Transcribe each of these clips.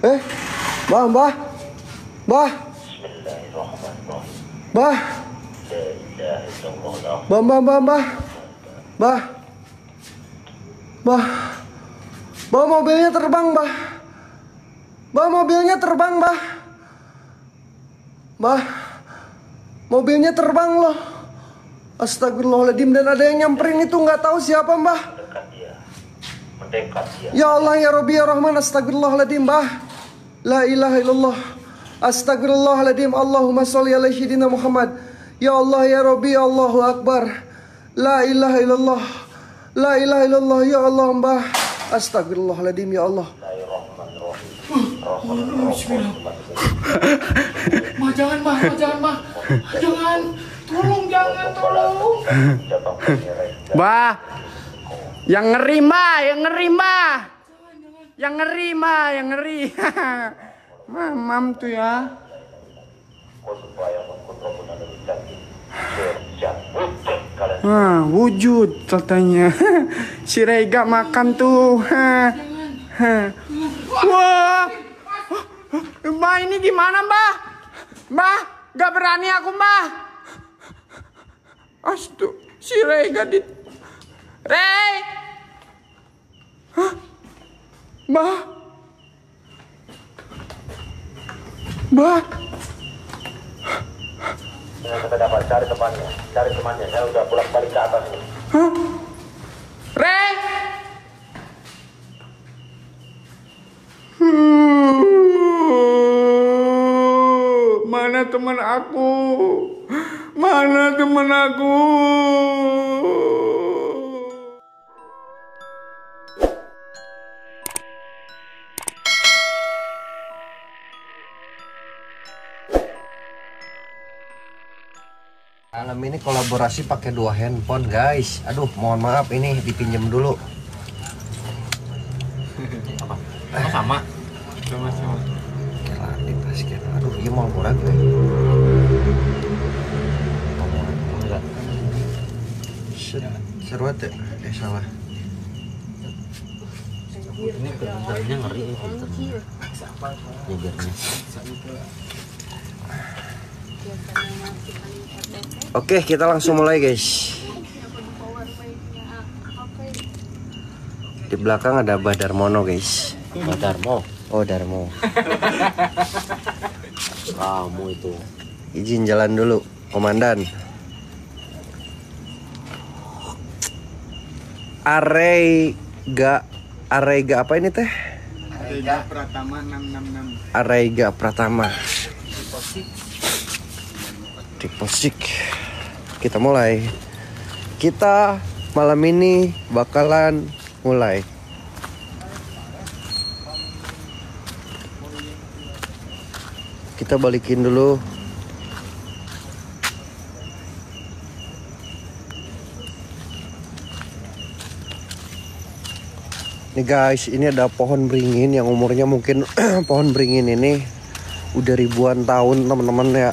Mbah, mbah. Mbah. Mbah. Mbah, mbah, mbah, mbah. Mbah. Mbah. Mbah, mobilnya terbang, Mbah. Mbah, mobilnya terbang, Mbah. Mbah. Mobilnya terbang loh. Astagfirullahaladzim, dan ada yang nyamperin itu, nggak tahu siapa, Mbah. Ya Allah, ya Rabbi, ya Rahman. Astagfirullahaladzim, Mbah. La ilaha illallah. Astagfirullahaladzim. Allahumma sholli ala sayyidina Muhammad. Ya Allah, ya Rabbi, Allahu Akbar. La ilaha illallah. La ilaha illallah. Ya Allah, Mbah. Astagfirullahaladzim, ya Allah. Ma, jangan, Ma, jangan, Ma. Jangan. Tolong, jangan, tolong. Mbah. Yang ngeri, Mbah, yang ngeri, Mbah. Yang ngeri, Mbah, yang ngeri. Mamam tuh ya. Wujud katanya. Si Rega makan tuh. Wah. Mbah, ini gimana, Mbah? Mbah, gak berani aku, Mbah. Astu, si Rega di Rey. Hah? Mbah. Mbah. Kita dapat cari temannya. Saya udah pulang balik ke atas nih. Hah? Rey. Mana teman aku? Mana teman aku? Malam ini kolaborasi pakai 2 handphone, guys. Aduh, mohon maaf ini dipinjam dulu. Apa? Sama. Sama. Kira ditas kira. Aduh, iya mau murah gue. Enggak. Seru ya? Salah. Ini filternya ngeri ya, filternya. Jajarnya. Oke, kita langsung mulai, guys. Di belakang ada Mbah Darmono, guys. Mbah Darmo. Oh, Darmo. Kamu itu. Izin jalan dulu, Komandan. Arega apa ini teh? Arega Pratama 666. Arega Pratama. Tiposik. Kita mulai. Kita malam ini bakalan mulai. Kita balikin dulu. Nih guys, ini ada pohon beringin yang umurnya mungkin pohon beringin ini udah ribuan tahun, teman-teman ya.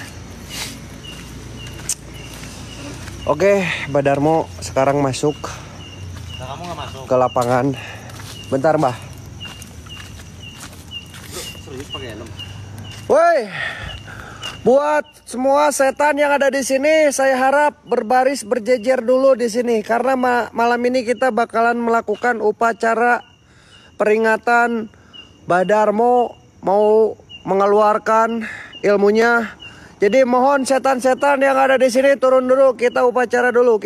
Oke, Mbah Darmo sekarang masuk. Nah, kamu nggak masuk ke lapangan. Bentar, Mbah. Serius pakai helm. Woi, buat semua setan yang ada di sini, saya harap berbaris berjejer dulu di sini karena malam ini kita bakalan melakukan upacara peringatan Mbah Darmo mau mengeluarkan ilmunya. Jadi mohon setan-setan yang ada di sini turun dulu, kita upacara dulu,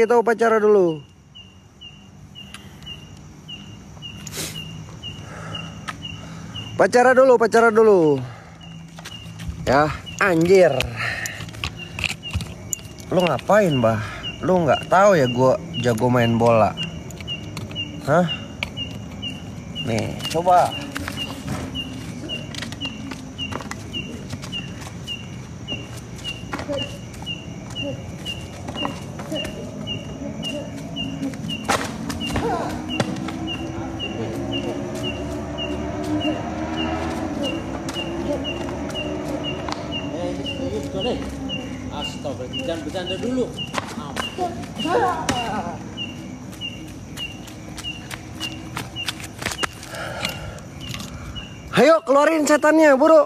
Upacara dulu. Ya, anjir. Lu ngapain, Mbah? Lu nggak tahu ya gua jago main bola? Hah? Nih, coba. Astaga, jangan bercanda dulu. Ayo keluarin setannya, buru.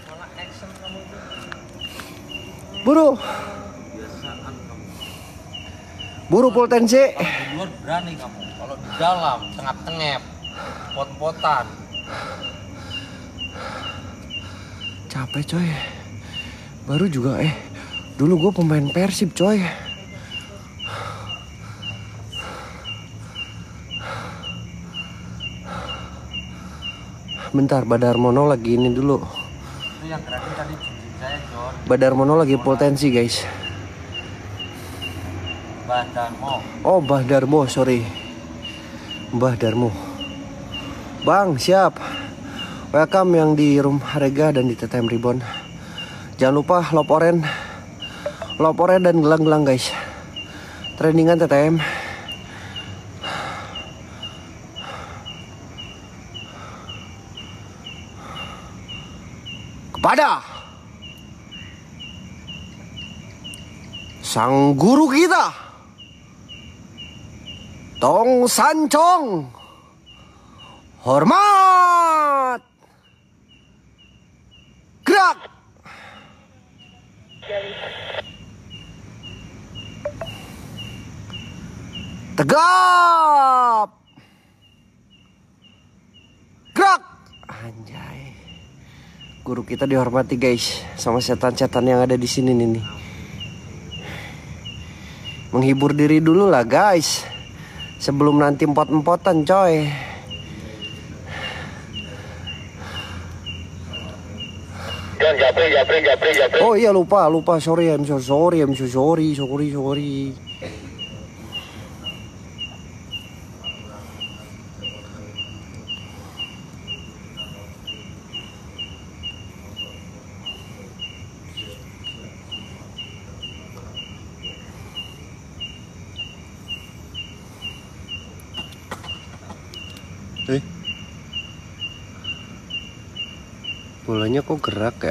Buru. Buru potensi. Kalau di luar berani kamu. Kalau di dalam tengap-tengep, pot-potan. Capek coy. Baru juga dulu gue pemain Persib coy. Bentar, Badarmono lagi ini dulu. Itu yang gerakin tadi cincin saya, John. Badarmono lagi potensi guys. Badarmo. Oh, Mbah Darmo, sorry. Mbah Darmo. Bang, siap. Welcome yang di Room Harega dan di TTM Ribbon. Jangan lupa loporen dan gelang-gelang guys. Trainingan TTM. Kepada sang guru kita, Tong Sancong, hormat, gerak. Tegap, gerak. Anjay, guru kita dihormati guys, sama setan-setan yang ada di sini nih. Menghibur diri dulu lah guys, sebelum nanti empot-empotan coy. Japri. Oh iya lupa, sorry, I'm so sorry. Bolanya kok gerak ya?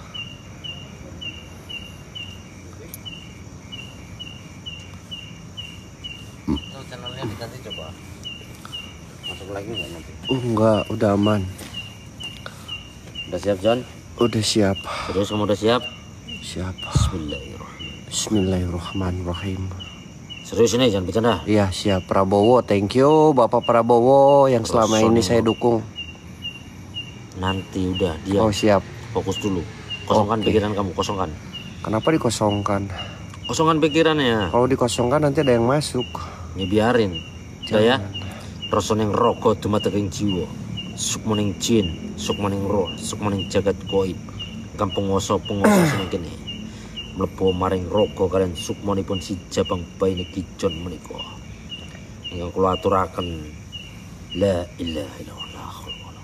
Tuh channelnya diganti coba. Masuk lagi nggak nanti? Enggak, udah aman. Udah siap, John? Udah siap. Serius kamu udah siap? Siap. Bismillahirrahmanirrahim. Serius ini, jangan bercanda. Iya siap. Prabowo, thank you Bapak Prabowo yang selama ini saya dukung. Nanti udah dia. Oh siap. Fokus dulu. Kosongkan pikiran kamu, kosongkan. Kenapa dikosongkan? Kosongkan pikirannya. Kalau dikosongkan nanti ada yang masuk. Ya biarin. Ya. Rason yang rokok dumateng jiwa. Sukmaning jin, sukmaning roh, sukmaning jagat goib. Kampung pengoso sing kene. Mlebu maring rokok kalian sukmanipun si Jabang Bayi Kijon menika. Ingkang kula aturaken la ilaha illallah.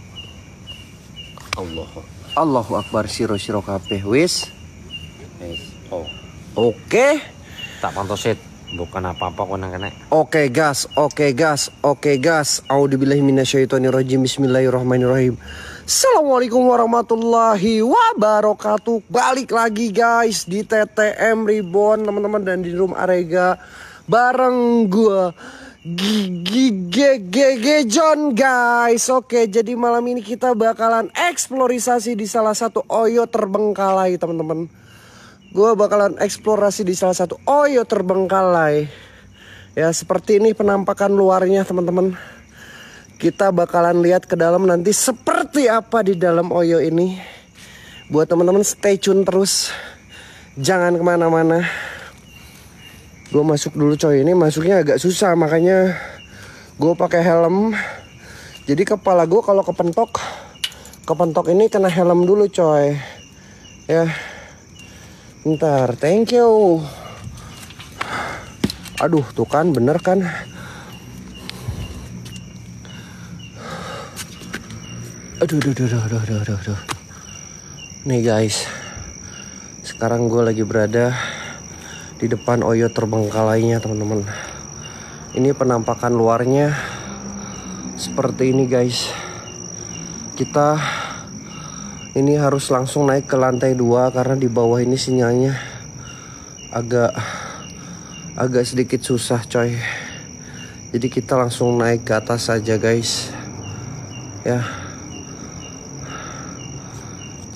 Allahu Akbar, siro kabeh wis. Oh. Oke. Tak pantosit. Bukan apa-apa kok nang kene. Oke gas. A'udzubillahi minasyaitonirrajim. Bismillahirrahmanirrahim. Assalamualaikum warahmatullahi wabarakatuh. Balik lagi guys di TTM Ribbon teman-teman dan di Room Harega bareng gua John guys. Oke, jadi malam ini kita bakalan eksplorisasi di salah satu Oyo terbengkalai teman-teman. Gue bakalan eksplorasi di salah satu Oyo terbengkalai. Ya seperti ini penampakan luarnya teman-teman. Kita bakalan lihat ke dalam nanti seperti apa di dalam Oyo ini. Buat teman-teman stay tune terus. Jangan kemana-mana. Gue masuk dulu coy. Ini masuknya agak susah makanya gue pakai helm. Jadi kepala gue kalau kepentok ini kena helm dulu coy. Ya. Bentar, thank you. Aduh, tuh kan, bener kan? Aduh. Nih guys, sekarang gue lagi berada di depan Oyo terbengkalainya teman-teman. Ini penampakan luarnya seperti ini guys. Kita ini harus langsung naik ke lantai 2 karena di bawah ini sinyalnya agak sedikit susah coy. Jadi kita langsung naik ke atas saja guys. Ya.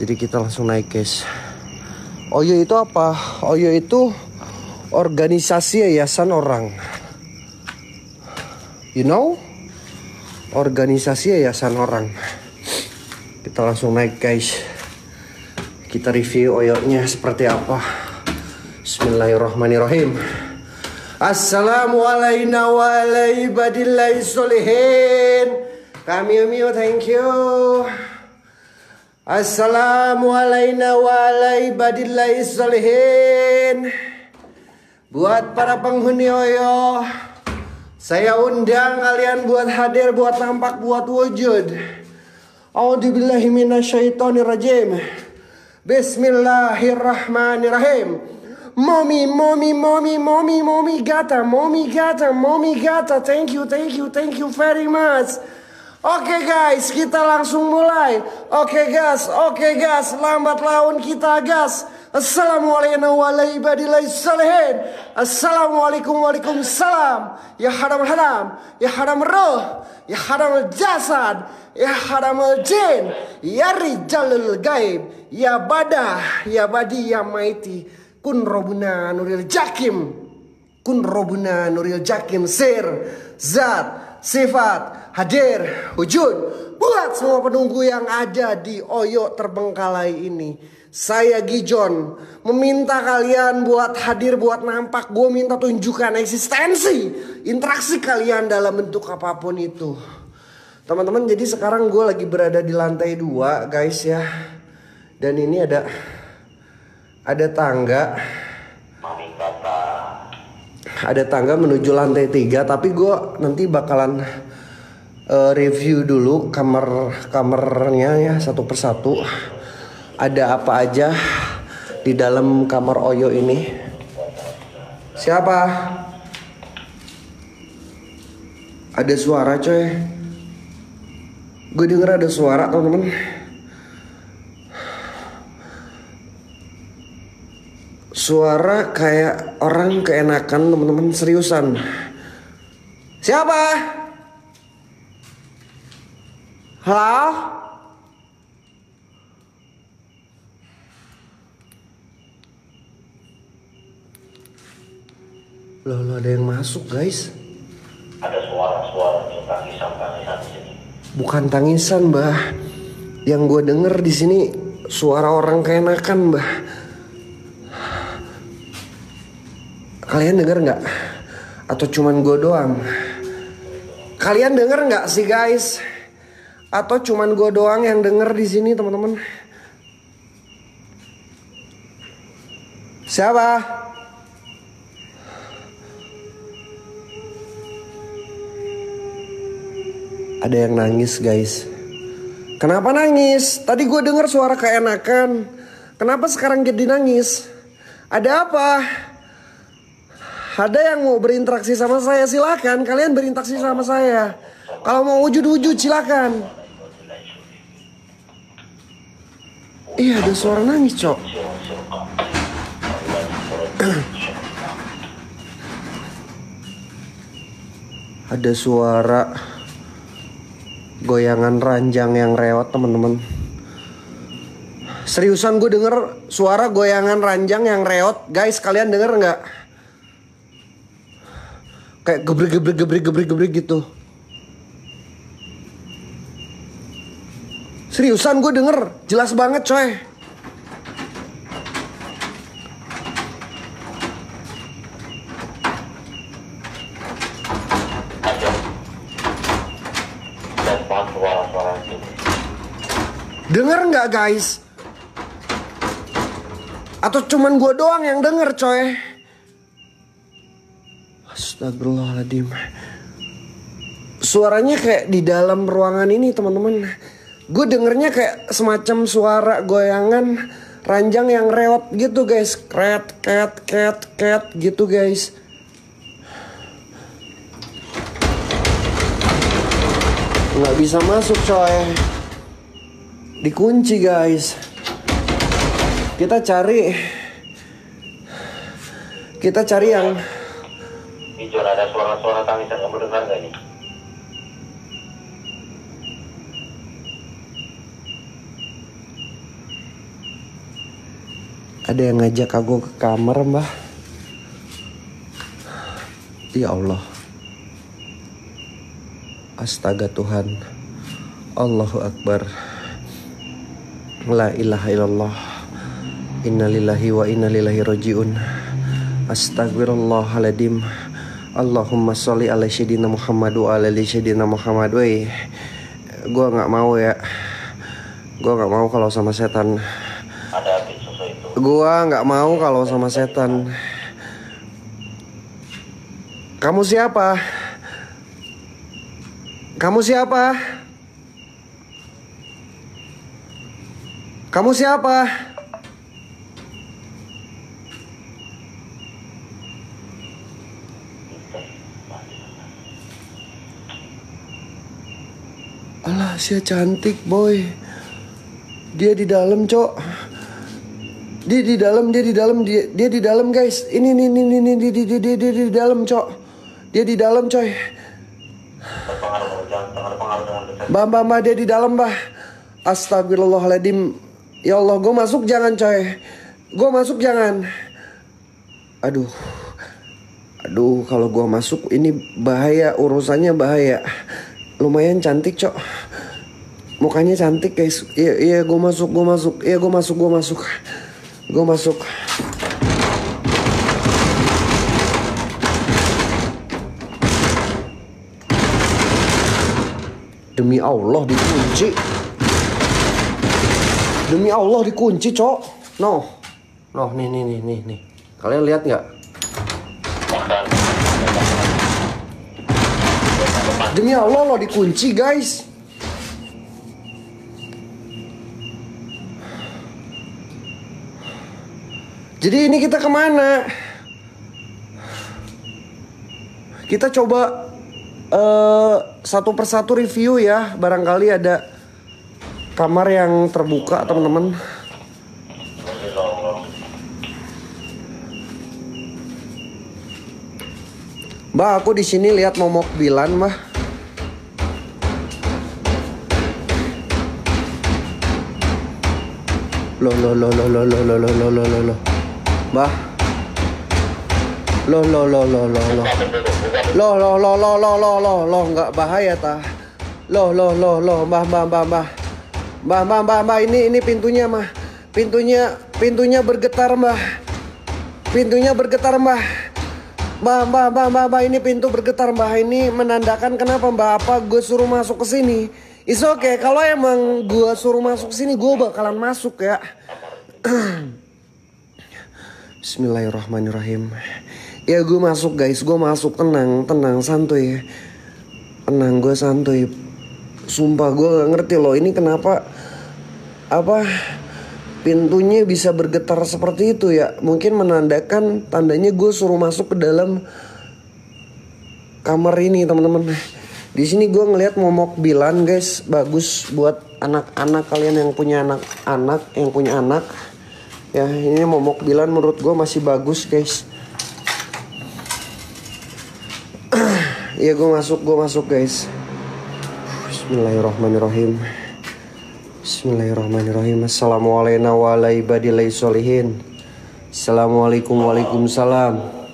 Jadi kita langsung naik guys. Oyo itu apa? Oyo itu organisasi yayasan orang. You know? Organisasi yayasan orang. Kita langsung naik guys. Kita review oyonya seperti apa. Bismillahirrahmanirrahim. Assalamualaikum warahmatullahi wabarakatuh. Kami thank you. Assalamualaikum warahmatullahi wabarakatuh. Buat para penghuni Oyo, saya undang kalian buat hadir, buat nampak, buat wujud. A'udzubillahi minasyaitonirrajim. Bismillahirrahmanirrahim. Mommy gata. Thank you very much. Oke guys, kita langsung mulai. Oke gas, lambat laun kita gas. Assalamualaikum warahmatullahi wabarakatuh. Assalamualaikum waalaikumsalam. Ya haram, ya haram roh, ya haram jasad, ya haram jin, ya rijalul gaib, ya badah, ya badi, ya maiti. Kun robuna nuril jakim, sir, zat, sifat, hadir, wujud. Buat semua penunggu yang ada di Oyo Terbengkalai ini, saya Gijon meminta kalian buat hadir, buat nampak. Gue minta tunjukkan eksistensi, interaksi kalian dalam bentuk apapun itu. Teman-teman, jadi sekarang gue lagi berada di lantai 2 guys ya. Dan ini ada tangga. Ada tangga menuju lantai 3. Tapi gue nanti bakalan review dulu kamarnya ya, satu persatu. Ada apa aja di dalam kamar Oyo ini. Siapa? Ada suara coy. Gue denger ada suara teman-teman. Suara kayak orang keenakan teman-teman, seriusan. Siapa? Halo? Loh, ada yang masuk guys. Ada suara-suara tangisan di sini. Bukan tangisan, Mbah. Yang gue denger di sini suara orang keenakan, Mbah. Kalian denger nggak? Atau cuman gue doang? Kalian denger nggak sih guys? Atau cuman gue doang yang denger di sini teman-teman? Siapa? Ada yang nangis guys. Kenapa nangis? Tadi gue denger suara keenakan. Kenapa sekarang jadi nangis? Ada apa? Ada yang mau berinteraksi sama saya, silakan. Kalian berinteraksi sama saya. Kalau mau wujud-wujud silakan. Iya, ada suara nangis, Cok. Ada suara goyangan ranjang yang rewot, teman-teman. Seriusan gue denger suara goyangan ranjang yang reot. Guys, kalian denger nggak? Kayak gebrik gitu. Seriusan gue denger, jelas banget coy. Denger nggak guys? Atau cuman gue doang yang denger coy? Astagfirullahaladzim. Suaranya kayak di dalam ruangan ini teman-teman. Gue dengernya kayak semacam suara goyangan ranjang yang reot gitu guys. Ket gitu guys. Nggak bisa masuk coy. Dikunci guys. Kita cari yang Gijon, ada suara-suara tangisan, kamu dengar gak nih? Ada yang ngajak aku ke kamar, Mbah. Ya Allah. Astaga Tuhan. Allahu Akbar. La ilaha illallah. Innalillahi wa inna ilaihi rajiun. Astagfirullahaladzim. Allahumma sholli ala sayyidina Muhammad wa ala ali sayyidina Muhammad. Woi, gue nggak mau ya. Gue nggak mau kalau sama setan. Ada api susu itu. Gue nggak mau kalau sama setan. Kamu siapa? Kamu siapa? Kamu siapa? Alah, sia cantik boy. Dia di dalam, Cok. Dia di dalam guys. Ini dia di dalam, Cok. Dia di dalam, coy. Mbak, dia di dalam, Mbah. Astagfirullahaladzim. Ya Allah, gue masuk jangan, coy. Gue masuk jangan. Aduh, kalau gue masuk ini bahaya, urusannya bahaya. Lumayan cantik, Cok. Mukanya cantik, guys. Iya, gue masuk. Iya, gue masuk. Demi Allah dikunci. Demi Allah dikunci, Cok. Noh, nih. Kalian lihat nggak? Demi Allah lo dikunci, guys. Jadi ini kita kemana? Kita coba satu persatu review ya. Barangkali ada kamar yang terbuka, teman-teman. Mbak, aku di sini lihat momok bilan, Mbak. Loh. Mbah. Loh. Enggak bahaya ta? Loh, Mbah, ini pintunya, Mbah. Pintunya bergetar, Mbah. Mbah, ini pintu bergetar, Mbah. Ini menandakan kenapa, Mbah? Apa gue suruh masuk ke sini? It's okay, kalau emang gue suruh masuk ke sini, gue bakalan masuk ya. Bismillahirrahmanirrahim. Ya gue masuk, guys. Gue masuk, tenang, santuy. Tenang, gue santuy. Sumpah gue gak ngerti loh, ini kenapa pintunya bisa bergetar seperti itu ya. Mungkin menandakan tandanya gue suruh masuk ke dalam kamar ini, teman-teman. Di sini gue ngelihat momok bilan, guys. Bagus buat anak-anak kalian yang punya anak, ya. Ini momok bilan menurut gue masih bagus, guys. Iya, gue masuk, guys. Bismillahirrahmanirrahim. Assalamualaikum warahmatullahi wabarakatuh. Assalamualaikum, waalaikumsalam.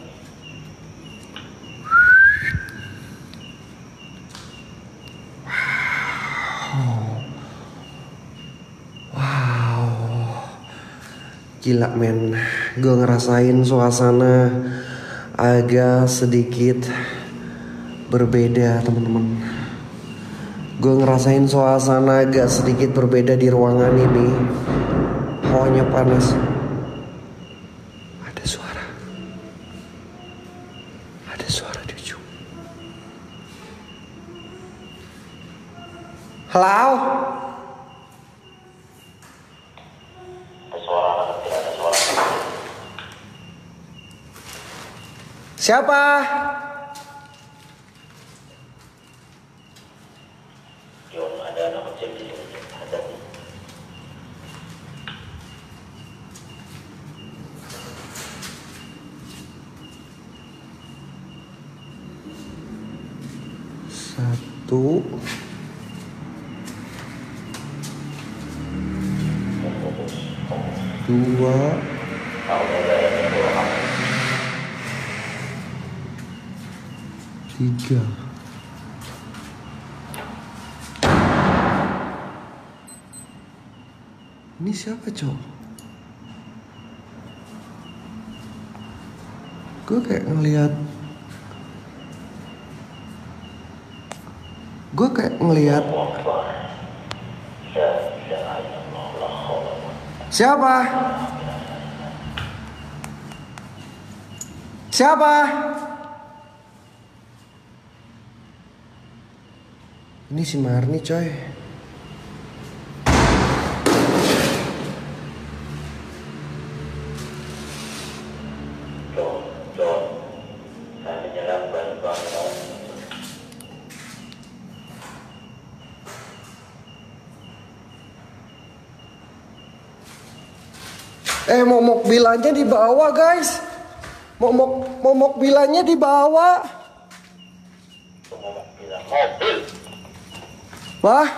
Gila, men. Gue ngerasain suasana agak sedikit berbeda, teman-teman. Gue ngerasain suasana agak sedikit berbeda di ruangan ini. Hawanya panas. Ada suara di ujung. Halo? Siapa? John, ada anak kecil di sini. Ada. Satu. Dua. Tiga. Ini siapa, Cok? Gue kayak ngeliat siapa? Siapa? Ini si Marni, coy. Momok bilanya di bawah, guys. Momok bilanya di bawah. Bah.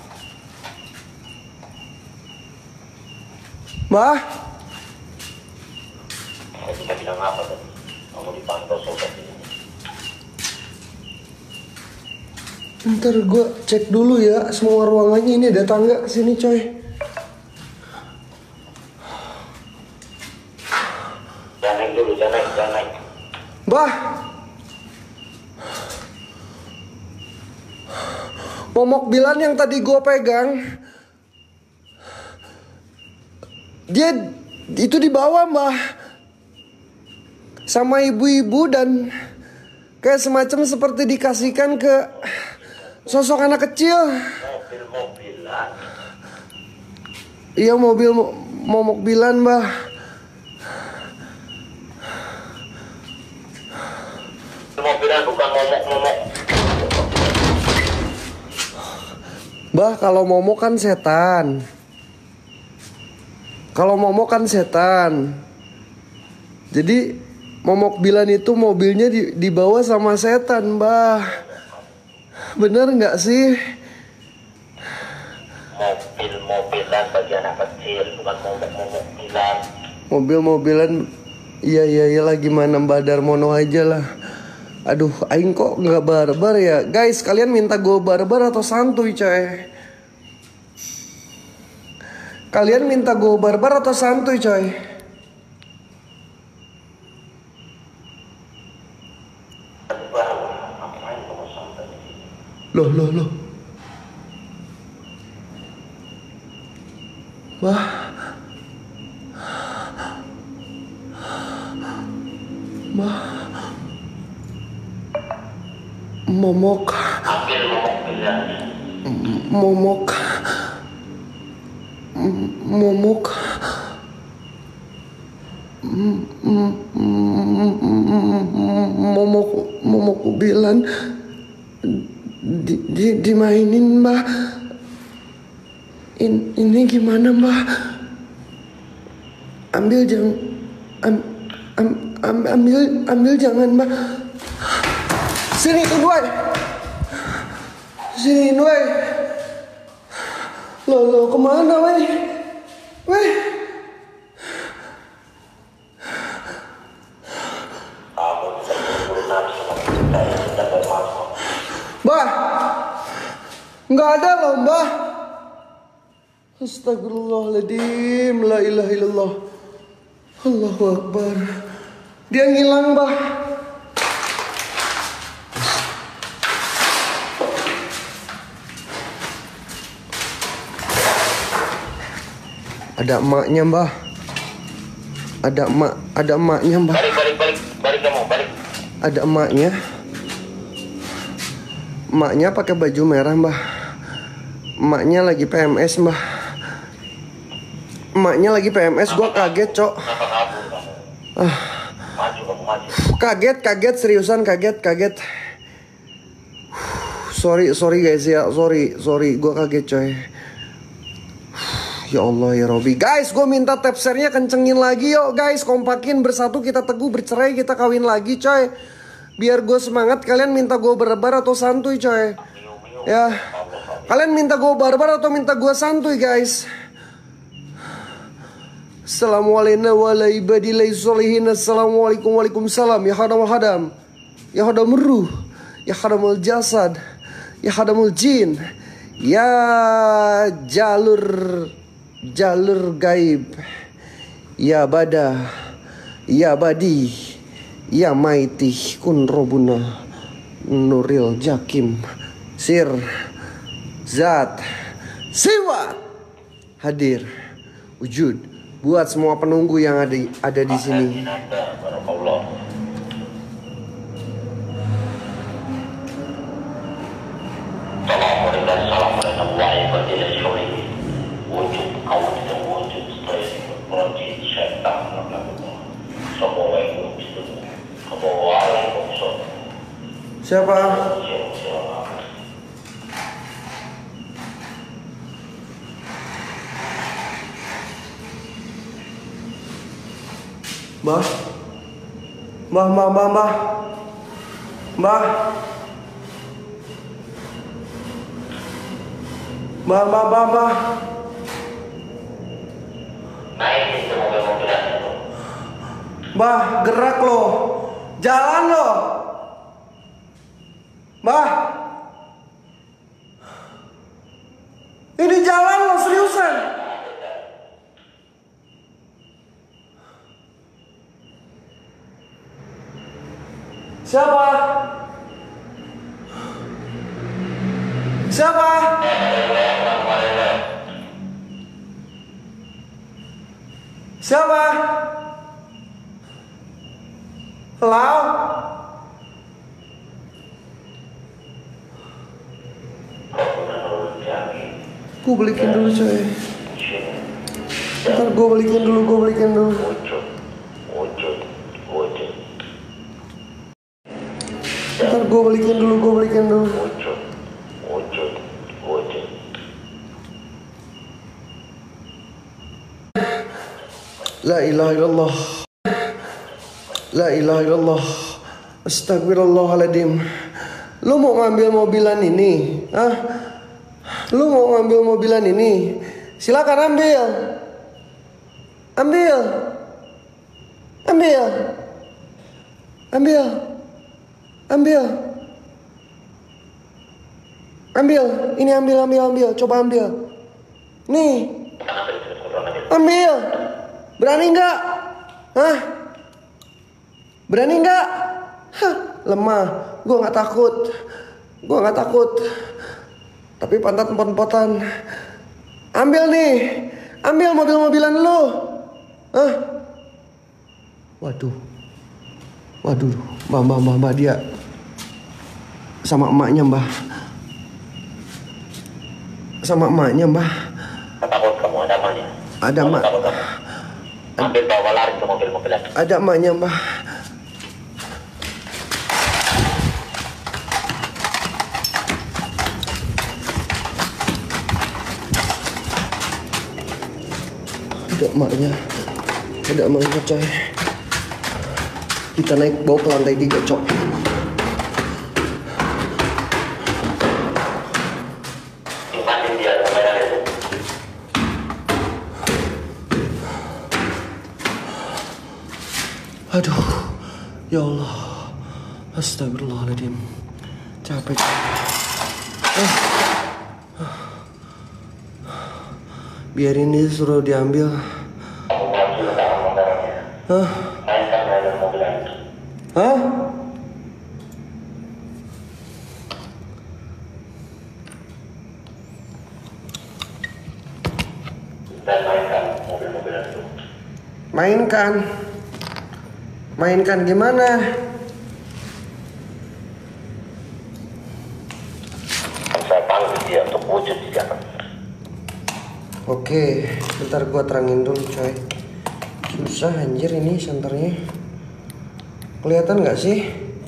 Kita bilang apa tadi? Kamu dipantau sobat ini. Ntar gue cek dulu ya semua ruangannya. Ini ada tangga kesini, coy. Jangan naik. Bah, momok bilan yang tadi gue pegang, dia itu di bawah, Mbah, sama ibu-ibu dan kayak semacam seperti dikasihkan ke sosok anak kecil. Mobil-mobilan. Iya, momok bilan, Mbah. Mobilan bukan momok. Bah, kalau momok kan setan. Jadi momok bilan itu mobilnya dibawa sama setan, Bah. Bener nggak sih? Mobil-mobilan bagi anak kecil, bukan momok-momokilan. Mobil-mobilan, iya lah, gimana Mbak Darmono aja lah. Aduh, aing kok nggak barbar ya, guys. Kalian minta gue barbar atau santuy, coy? Kalian minta gue barbar atau santuy, coy? Loh. Wah. Momok bilan dimainin, Mbah. Ini gimana, Mbah? Ambil jangan, Mbah. Sini, Wei. Lo kemana, Wei? Mbah, nggak ada loh, Mbah. Astagfirullahaladzim, la ilaha illallah, Allahu Akbar. Dia ngilang, Mbah. Ada emaknya, Mbah. Ada emaknya, Mbah. Balik kamu, balik. Ada emaknya. Emaknya pakai baju merah, Mbah. Emaknya lagi PMS, Mbah. Emaknya lagi PMS, gua kaget, Cok. Maju. Kaget, seriusan kaget. Sorry guys ya, sorry, gua kaget, coy. Ya Allah ya Robi. Guys, gue minta tap share-nya kencengin lagi yuk, guys. Kompakin, bersatu kita teguh, bercerai kita kawin lagi, coy. Biar gue semangat. Kalian minta gue barbar atau santuy, coy? Ya. Kalian minta gue barbar atau minta gue santuy, guys? Assalamualaikum warahmatullahi wabarakatuh. Assalamualaikum waalaikumsalam. Ya hadamul hadam, ya hadamul ruh, ya hadamul jasad, ya hadamul jin, ya jalur gaib, ya bada, ya badi, ya maiti kun robuna nuril jakim sir zat siwat hadir wujud buat semua penunggu yang ada di sini. Siapa? Mbah. Mbah, gerak lo. Jalan lo. Mbah. Ini jalan lo, seriusan. Siapa? Siapa? Siapa? Hello? Gue balikin dulu coy. Ntar gue balikin dulu. Ntar gue balikin dulu. La ilaha illallah. La ilaha illallah. Astagfirullahaladzim. Lu mau ngambil mobilan ini? Hah? Lu mau ngambil mobilan ini? Silakan ambil. Ambil. Ini ambil. Coba ambil. Nih. Ambil. Berani nggak? Hah? Berani nggak? Hah, lemah. Gue nggak takut. Tapi pantat empot-empotan. Ambil nih. Ambil mobil-mobilan lu. Hah? Waduh. Mbah dia sama emaknya, Mbah. Takut kamu ada emaknya? Ada emak. Ambil bawa lari ke mobil-mobilan. Ada emaknya, Mbah. Ada emaknya coy. Kita naik bawa ke lantai 3 coy. Aduh, ya Allah, astagfirullahaladzim, capek. Biarin dia suruh diambil. Hah? Mainkan gimana? Saya panggil dia untuk wujud di sana. Oke, bentar gua terangin dulu coy. Susah anjir ini senternya. Kelihatan nggak sih?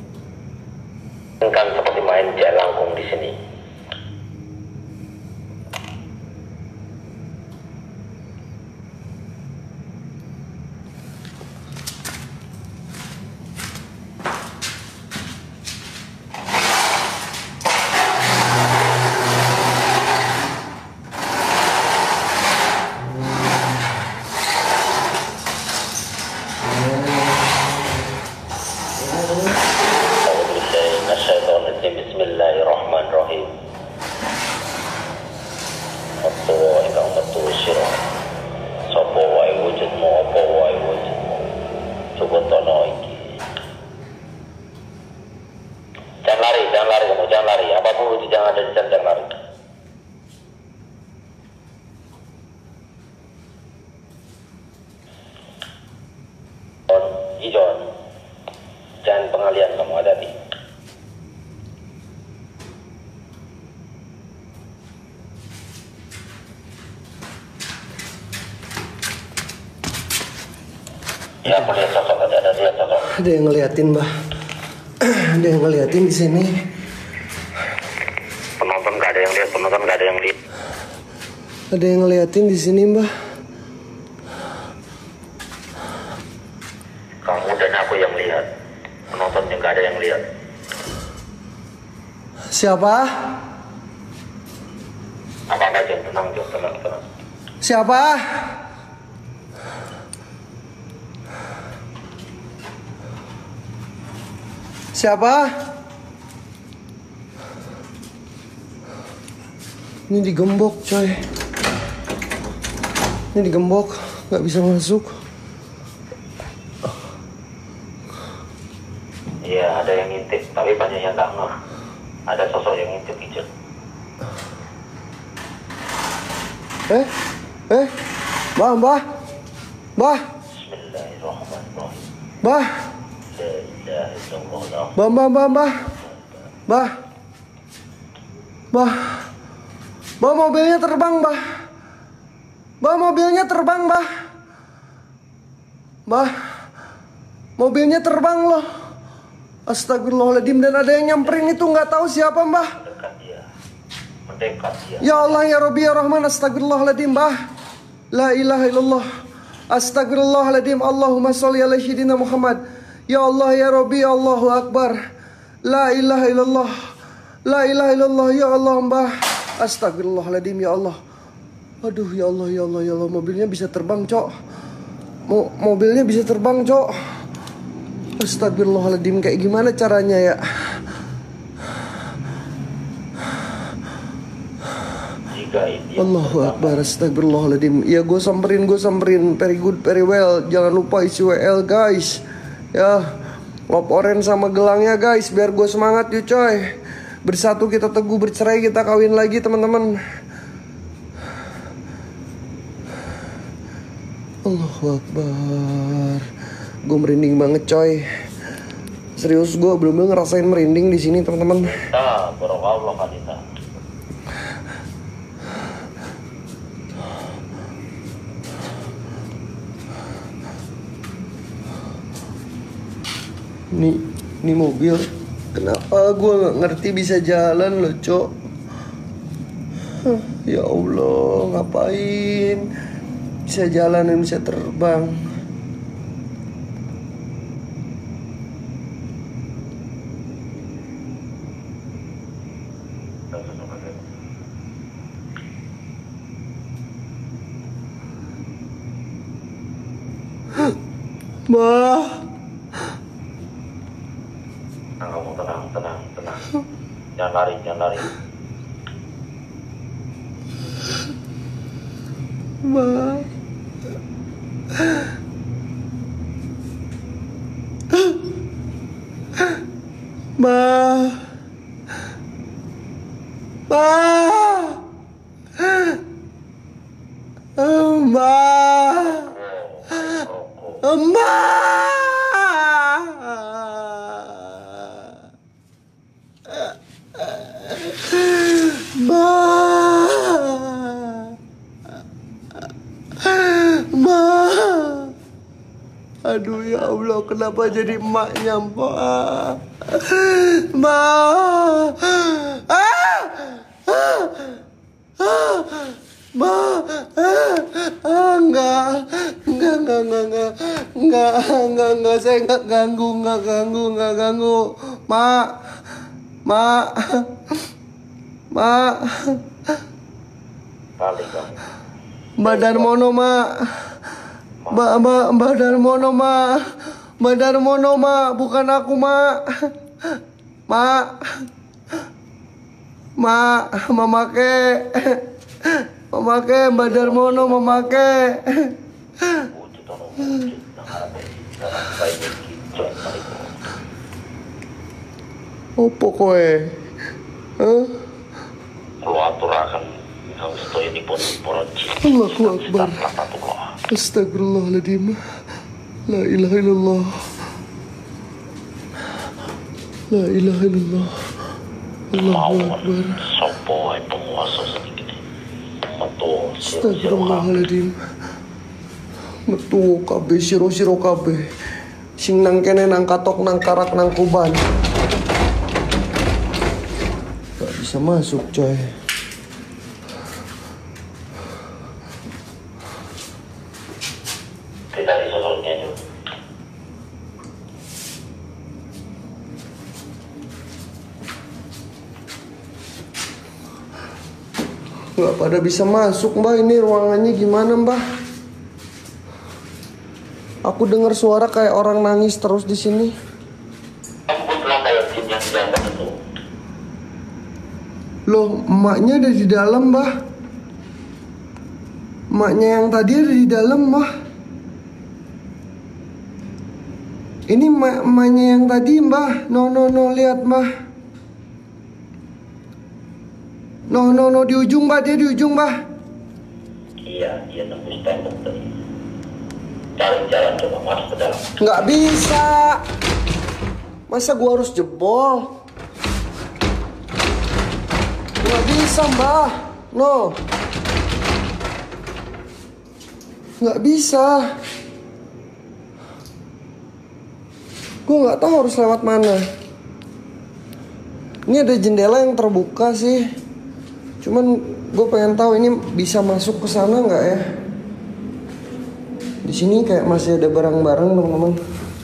Kan seperti main jelangkung di sini. John. Jangan pengalian kamu ada di. Ya, aku lihat sosok ada lihat sosok. Ada yang ngeliatin, Mbah. Ada yang ngeliatin di sini. Penonton nggak ada yang lihat, penonton nggak ada yang lihat. Ada yang ngeliatin di sini, Mbah. Kamu dan aku yang lihat. Penonton yang nggak ada yang lihat. Siapa? Apa aja, tenang Jo, tenang. Siapa? Siapa? Ini digembok, coy. Ini digembok, nggak bisa masuk. Iya, ada yang ngintip, tapi banyak yang nggak ngeh. Ada sosok yang ngintip hijau. Mbah. Bismillahirrahmanirrahim. Mbah. La ilaha illallah. Mbah, mobilnya terbang, Mbah. Mbah, mobilnya terbang, Mbah. Mbah, mobilnya terbang loh. Astagfirullahaladzim, dan ada yang nyamperin itu nggak tahu siapa, Mbah. Mendekat dia. Ya Allah, ya Rabbi, ya Rahman, astagfirullahaladzim, Mbah. La ilaha illallah. Astagfirullahaladzim. Allahumma sholli ala sayyidina Muhammad. Ya Allah, ya Rabbi, Allahu Akbar. La ilaha illallah. La ilaha illallah, ya Allah, Mbah. Astagfirullahaladzim, ya Allah. Aduh, ya Allah, ya Allah, ya Allah. Mobilnya bisa terbang, Cok. Mobilnya bisa terbang, Cok. Astagfirullahaladzim, kayak gimana caranya ya? Allahu Akbar, astagfirullahaladzim. Ya, gue samperin. Very good, very well. Jangan lupa isi WL, guys. Ya, lop oren sama gelangnya, guys. Biar gue semangat yuk, coy. Bersatu kita teguh, bercerai kita kawin lagi, teman-teman. Allahu Akbar. Gue merinding banget, coy. Serius, gue belum ngerasain merinding di sini, teman-teman. Barakallah kalita. Ini mobil, kenapa gue nggak ngerti bisa jalan loh, Cok? Ya Allah, ngapain bisa jalan dan bisa terbang? Mbah. Kamu tenang. Jangan lari. Mbah. Aduh, ya Allah, kenapa jadi emaknya, Mbak? Mbak. Enggak, saya enggak ganggu. Mak. Kali kamu. Mbak Darmono, Mak. Mbak Darmono, Mak. Mbak Darmono, Mak, bukan aku, Mak. Mamake Mbak Darmono, mamake. Opo kowe? Kalau aturakan harus toya di pon Allahu Akbar. Astagfirullahaladzim. La ilaha illallah. La ilaha illallah. Allahu Akbar. Sopo penguasa sedikit. Metu Astagfirullahaladzim. Metu kabeh siro-siro kabeh. Sing nang kene nang katok nang karak nang kuban. Gak bisa masuk coy. kita disusulnya juga. Gak pada bisa masuk mbah. Ini ruangannya gimana mbah? Aku dengar suara kayak orang nangis terus di sini. Ampun kayak jin yang tidak itu. Loh, emaknya ada di dalam mbah. Emaknya yang tadi ada di dalam mbah. Ini emaknya yang tadi mbah. No lihat mbah. No di ujung mbah, dia di ujung mbah. Iya tembus tembok tadi. Cari jalan coba masuk ke dalam. Nggak bisa. Masa gua harus jebol? Nggak bisa mbah. No. Nggak bisa. Gue nggak tahu harus lewat mana. Ini ada jendela yang terbuka sih. Cuman gue pengen tahu ini bisa masuk ke sana nggak ya? Di sini kayak masih ada barang-barang teman-teman.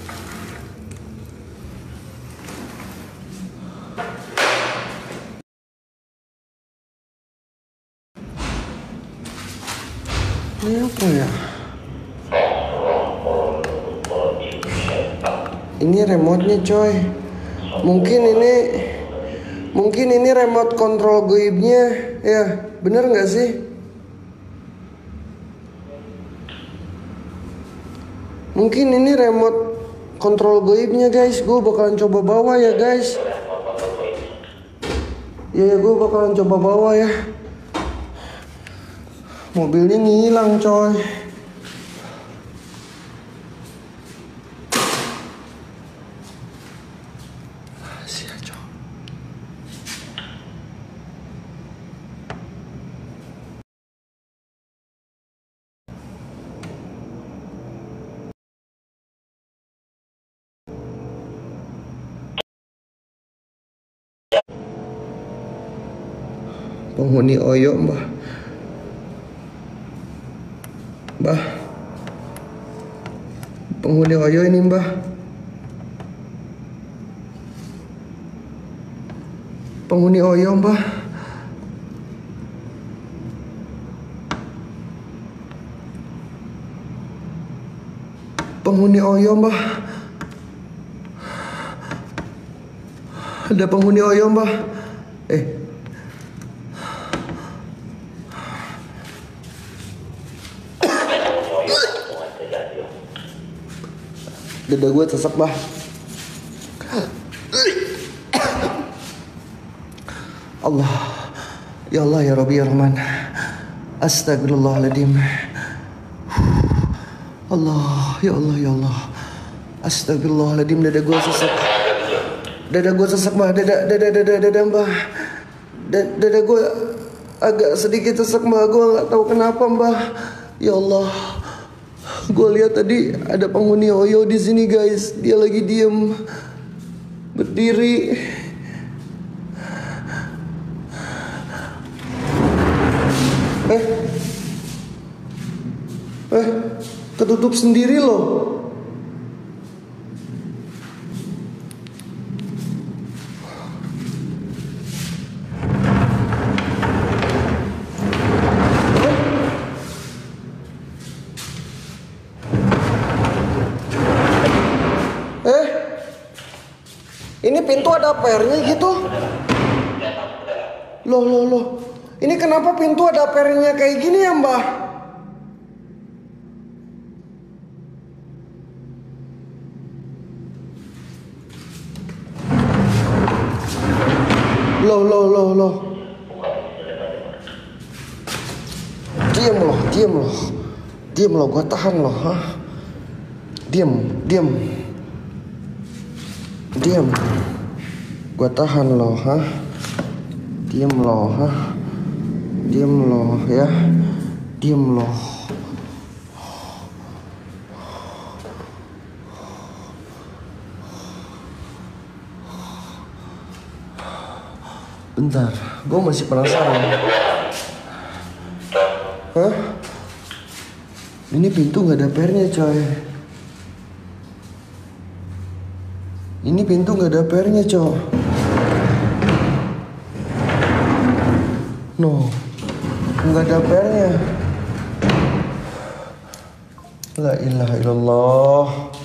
Ini apa ya? Ini remote-nya coy. Mungkin ini remote kontrol goibnya. Ya, bener nggak sih? Mungkin ini remote kontrol goibnya guys. Gue bakalan coba bawa ya guys. Ya gue bakalan coba bawa ya. Mobilnya ngilang coy. Penghuni Oyo mbah. Mbah. Penghuni Oyo ini mbah. Penghuni Oyo mbah. Penghuni Oyo mbah. Ada penghuni Oyo mbah. Dada gue sesek bah. Allah. Ya Allah ya Rabbi ya Rahman. Astagfirullahaladzim. Allah ya Allah ya Allah. Astagfirullahaladzim. Dada gue sesek. Dada gue sesek bah. Dada mbah. Dada gue agak sedikit sesek mbah. Gue gak tahu kenapa mbah. Ya Allah. Gue lihat tadi ada penghuni Oyo di sini guys. Dia lagi diem, berdiri. Ketutup sendiri loh. Ini pintu ada pernya gitu. Loh. Ini kenapa pintu ada pernya kayak gini ya mbah? Loh. Diam loh, gua tahan loh. Hah? Diam. Gua tahan loh, hah? Diem loh, hah? Diem loh ya. Diem loh. Bentar, gue masih penasaran. Hah? Ini pintu nggak ada pernya, coy. Ini pintu nggak ada pernya, coy. No, nggak ada pernya. La ilaha illallah.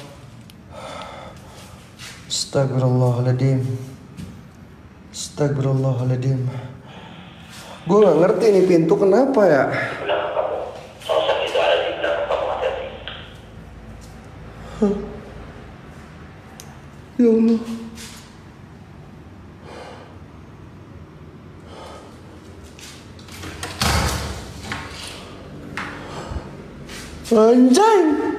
Astagfirullahaladzim. Astagfirullahaladzim. Gue gak ngerti nih pintu kenapa ya. Belakang kamu. Sosok itu ada di belakang kamu, hati-hati. Ya Allah. Anjay.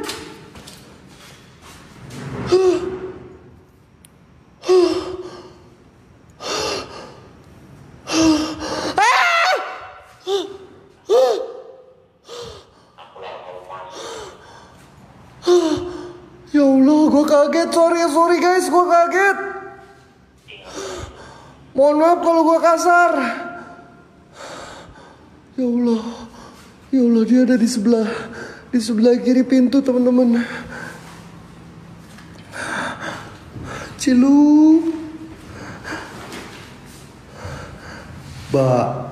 Ya Allah, gue kaget. Sorry guys, gue kaget. Mohon maaf kalau gue kasar. Ya Allah, dia ada di sebelah kiri pintu, teman-teman. Cilu. Ba.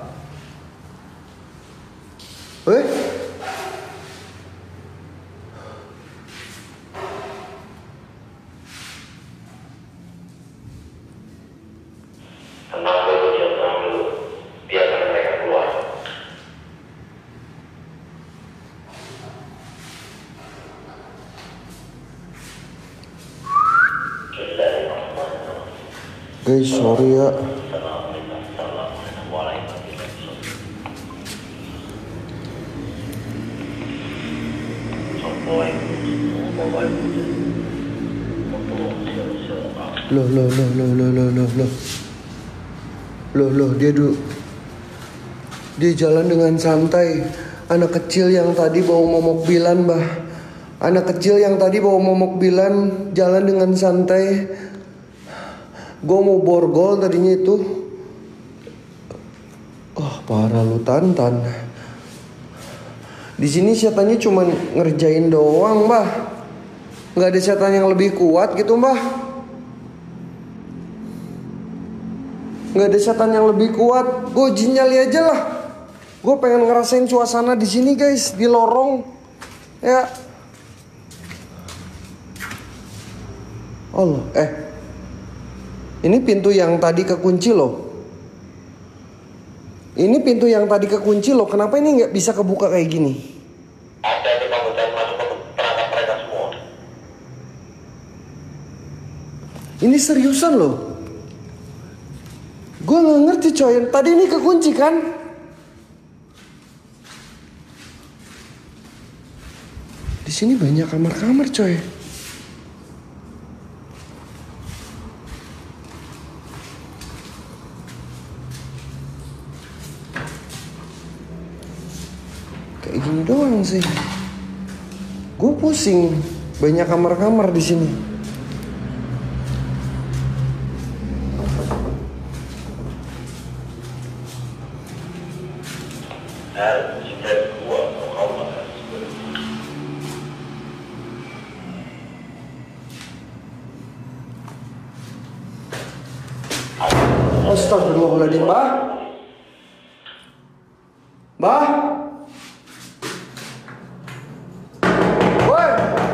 Tenang dulu, tenang dulu. Biarkan mereka keluar. Guys, sorry ya. Loh, dia jalan dengan santai. Anak kecil yang tadi bawa momok bilan, bah. Anak kecil yang tadi bawa momok bilan jalan dengan santai. Gue mau borgol tadinya itu. Oh, parah lu, Tantan. Di sini setannya cuma ngerjain doang, bah. Nggak ada setan yang lebih kuat gitu, bah. Nggak ada setan yang lebih kuat. Gue jin nyali aja lah. Gue pengen ngerasain suasana di sini, guys, di lorong. Ya. Allah, ini pintu yang tadi kekunci loh. Ini pintu yang tadi kekunci loh. Kenapa ini nggak bisa kebuka kayak gini? Hati-hati kamu jangan masuk ke perangkap mereka semua. Ini seriusan loh. Gue nggak ngerti, coy. Tadi ini kekunci kan? Di sini banyak kamar-kamar, coy. Kayak gini doang sih. Gue pusing. Banyak kamar-kamar di sini. Astagfirullahaladzim, Mbah. Mbah. Woi.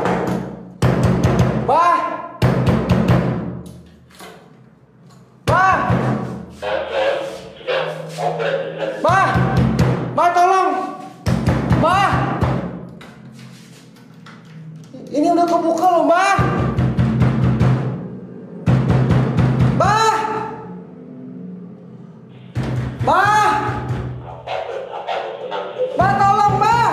Mbah. Mbah. Mbah. Mbah, tolong. Mbah. Ini udah kebuka loh, Mbah. Mbak, tolong, Mbak.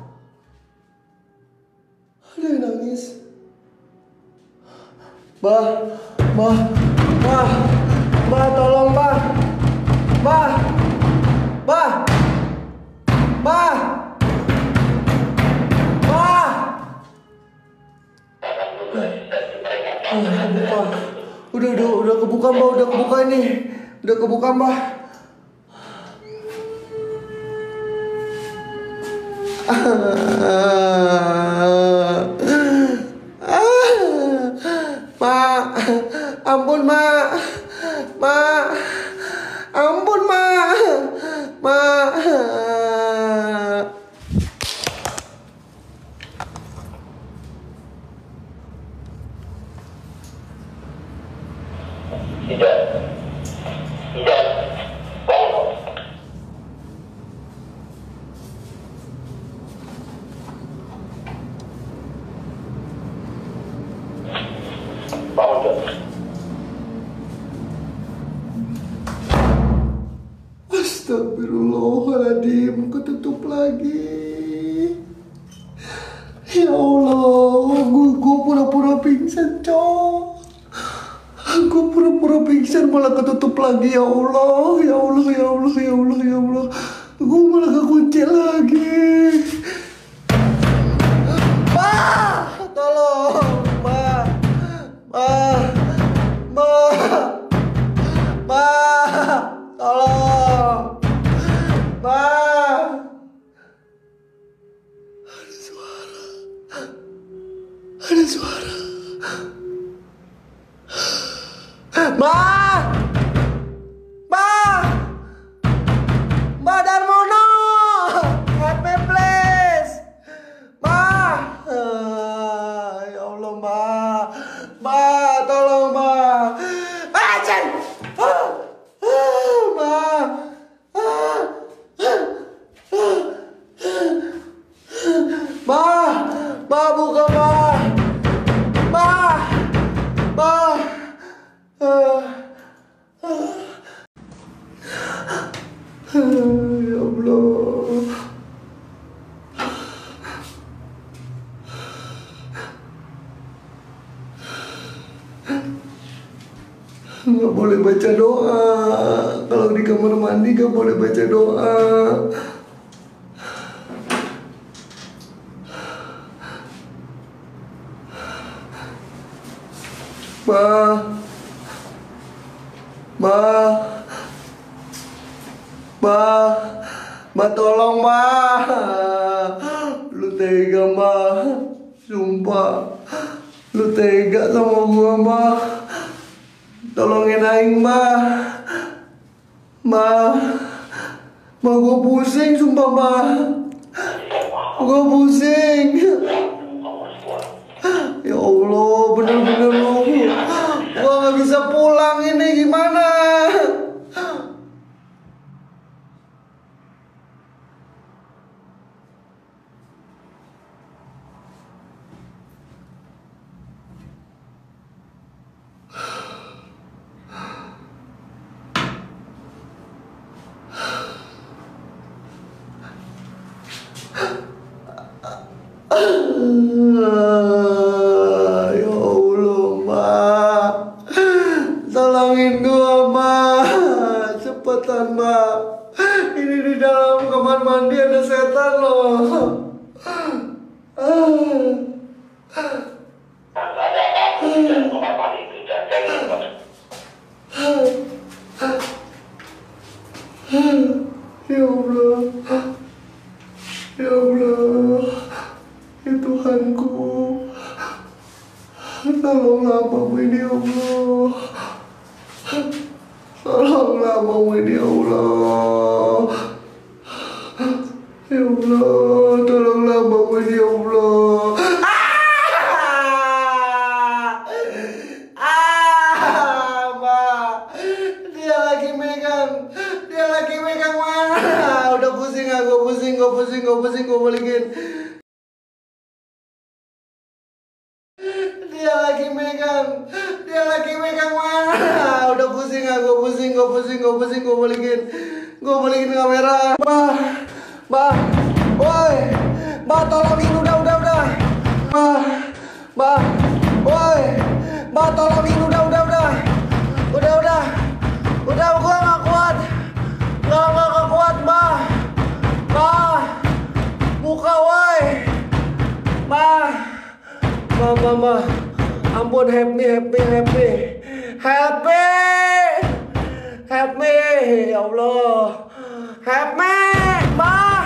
Aduh, nangis. Mbak. Mbah, tolong mbah. Mbah. Mbah. Mbah. Mbah. Kebuka. Udah kebuka mbah, udah kebuka ini. Udah kebuka mbah. Mak, ampun mak, mak, ampun mak, mak. Tidak. Tidak. Bangun. Bangun, John. Astagfirullahaladzim, ketutup lagi. Ya Allah, gue pura-pura pingsan, cok. Gue pura-pura pingsan malah ketutup lagi. Ya Allah, ya Allah, ya Allah, ya Allah, ya Allah. Gue malah kekunci lagi. Mbak, tolong, Mbak, Mbak, Mbak, Mbak, tolong, Mbak. Ada suara. Mbak! Mbak! Mbak Darmono! Help me please! Mbak! Ya Allah Mbak! Mbak, tolong Mbak! Acen! Mbak! Mbak! Mbak, buka Mbak! Mbak! Mbak! Ya Allah. Nggak boleh baca doa. Kalau di kamar mandi nggak boleh baca doa. Mbak, Mbak, Mbak, Mbak tolong Mbak. Lu tega Mbak, sumpah. Lu tega sama gua Mbak. Tolongin aing Mbak. Mbak, Mbak gua pusing sumpah Mbak. Gua pusing. Ya Allah, bener-bener lu. Gua gak bisa pulang ini, gimana? Ya Allah, Mbak. Tolongin gua, Mbak. Cepetan, Mbak. Ini di dalam kamar mandi ada setan loh. Ada apa di dalam kamar mandi itu? Jangan. Ya Allah. Ya Allah. Ya Tuhanku. Tolonglah Bang ini ya Allah. Tolonglah Bang ini ya Allah. Ya Allah, tolonglah Bang ini ya Allah. Mbak. Dia lagi megang mana? Udah pusing aku, gue balikin. Dia lagi megang mana? Udah pusing aku, gue balikin kamera. Mbak, woi, Mbak tolongin udah. Mbak, woi, Mbak tolongin udah. Mbah. Mbah. Ampun, help me. Help me, ya Allah. Help me, Mbah.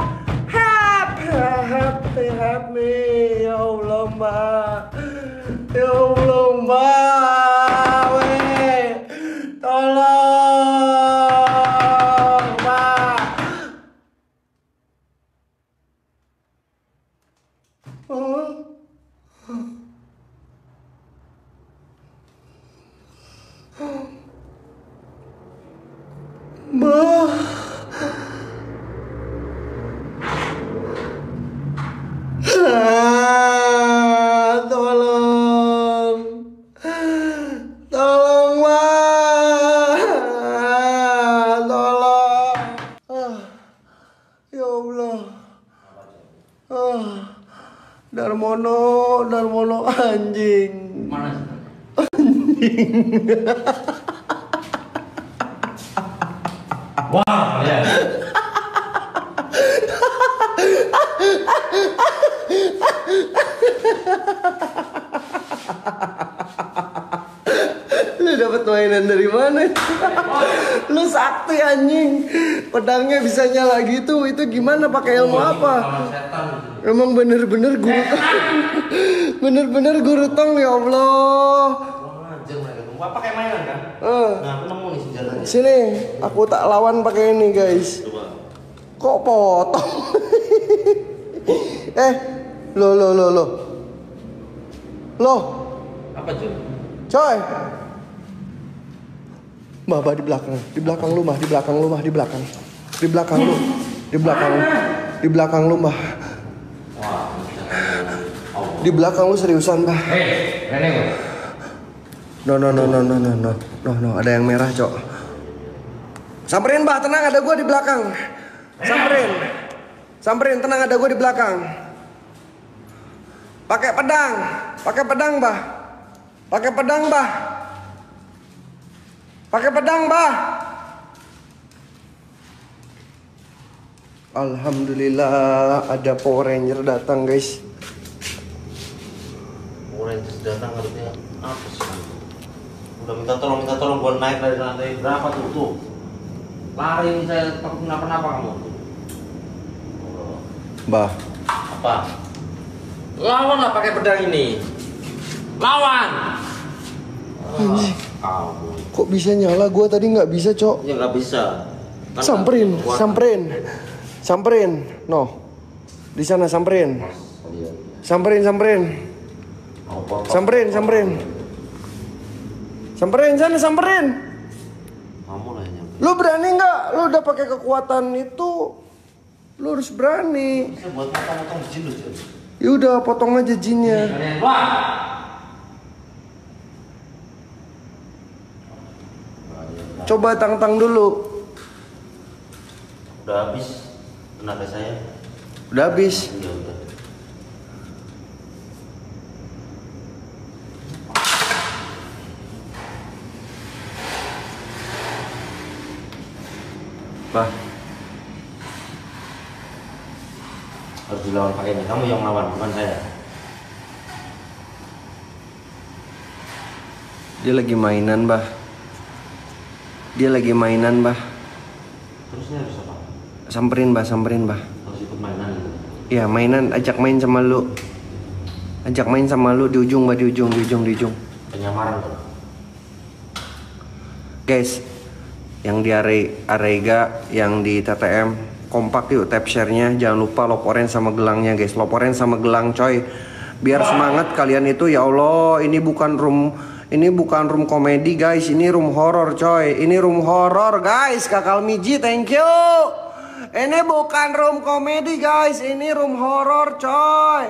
Help me, ya Allah, Mbah. Ya Allah, Mbah. Weh, tolong, Mbah. Mbah. Tolong, Mbah. Tolong. Ya Allah. Darmono anjing. Mana? Wah, ya. Lu dapat mainan dari mana? Lu sakti anjing. Pedangnya bisa nyala gitu. Itu gimana, pakai ilmu apa? Emang bener-bener guru tong. Bener-bener guru tong, ya Allah. Gua pakai mainan kan? Nah, aku nemu nih senjatanya. Sini, aku tak lawan pakai ini, guys. Coba. Kok potong? Loh. Apa cuy? Coy. Mbah di belakang lu, Mbah, di belakang lu. Di belakang lu, Mbah. Di belakang lu seriusan, Mbah. Reneng. No, ada yang merah, Cok. Samperin, Mbah, tenang, ada gua di belakang. Samperin, tenang, ada gua di belakang. Pakai pedang, Mbah. Pakai pedang, Mbah. Alhamdulillah ada Power Ranger datang, guys. Power Ranger datang artinya apa sih? Udah minta tolong gua naik dari lantai berapa tuh? Lari ini saya takut kenapa-napa kamu. Mbah. Apa? Lawan lah pakai pedang ini. Lawan. Kamu. Kok bisa nyala? Gua tadi nggak bisa, Cok. Ya nggak bisa. Kan Samperin. No. Di sana samperin. Samperin. Kamu lah yang. Lu berani nggak? Lu udah pakai kekuatan itu. Lu harus berani. Bisa buat potong jin lu, Jin. Ya udah, potong aja jinnya. Coba tang dulu. Udah habis tenaga saya. Udah habis. Ya udah. Bah. Harus dilawan pakai ini. Kamu yang lawan, bukan saya. Dia lagi mainan, Bah. Terusnya harus apa? Samperin, Bah. Harus ikut mainan gitu. Ya, mainan, ajak main sama lu. Di ujung, Bah, di ujung. Penyamaran tuh. Guys, yang di Arega, yang di TTM, kompak yuk tap share-nya. Jangan lupa lock orange sama gelangnya, guys. Lock orange sama gelang, coy. Biar semangat kalian itu. Ya Allah, ini bukan room komedi, guys. Ini room horror, coy. Ini room horror, guys. Kakal Miji, thank you. Ini bukan room komedi, guys. Ini room horror, coy.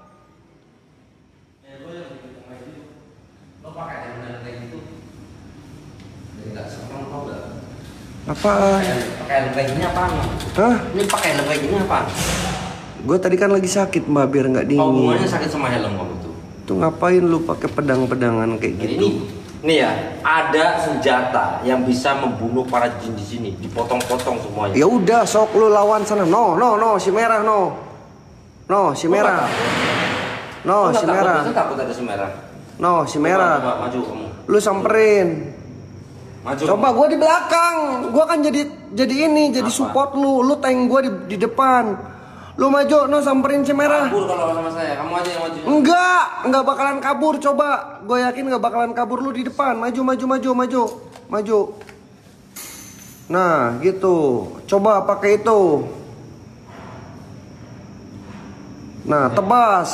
Apa? Pakai leggingnya apa? Hah? Ini pakai leggingnya apa? Gue tadi kan lagi sakit, Mbak, biar nggak dingin. Hubungannya sakit sama helm kamu tuh. Tuh ngapain lu pakai pedang-pedangan kayak gitu? Ini ya, ada senjata yang bisa membunuh para jin di sini, dipotong-potong semuanya. Ya udah, sok lu lawan sana. No, si merah, no. No, si merah. No, si merah. Lu takut ada si merah. No, si merah. Coba, maju kamu. Lu samperin. Maju. Coba gua di belakang. Gua kan jadi ini, jadi Apa? support lu. Lu tank gua di depan. Lu maju, no samperin si merah. Kabur kalau sama saya. Kamu aja yang maju. Enggak bakalan kabur. Coba, gue yakin nggak bakalan kabur. Lu di depan, maju. Nah, gitu. Coba pakai itu. Nah, tebas.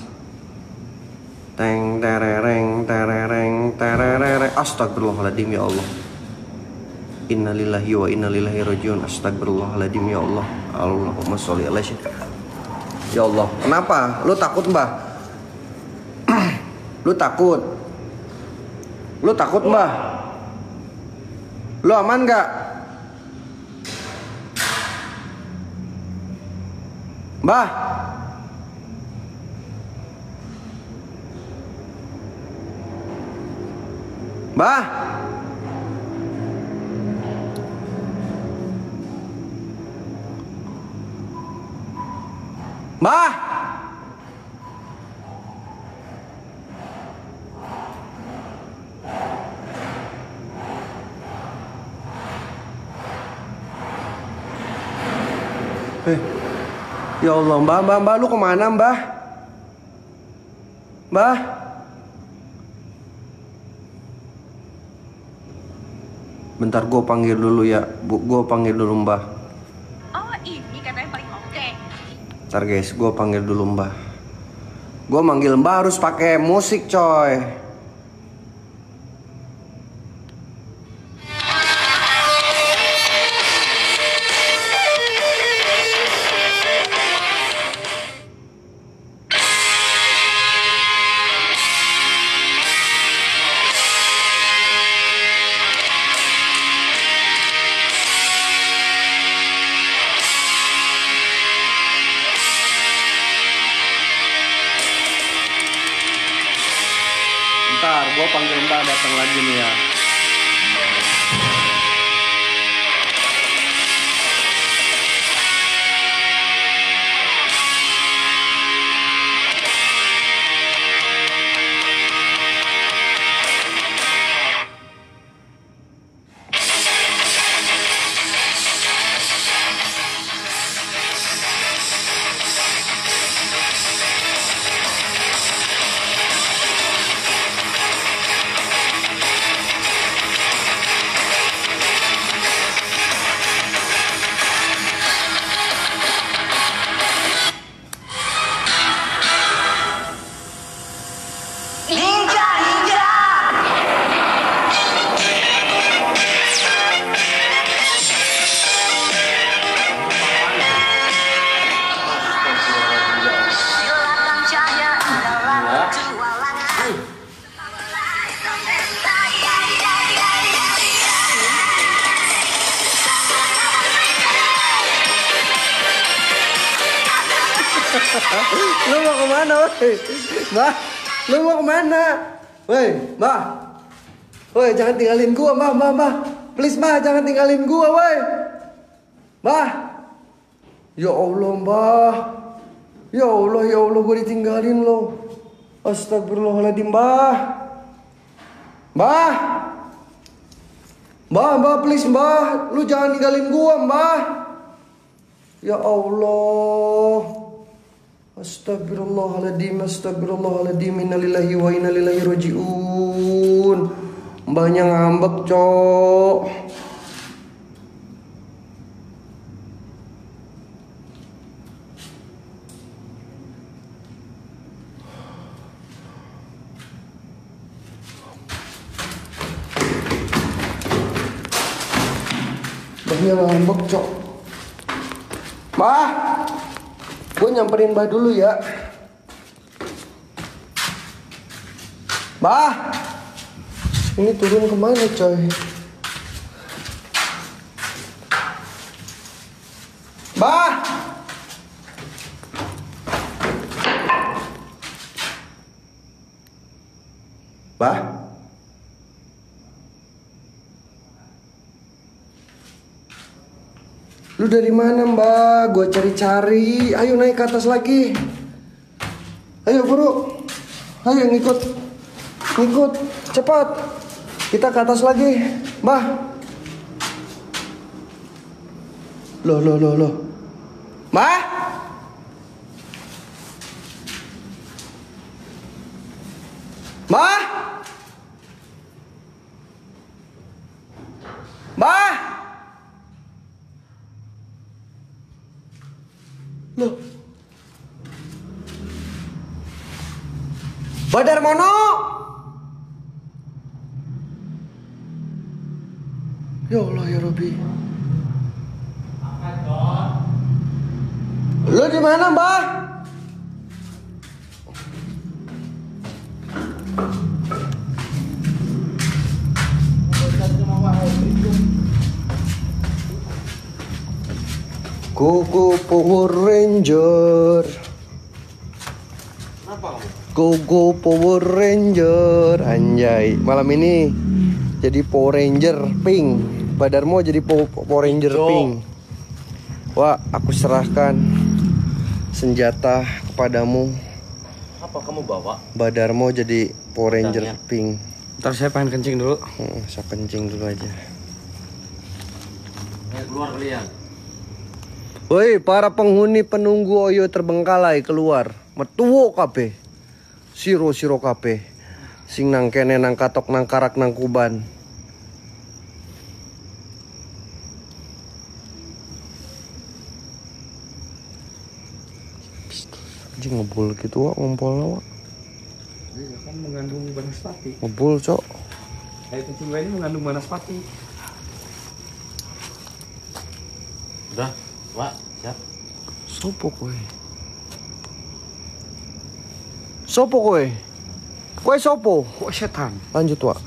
Teng terereng. Astagfirullahaladzim ya Allah. Innalillahi wa innalillahi rajiun. Astagfirullahaladzim ya Allah. Allahumma sholli ala sayyidina. Ya Allah, kenapa? Lu takut, Mbah? Lu takut? Mbah? Lu aman gak? Mbah? Mbah? Mbah? Ya Allah, Mbah, lu kemana, Mbah? Mbah? Bentar, gue panggil dulu ya, gue panggil dulu Mbah. Oh, ini katanya paling oke. Ntar guys, gue panggil dulu Mbah. Gue manggil Mbah harus pakai musik, coy. Bentar, gue panggil Mbah datang lagi nih ya. Lu mau kemana, woi? Mbah, lu mau kemana? Woi, Mbah. Woi, jangan tinggalin gua, Mbah. Please, Mbah, jangan tinggalin gua, woi. Mbah. Ya Allah, Mbah. Ya Allah, gua ditinggalin lo. Astagfirullahaladzim, Mbah. Mbah. Mbah, please, Mbah. Lu jangan tinggalin gua, Mbah. Ya Allah. Astagfirullahaladzim, innalillahi wa inna ilaihi rajiun. Mbahnya ngambek, cok. Mbahnya ngambek, cok. Mbah, gue nyamperin Mbah dulu ya. Mbah, ini turun kemana, coy? Mbah, Mbah, lu dari mana, Mbah? Gue cari-cari. Ayo naik ke atas lagi. Ayo buru. Ayo ngikut. Ngikut. Cepat. Kita ke atas lagi. Mbah. Loh. Mbah. Mbah. Mbah. Loh. Badar Mono. Ya Allah ya Rabbi. Lo di mana, Mbah? Kuku Power Ranger. Kuku Power Ranger. Anjay, malam ini jadi Power Ranger pink. Badarmo jadi Power Ranger pink. Wah, aku serahkan senjata kepadamu. Apa kamu bawa? Badarmo jadi Power Ranger pink. Ntar saya pengen kencing dulu. Saya kencing dulu aja. Keluar kalian. Woi, para penghuni penunggu Oyo terbengkalai keluar. Metuwo kabeh. Siro kabeh. Sing nang kene nang katok nang karak nang kuban. Anjing ngebul gitu wak, ngompol wak. Iya kan mengandung banaspati. Ngebul cok. Air kencing gue ini mengandung banaspati. Udah, Wak, siap. Sopo kowe? Sopo kowe? Kowe sopo? Kok setan? Lanjut wak.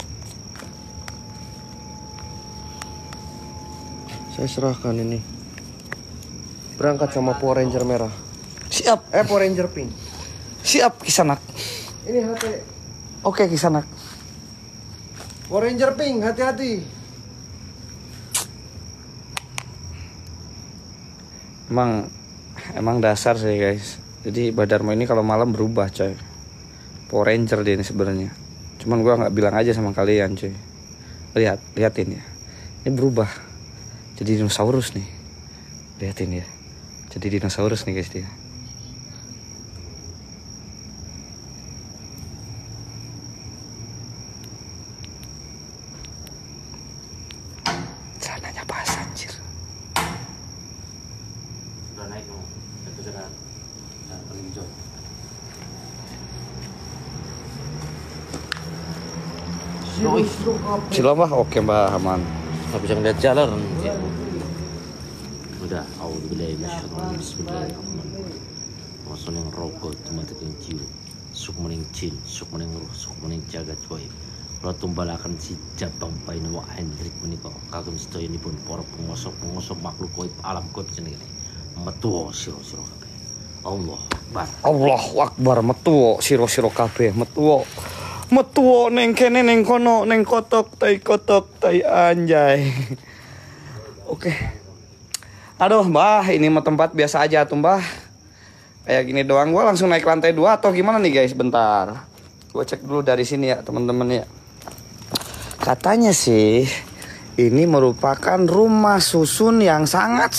Saya serahkan ini. Berangkat sama Power Ranger merah. Siap. Power Ranger pink. Siap Kisanak. Ini HP. Oke Kisanak. Power Ranger pink, hati-hati. Emang dasar sih guys. Jadi Badarmo ini kalau malam berubah coy. Power Ranger dia ini sebenarnya. Cuman gua nggak bilang aja sama kalian coy. Lihatin ya. Ini berubah. Jadi dinosaurus nih. Lihatin ya. Jadi dinosaurus nih guys dia. Celananya basah anjir. Udah naik kamu. Itu jalan. Nah, paling jauh. Silo mbah, oke mbah aman. Nggak bisa ngeliat jalan. Udah, auzubillahi minasyaitonir bismillahirrahmanirrahim. Maksud yang rokok mata yang jiwa. Suk mening jin, suk mening ruh, suk mening jagat gaib. Kula tumbalaken si Jabang Painawa Hendrik menika kagem sedayanipun para penguasa makhluk gaib alam gaib jenenge. Metu sira-sira kabeh. Allahu Akbar. Allahu Akbar, metuwo sira-sira kabeh, metuwo. Metuwo ning kene ning kono ning kotok tai anjay. Oke. Aduh, Mbah, ini mah tempat biasa aja tuh, Mbah. Kayak gini doang, gua langsung naik lantai 2 atau gimana nih, guys? Bentar. Gua cek dulu dari sini ya, teman-teman ya. Katanya sih ini merupakan rumah susun yang sangat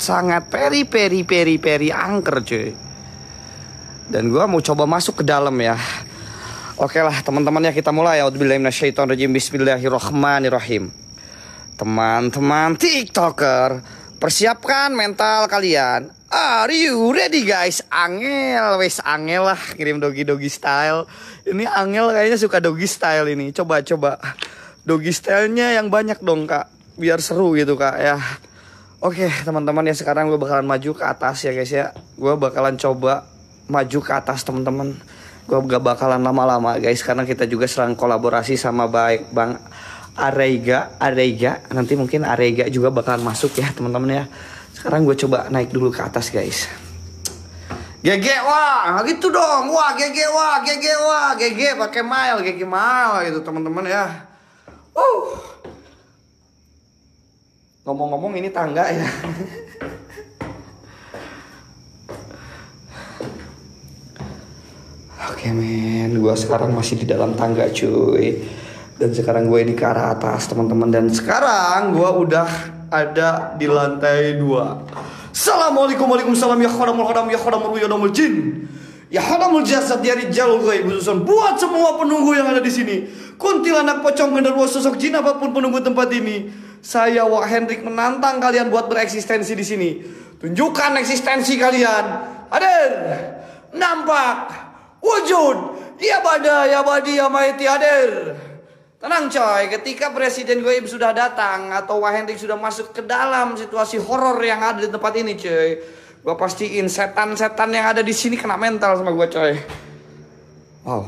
peri angker, cuy. Dan gua mau coba masuk ke dalam ya. Oke lah, teman-teman ya, kita mulai. A'udzubillahi minasyaitonirrajim. Bismillahirrahmanirrahim. Teman-teman TikToker, persiapkan mental kalian. Are you ready guys? Angel, wes angel lah, kirim doggy style. Ini angel kayaknya suka doggy style ini. Coba doggy stylenya yang banyak dong kak, biar seru gitu kak ya. Oke teman-teman ya, sekarang gue bakalan maju ke atas ya guys ya. Gue bakalan coba maju ke atas teman-teman. Gue gak bakalan lama-lama guys, karena kita juga serang kolaborasi sama baik Bang Arega. Nanti mungkin Arega juga bakalan masuk ya teman-teman ya. Sekarang gue coba naik dulu ke atas guys. GG wah, gitu dong. Wah, GG pakai mile gitu teman-teman ya. Ngomong-ngomong ini tangga ya. Oke men, gue sekarang masih di dalam tangga cuy. Dan sekarang gue ini ke arah atas teman-teman. Dan sekarang gue udah ada di lantai 2. Assalamualaikum warahmatullahi wabarakatuh. Ya khadamul ya khadamul jin. Ya khadamul jasad ya rijalul ghaib. Buat semua penunggu yang ada di sini, kuntilanak, pocong, genderuwo, sosok jin apapun penunggu tempat ini, saya Wak Hendrik menantang kalian buat bereksistensi di sini. Tunjukkan eksistensi kalian. Hadir, nampak, wujud, ya bada, ya badi, ya maiti hadir. Tenang coy, ketika Presiden Goib sudah datang atau Wak Hendrik sudah masuk ke dalam situasi horor yang ada di tempat ini coy, gue pastiin setan-setan yang ada di sini kena mental sama gue coy. Wow.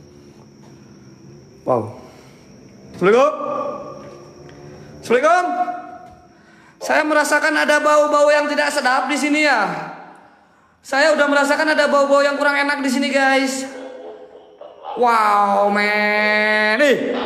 Wow. Assalamualaikum. Assalamualaikum. Saya merasakan ada bau-bau yang tidak sedap di sini ya. Saya udah merasakan ada bau-bau yang kurang enak di sini guys. Wow man.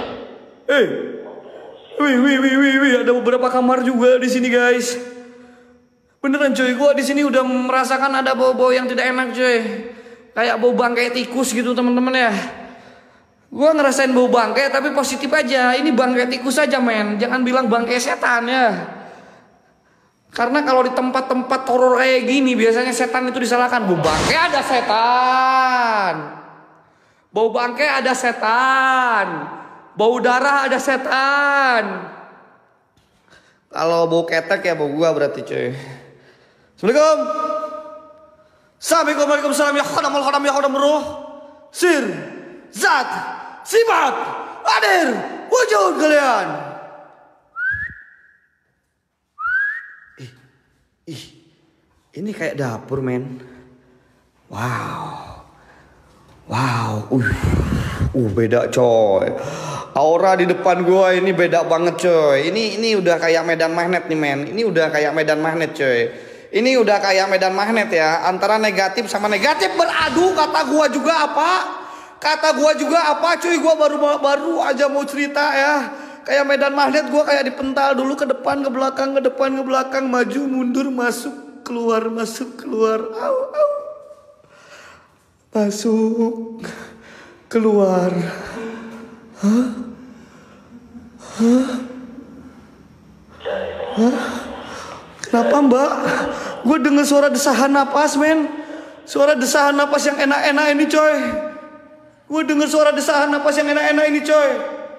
Wih, ada beberapa kamar juga di sini guys. Beneran coy, gue di sini udah merasakan ada bau-bau yang tidak enak coy. Kayak bau bangkai tikus gitu teman-teman ya. Gue ngerasain bau bangkai tapi positif aja. Ini bangkai tikus aja men. Jangan bilang bangkai setan ya. Karena kalau di tempat-tempat horor kayak gini biasanya setan itu disalahkan. Bau bangkai ada setan. Bau bangkai ada setan. Bau darah ada setan. Kalau bau ketek ya bau gua berarti cuy. Assalamualaikum. Assalamualaikum warahmatullahi wabarakatuh. Ya khadamul ruh. Sir. Zat. Sifat. Hadir. Wujud kalian. Ini kayak dapur men. Wow. Beda coy. Aura di depan gua ini beda banget coy. Ini udah kayak medan magnet nih men. Ini udah kayak medan magnet coy. Ini udah kayak medan magnet ya. Antara negatif sama negatif beradu. Kata gua juga apa cuy. Gua baru aja mau cerita ya. Kayak medan magnet gua kayak dipental dulu ke depan ke belakang, ke depan ke belakang, maju mundur, masuk keluar, masuk keluar. Au. Masuk keluar. Hah? Kenapa mbak? Gue dengar suara desahan napas men. Suara desahan napas yang enak-enak ini coy. Gue dengar suara desahan napas yang enak-enak ini coy.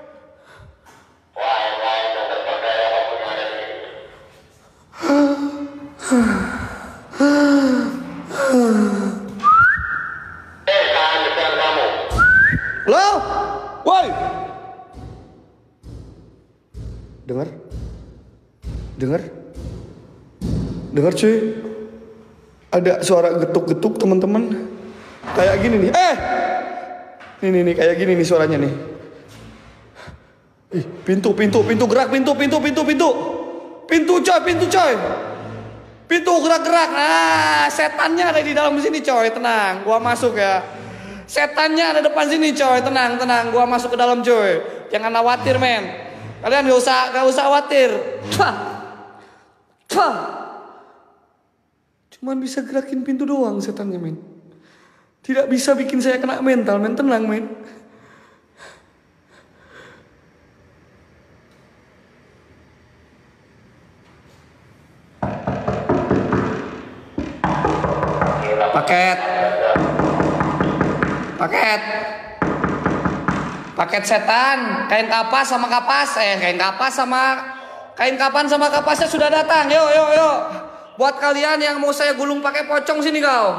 Halo? Woi. Dengar cuy. Ada suara getuk-getuk teman-teman. Kayak gini nih. Nih kayak gini nih suaranya nih. Pintu gerak, pintu coy. Pintu gerak-gerak. Nah, setannya ada di dalam sini coy. Tenang, gua masuk ya. Setannya ada depan sini coy. Tenang, gua masuk ke dalam coy. Jangan khawatir men. Kalian gak usah khawatir. Cuman bisa gerakin pintu doang setannya men. Tidak bisa bikin saya kena mental men. Tenang men. Paket setan, kain kapas sama kapasnya sudah datang. Yo. Buat kalian yang mau saya gulung pakai pocong sini kau.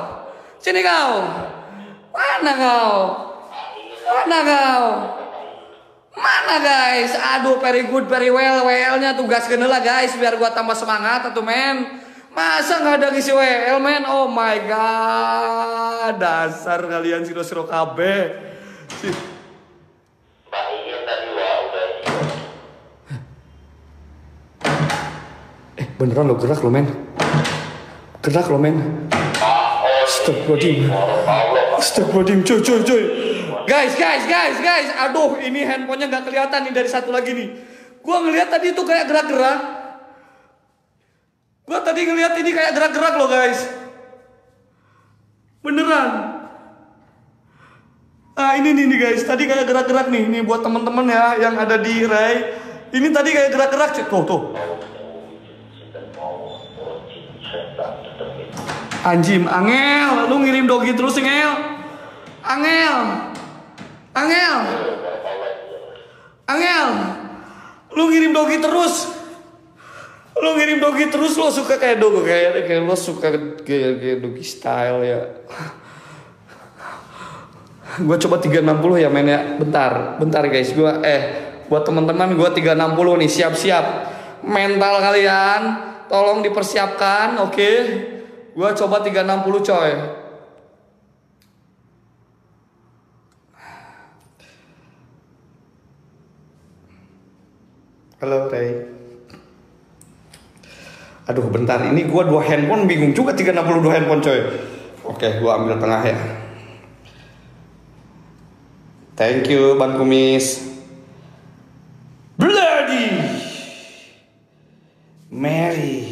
Mana guys? Aduh, very good, very well. WL-nya tugas genela guys, biar gua tambah semangat atuh men. Masa nggak ada ngisi WL men? Oh my god, dasar kalian siro-siro kabeh. Beneran lo gerak lo men. Astagfirullahaladzim, coy. Guys. Aduh, ini handphonenya nggak kelihatan nih dari satu lagi nih. Gua ngeliat tadi itu kayak gerak-gerak. Gua tadi ngeliat ini kayak gerak-gerak loh guys. Beneran. Ah ini nih guys, tadi kayak gerak-gerak nih. Ini buat teman-teman ya yang ada di Ray. Ini tadi kayak gerak-gerak. Tuh. Anjim, Angel, lu ngirim dogi terus, Angel. Angel, lu ngirim dogi terus. Lo suka kayak dogi, kayak lo suka kayak dogi style ya. Gue coba 360 ya men ya. Bentar guys. Buat teman-teman gue 360 nih, siap-siap. Mental kalian tolong dipersiapkan, oke? Gue coba 360 coy. Halo Ray. Aduh bentar, ini gue 2 handphone bingung juga 360 2 handphone coy. Oke, gue ambil tengah ya. Thank you Bang Kumis. Bloody Mary.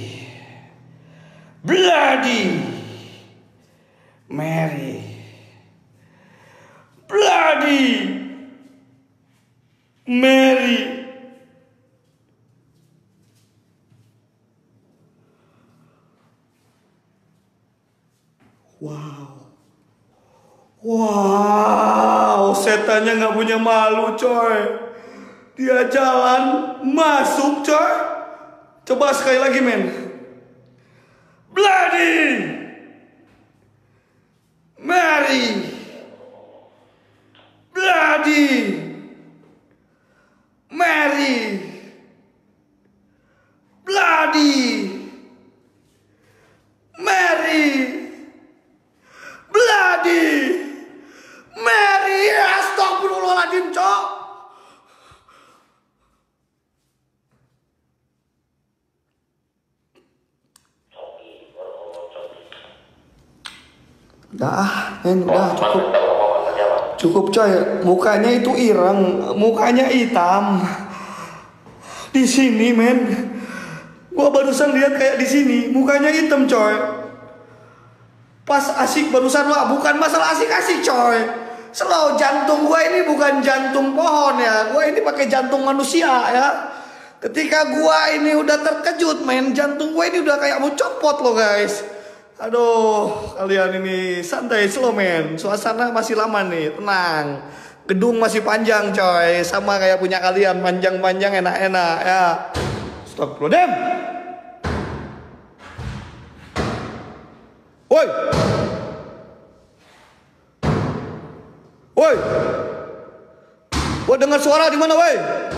Wow, setannya nggak punya malu coy. Dia jalan masuk coy. Coba sekali lagi men. Bloody Mary. Astagfirullahaladzim cok. Udah cukup coy. Mukanya itu ireng, mukanya hitam. Di sini men, gua barusan lihat kayak di sini, mukanya hitam coy. Pas asik barusan, wah bukan masalah asik-asik coy. Slow, jantung gua ini bukan jantung pohon ya, gua ini pakai jantung manusia ya. Ketika gua ini udah terkejut men, jantung gua ini udah kayak mau copot loh guys. Aduh, kalian ini santai, slow men. Suasana masih lama nih, tenang. Gedung masih panjang coy, sama kayak punya kalian, panjang-panjang enak-enak ya. Stop, Dem. Woi. Gua dengar suara di mana, woi?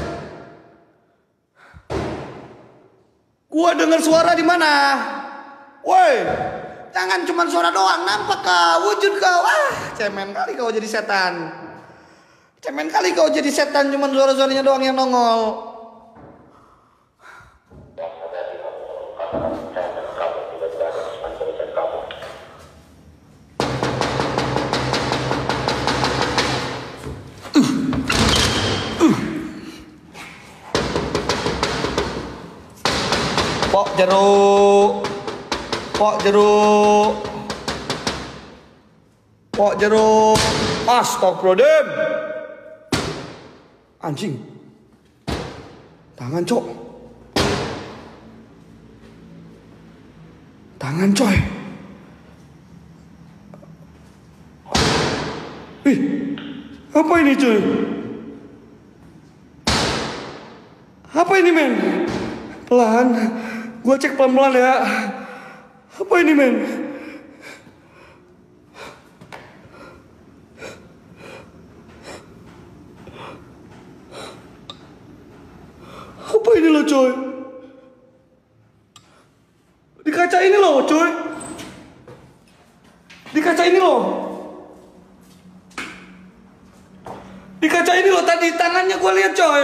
Gua dengar suara di mana? Woi. Jangan cuma suara doang, nampak kau, wujud kau. Cemen kali kau jadi setan. Cuman suara-suaranya doang yang nongol. Pok jeruk. Astagfirullahaladzim. Anjing. Tangan cok. Tangan coy. Ih, apa ini cuy? Apa ini men? Pelan. Gua cek pelan-pelan ya. Apa ini men? Apa ini loh coy? Di kaca ini loh coy. Di kaca ini loh tadi tangannya gue lihat coy.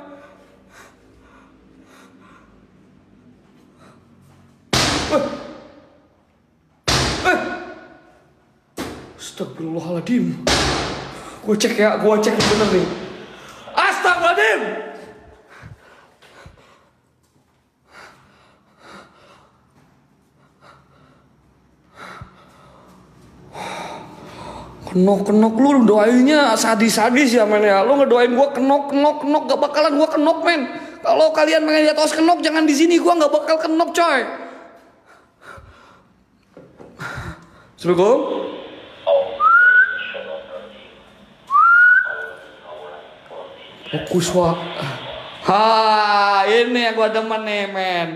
Astagfirullahaladzim. Gue cek bener nih. Astagfirullahaladzim. Kenok lu doainnya sadis-sadis ya men ya. Lu ngedoain gua kenok gak bakalan gua kenok men. Kalau kalian pengen lihat Os kenok jangan di sini, gua nggak bakal kenok coy. Assalamualaikum. Fokus wak. Ini yang gua demen nih men.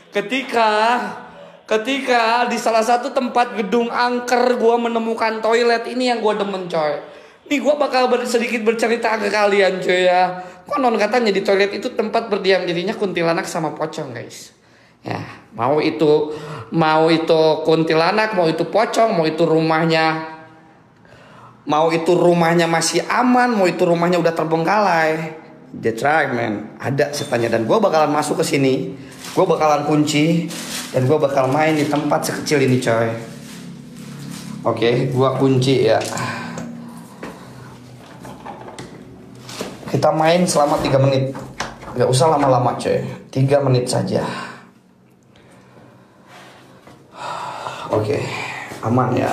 Ketika di salah satu tempat gedung angker gua menemukan toilet, ini yang gua demen coy. Nih gua bakal sedikit bercerita ke kalian coy ya. Konon katanya di toilet itu tempat berdiam dirinya kuntilanak sama pocong guys. Ya, mau itu kuntilanak, mau itu pocong, mau itu rumahnya masih aman, mau itu rumahnya udah terbengkalai. That's right man. Ada setannya dan gua bakalan masuk ke sini. Gua bakalan kunci dan gua bakal main di tempat sekecil ini coy. Oke, gua kunci ya. Kita main selama 3 menit. Gak usah lama-lama coy. 3 menit saja. Oke, aman ya.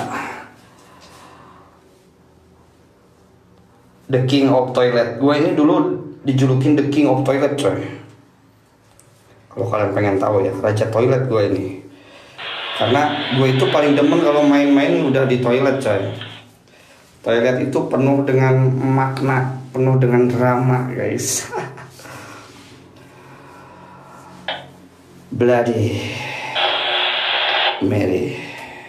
The King of Toilet. Gue ini dulu dijulukin The King of Toilet coy. Kalau kalian pengen tahu ya, raja toilet gue ini. Karena gue itu paling demen kalau main-main udah di toilet coy. Toilet itu penuh dengan makna, penuh dengan drama guys. Bloody Mary.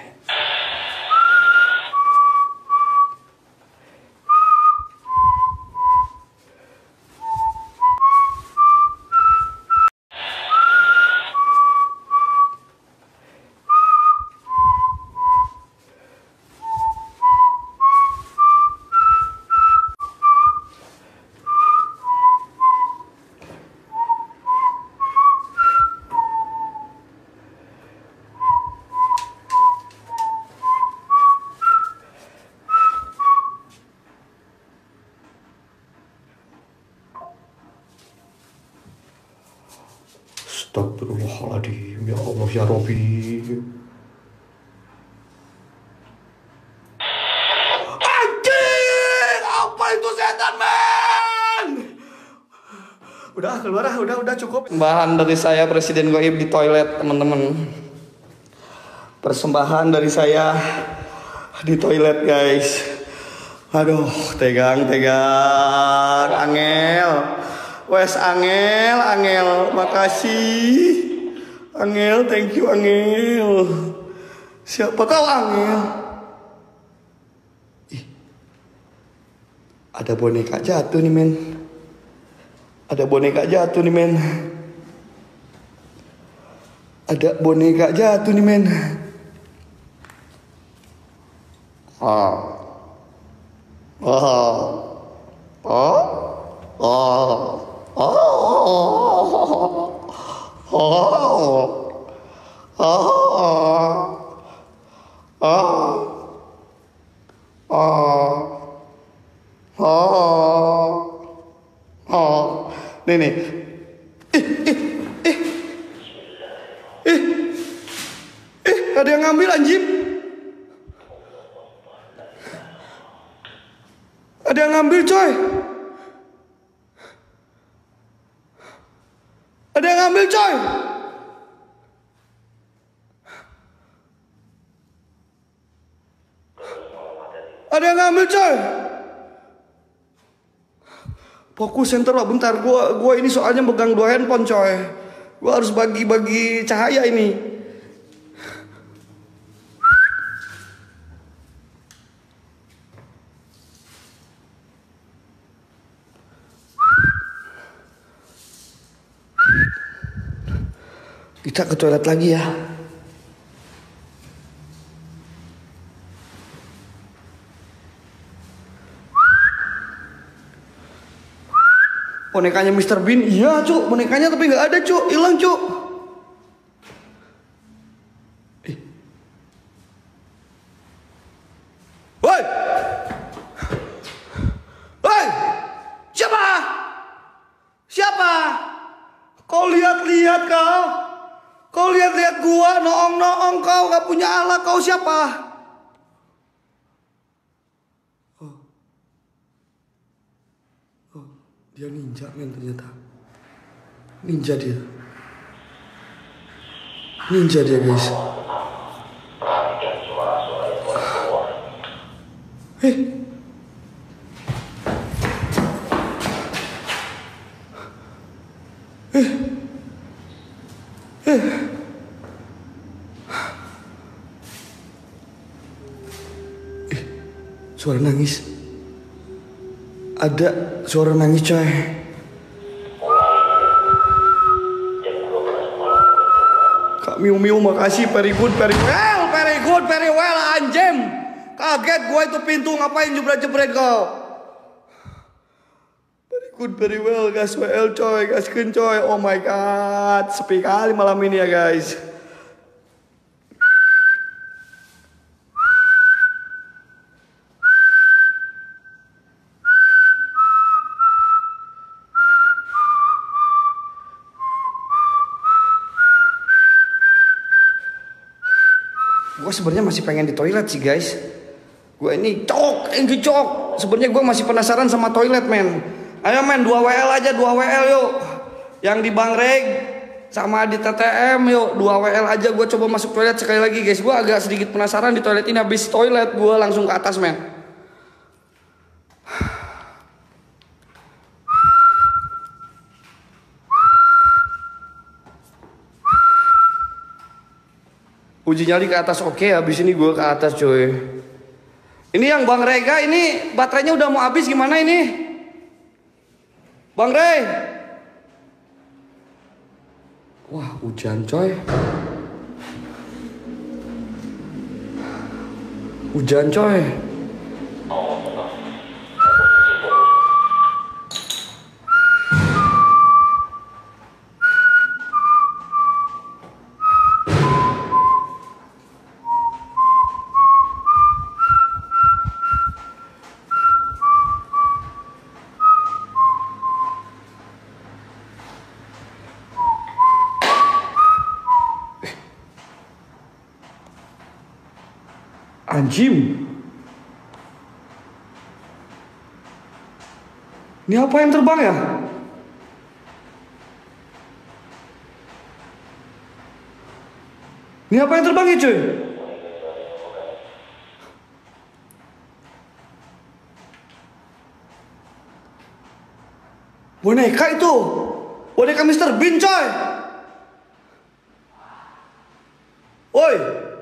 Astagfirullahaladzim, ya Allah ya Rabbi. Anjing, apa itu setan men? Udah keluar, udah cukup. Persembahan dari saya Presiden Goib di toilet teman-teman. Persembahan dari saya di toilet guys. Aduh, tegang, angel. Wes angel, makasih. Angel, thank you angel. Siapa kau angel? Ih, ada boneka jatuh nih men. Ada boneka jatuh nih men. Nih. Ada yang ngambil anjing. Ada yang ngambil coy. Ada yang ngambil coy. Ada yang ngambil coy. Fokus center lah bentar. Gua ini soalnya megang 2 handphone coy. Gua harus bagi-bagi cahaya ini. Kita ke toilet lagi ya. Bonekanya Mr. Bean, iya cuk, bonekanya tapi nggak ada cuk, hilang cuk. Woi, siapa? Kau lihat kau? Kau lihat gua, noong kau gak punya alat, kau siapa? Dia ninja men ternyata. Ninja dia. Ninja dia guys. Suara nangis. Ada suara nangis coy. Kak Miu Miu makasih, very good, very well anjem. Kaget gua itu pintu ngapain jebret-jebret kau. Very well gas WL coy, gaskeun coy. Oh my god, sepi kali malam ini ya guys. Gue sebenarnya masih pengen di toilet sih guys. Gue ini cok. Sebenarnya gue masih penasaran sama toilet men. Ayo men 2 WL aja, 2 WL yuk. Yang di Bang Reg sama di TTM yuk, 2 WL aja. Gue coba masuk toilet sekali lagi guys. Gue agak sedikit penasaran di toilet ini. Habis toilet gue langsung ke atas men. Uji nyali ke atas, oke. Habis ini gue ke atas coy. Ini yang Bang Rega ini baterainya udah mau habis gimana ini? Bang Rey. Wah hujan coy. Hujan coy. Anjim. Ini apa yang terbang ya? Ini apa yang terbang ya cuy? Boneka itu. Boneka Mr. Bean coy. Woi.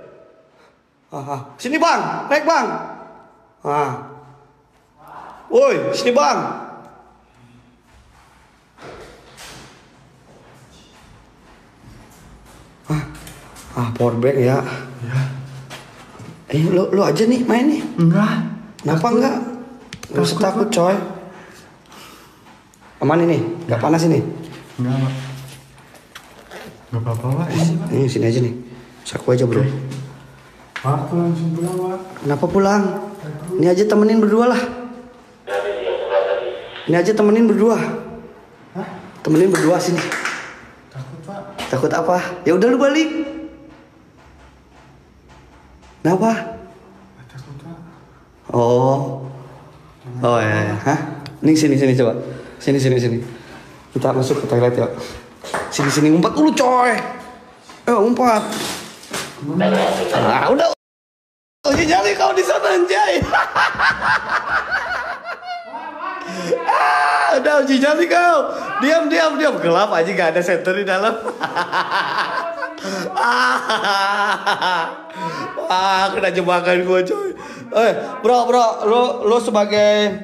Sini bang, naik bang. Woi, sini bang. Powerbank ya. Lu aja nih main nih. Enggak. Kenapa enggak? Gak usah takut coy. Aman ini, nggak panas ini. Enggak apa-apa Pak. Ini sini aja nih. Saku aja bro. Pak, langsung pulang Pak. Kenapa pulang? Ini aja temenin berdua lah. Ini aja temenin berdua. Hah? Temenin berdua sini. Takut Pak. Takut apa? Ya udah lu balik. Kenapa? Takut Pak. Oh ya. Hah? Nih sini coba. Sini. Kita masuk ke toilet ya. Sini umpat dulu coy. Umpat. Udah. Uji nyali kau di sana anjay. Udah uji nyali kau. Diam. Gelap aja gak ada senter di dalam. Kena jebakan gue coy. Bro, lo sebagai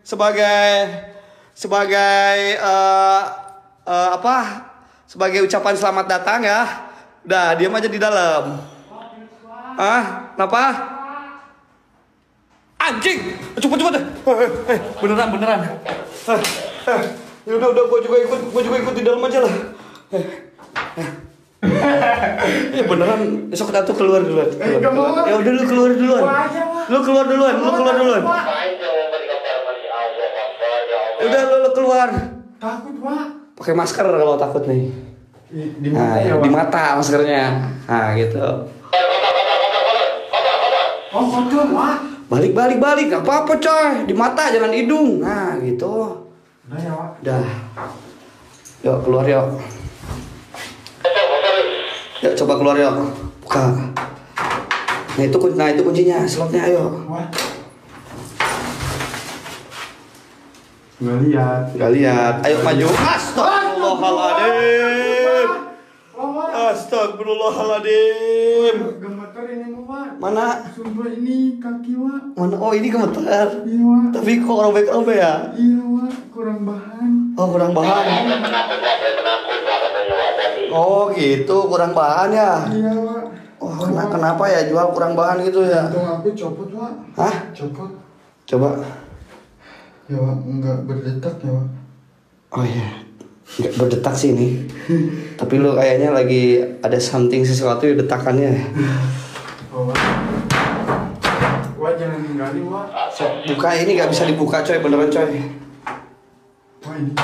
apa? Sebagai ucapan selamat datang ya. Udah, diam aja di dalam. Kenapa? Anjing! Cepet deh. Beneran. Ya udah, gua juga ikut di dalam aja lah. Ya beneran, besok kita tuh keluar duluan. Ya udah lu keluar duluan. Lu keluar duluan. Udah lu keluar. Takut Pak. Pakai masker kalau takut nih. Di mata ya Pak? Di mata maskernya. Nah gitu. Oh kotor Pak. Balik. Gak apa-apa coy. Di mata jangan hidung. Nah gitu. Udah ya, Wak. Udah. Yuk keluar yuk. Yuk coba keluar yuk. Buka. Nah itu kuncinya, slotnya ayo. Wah. Nggak lihat. Ayo maju. Astagfirullahaladzim. Astagfirullahaladzim. Gemeter ini mau, Wak. Mana? Sumpah ini kaki, Wak. Mana? Oh ini gemeter. Iya, Wak. Tapi kok robek-robek ya? Iya, Wak. Kurang bahan. Oh kurang bahan. Oh gitu, kurang bahan ya. Iya, Wak. Oh kenapa ya jual kurang bahan gitu ya? Untung aku copot, Wak. Hah? Copot. Coba. Ya, Wak. Enggak berdetak ya, Wak. Oh iya, nggak berdetak sih ini. Tapi lu kayaknya lagi ada sesuatu ya detakannya. Oh, Wak. Wak, jangan ninggalin, Wak. Buka ini nggak bisa dibuka coy, beneran coy. Wah, ini.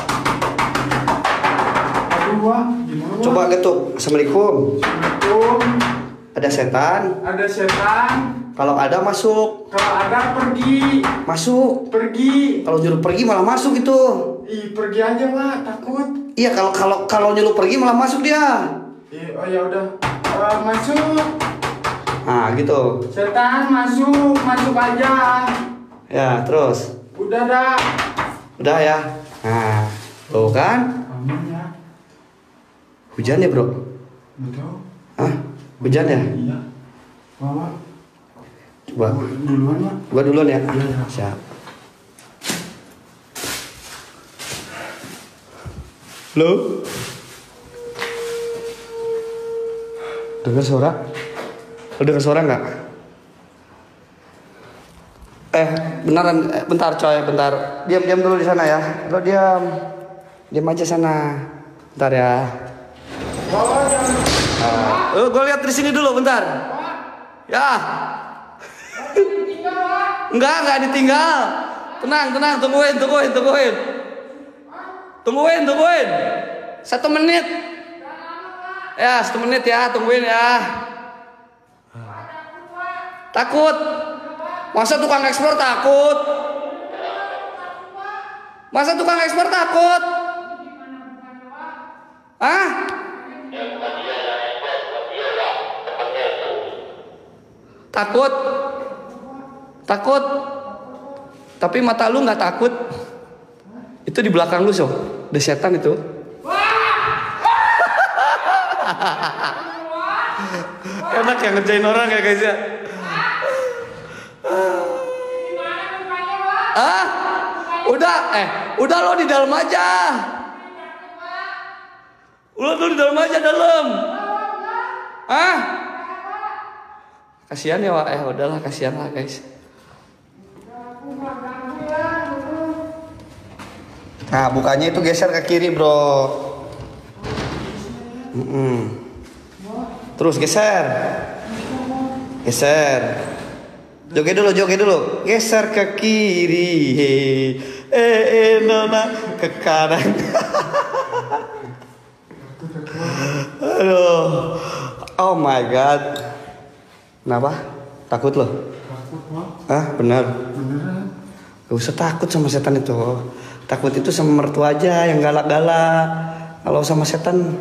Aduh, Wak. Gimana, Wak? Coba ketuk. Assalamualaikum. Assalamualaikum. Ada setan. Ada setan. Kalau ada masuk. Kalau ada pergi. Masuk. Pergi. Kalau nyuruh pergi malah masuk itu. Ih, pergi aja, Wak. Takut. Iya kalau nyuruh pergi malah masuk dia. Oh ya udah. Masuk. Nah gitu. Setan masuk aja. Ya terus. Udah dah. Udah ya. Nah tuh kan. Amin ya. Hujan ya bro. Betul. Hah? Hujan ya? Iya. Bawa. Coba. Duluan, Wak. Gua duluan ya. Siap. Halo. Dengar suara? Lo dengar suara nggak? Beneran, bentar coy, bentar. Diam dulu di sana ya. Lo diam aja sana. Bentar ya. Gue lihat di sini dulu, bentar. Ya. Enggak ditinggal. Tenang, tungguin. Tungguin. 1 menit. Ya, 1 menit ya, tungguin ya. Takut. Masa tukang ekspor takut? Hah? Takut. Tapi mata lu nggak takut. Itu di belakang lu so, ada setan itu. Enak ya ngerjain orang ya guys ya. Udah lo di dalam aja. Lo di dalam aja dalam. Kasihan ya Wak, udahlah kasihan lah guys. Nah bukanya itu geser ke kiri bro. Terus geser. Joget dulu. Geser ke kiri. Nona ke kanan. Aduh. Oh my god. Kenapa? Takut lo? Takut, Wak. Benar. Beneran. Gak usah takut sama setan itu. Takut itu sama mertua aja yang galak-galak. Kalau sama setan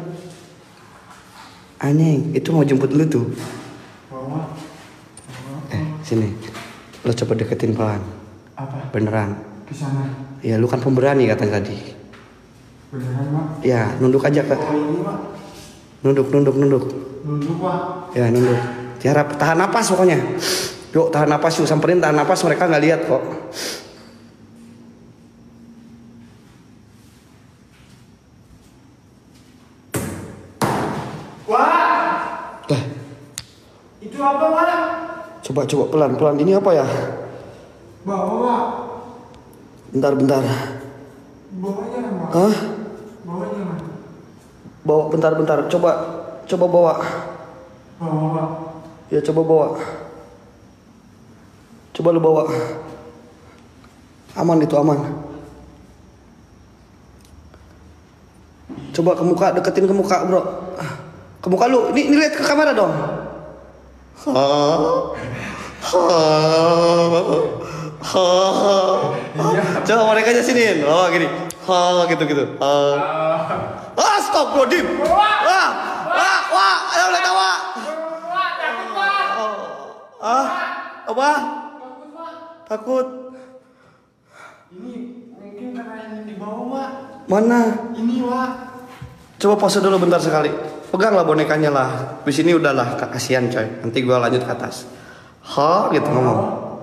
anjing, itu mau jemput lu tuh. Bawa. Sini. Lo coba deketin pelan. Apa? Beneran. Kesana. Ya lu kan pemberani katanya tadi. Beneran, Wak. Ya, nunduk aja ke. Oh ini, Wak. Nunduk. Nunduk, Wak. Ya, nunduk. Tiarap, tahan napas pokoknya. Yuk, tahan napas yuk, samperin tahan napas, mereka nggak lihat kok. Wak. Itu apa, Wak? Coba pelan. Ini apa ya? Bawa, Wak. Bentar. Bawanya mana, Wak? Hah? Bawanya mana? Bawa bentar. Coba bawa. Bawa, Wak. Ya coba bawa. Coba lu bawa. Aman itu, aman. Coba ke muka, deketin ke muka, bro. Ke muka lu. Ini lihat ke kamera dong. Coba mereka aja siniin. Oh gini. Oh gitu. Astagfirullahaladzim. Wah. Ayo udah tawa. Apa? Takut. Ini mungkin karena yang di bawah, Wak. Mana? Ini, Wak. Coba pause dulu bentar sekali. Peganglah bonekanya lah. Di sini udahlah, kasihan coy. Nanti gua lanjut ke atas. Gitu ngomong.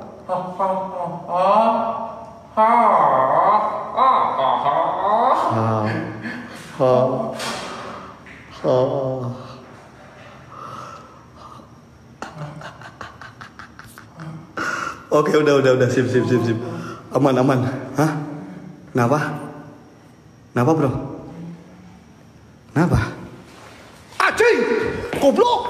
Oke, udah, sip. Aman. Hah? Kenapa, bro? Kenapa? Acing! Goblok!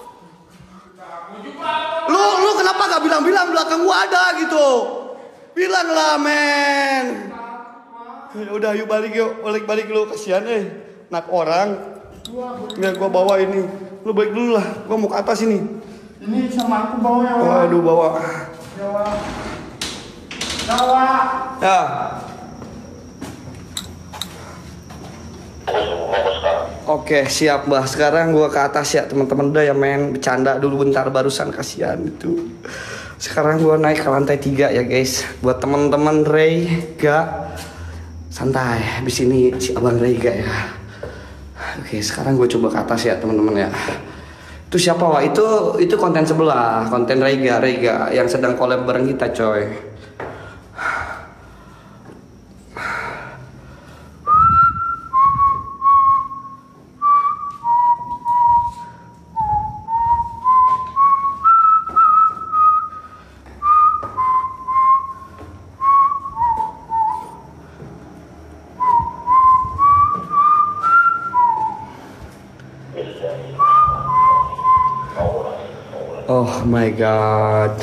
Lu kenapa gak bilang-bilang belakang gua ada gitu? Bilanglah, men. Ya udah, yuk balik lu, kasihan nak orang. Biar gua bawa ini. Lu balik dulu lah, gua mau ke atas ini. Ini sama aku bawa ya, Wak. Waduh, bawa. Ya, Wak. Ya. Oke, siap Mbah. Sekarang gua ke atas ya, teman-teman. Udah ya, men. Bercanda dulu bentar barusan, kasihan itu. Sekarang gua naik ke lantai 3 ya, guys. Buat teman-teman Rega, santai. Habis ini si Abang Rega ya. Oke, sekarang gue coba ke atas ya, teman-teman ya. Itu siapa, Wak? Itu konten sebelah, konten Rega yang sedang collab bareng kita, coy. Oh my god.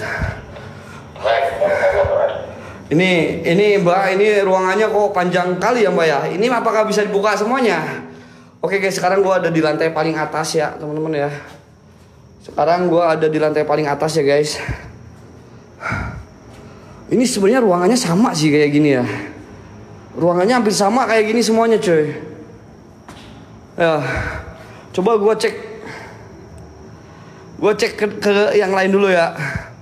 Ini Mbak, ini ruangannya kok panjang kali ya Mbak ya. Ini apakah bisa dibuka semuanya? Oke guys, sekarang gua ada di lantai paling atas ya teman-teman ya. Sekarang gua ada di lantai paling atas ya guys. Ini sebenarnya ruangannya sama sih kayak gini ya. Ruangannya hampir sama kayak gini semuanya coy. Ya, coba gua cek. Gue cek ke yang lain dulu ya.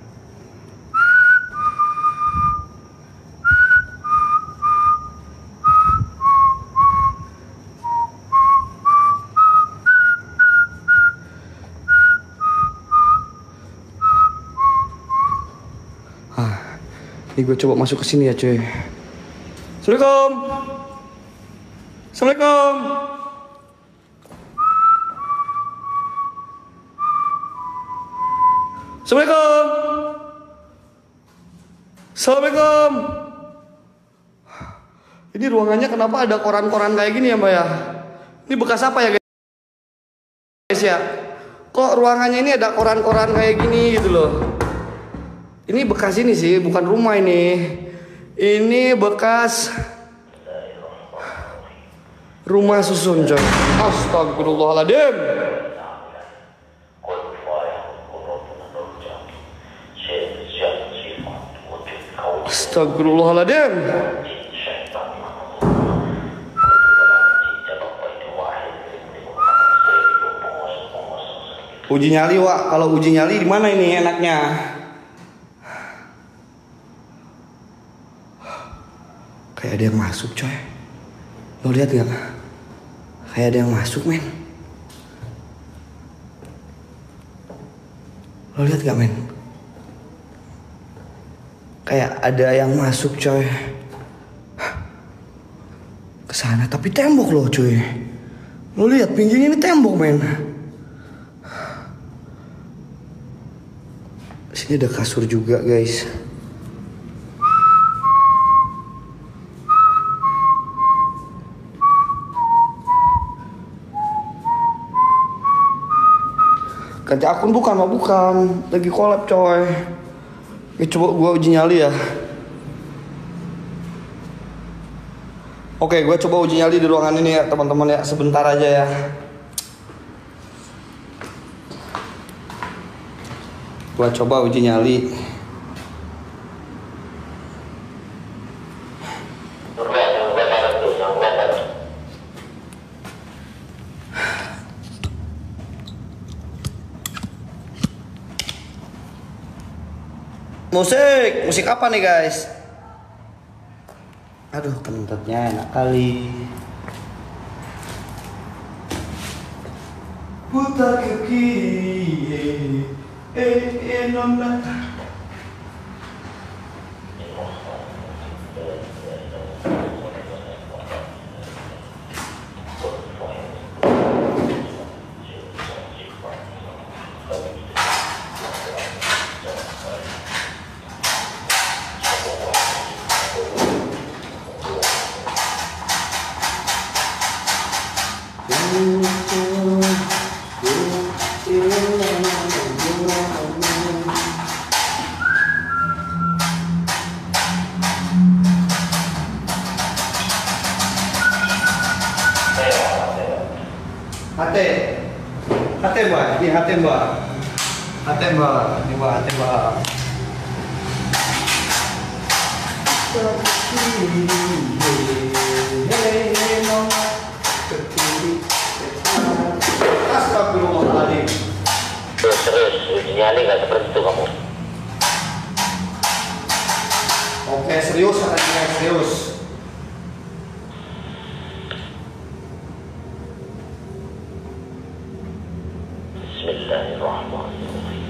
Ini gue coba masuk ke sini ya cuy. Assalamualaikum. Assalamualaikum. Assalamualaikum. Ini ruangannya kenapa ada koran-koran kayak gini ya Mbak ya? Ini bekas apa ya guys ya? Kok ruangannya ini ada koran-koran kayak gini gitu loh? Ini bekas ini sih, bukan rumah ini. Ini bekas rumah susun coy. Astagfirullahaladzim. Astagfirullahaladzim. Uji nyali Wak, kalau uji nyali di mana ini enaknya? Kayak ada yang masuk coy. Lo lihat gak? Kayak ada yang masuk men. Lo lihat gak men? Kayak ada yang masuk coy. Kesana tapi tembok loh coy. Lo lihat pinggirnya ini tembok men. Sini ada kasur juga guys. Ganti akun bukan. Lagi collab coy. Coba gue uji nyali ya. Oke, gue coba uji nyali di ruangan ini ya teman-teman ya. Sebentar aja ya. Gue coba uji nyali. Musik apa nih guys? Aduh, kentutnya enak kali. Putar ke kiri, nona. Hati mbak, ini hati mbak, ini mbak, hati mbak. Astagfirullahaladzim. Serius, uji nyali nggak seperti itu kamu. Oke, serius katanya, serius. Bismillahirrahmanirrahim.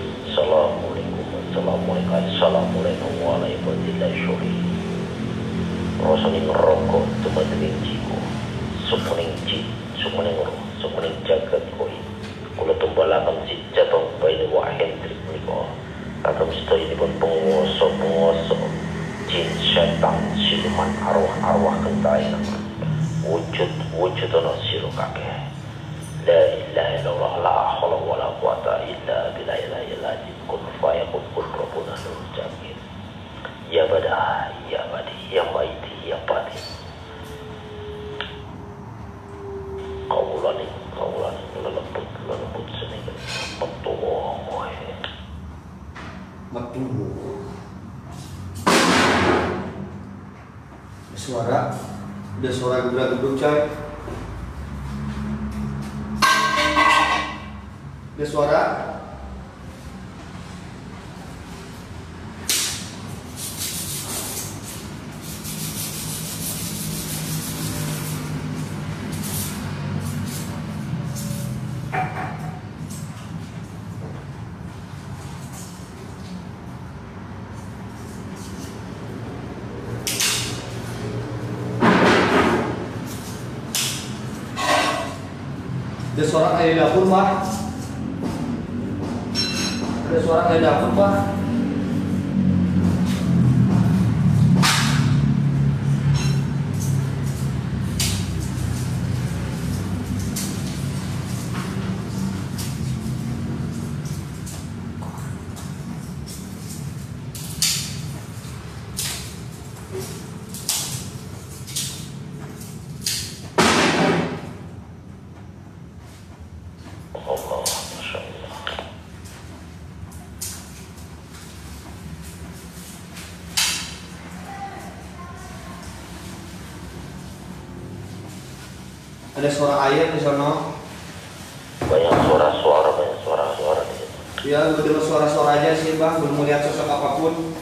Assalamualaikum warahmatullahi wabarakatuh. Rosoning rokok tumating jiko, sukmaning ji, sukmaning roh, sukmaning jagat koi. Kula tumbalakan si jatong bayi wahen trik niko. Kakam stoi di pun penguoso, jin syaitan siluman arwah kentai nama. Wujud ono silu kakek. La ilaha illallah la haula wala quwata illa billahil azim. Kun fayakun kun rabbuna nur jamil. Ya bada, ya badi, ya baiti, ya badi. Kaulan lelembut seni metu kowe. Metu. Udah suara gebrak-gebruk coy. Ada suara. Ada suara kayak dapur mah. Ada suara kayak dapur mah. Allah, Masya Allah. Ada suara air di sana. Banyak suara di situ. Ya, gue dengar suara-suara aja sih bang, belum melihat sosok apapun.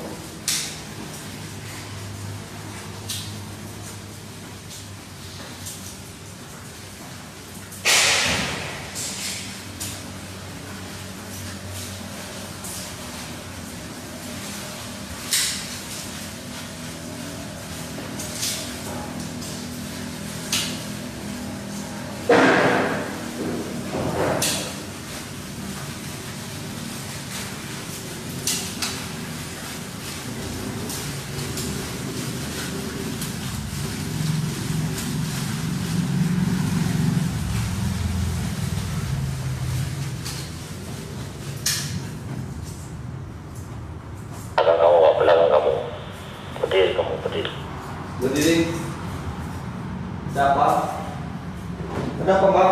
Belakang kamu. Berdiri. Berdiri. Ada apa? Ada apa bang?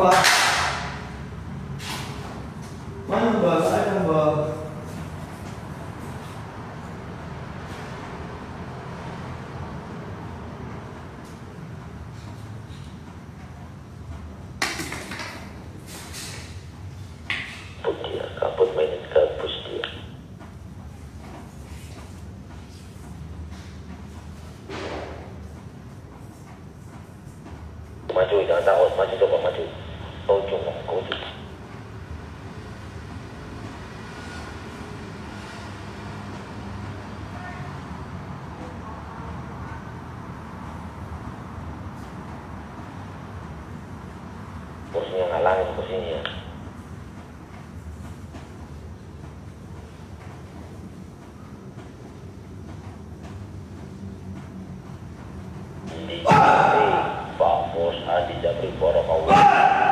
Mana bang? Ada bang? Kabut mainin kabus dia. maju, jangan takut, maju coba maju. Goju. Kursinya ngalangin kursinya. Pak Bos Adi Jabri Borokawan.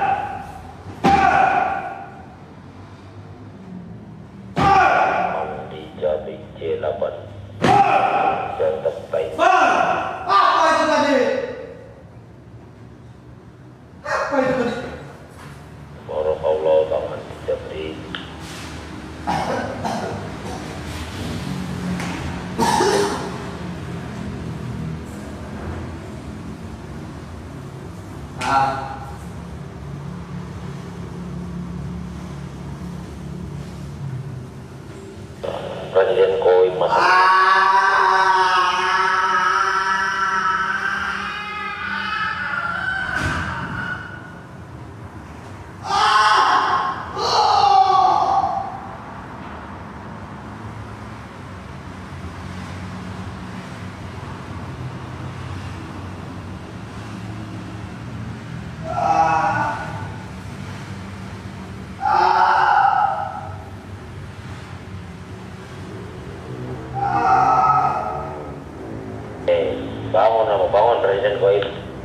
Andi Jabri C8. Jantep Tain. Apa itu tadi? Apa itu tadi? Borokawan Bang Andi Jabri. Presiden Koi masuk. Bangun Presiden Koi.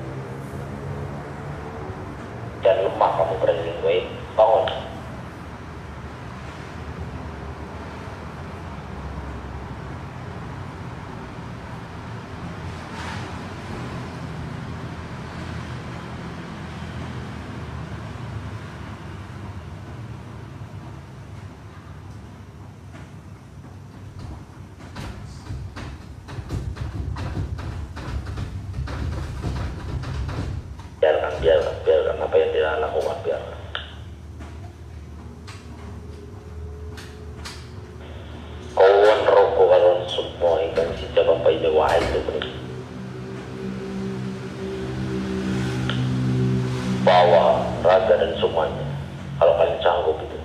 Jangan lemah kamu Presiden Koi. Bangun. Biarkan apa yang dia lakukan, biarkan. Kawan rokok kalau semua ikan si cabang bayi dewa itu beri. Bawa raga dan semuanya kalau kalian sanggup itu.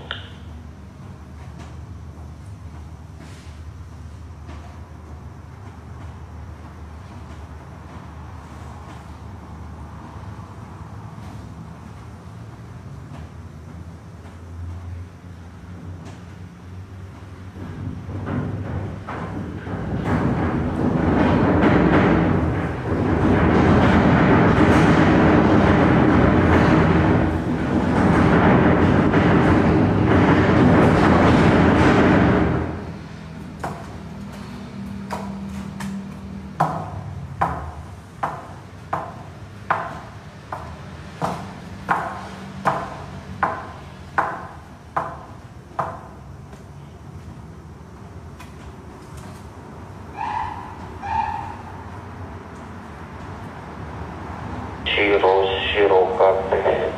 Shiro kabeh.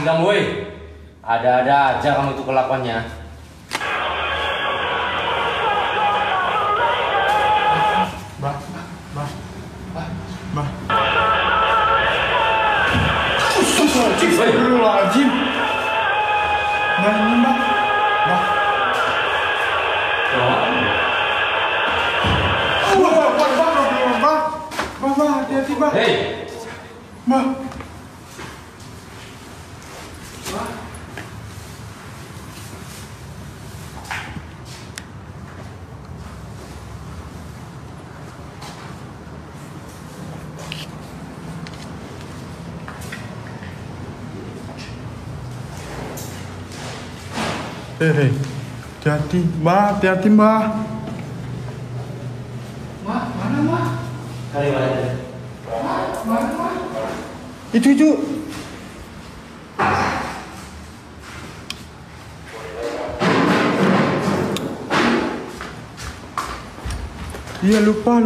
sih kamu, woi? Ada-ada aja kamu itu kelakuannya. Astagfirullahaladzim. Mbah, ini mbah. Mbah, hati-hati mbah. Hei, Mbah. Hati-hati mbah, hati-hati mbah. Mah, mana mah? kali mana? Mana mah? Itu. Iya lupa.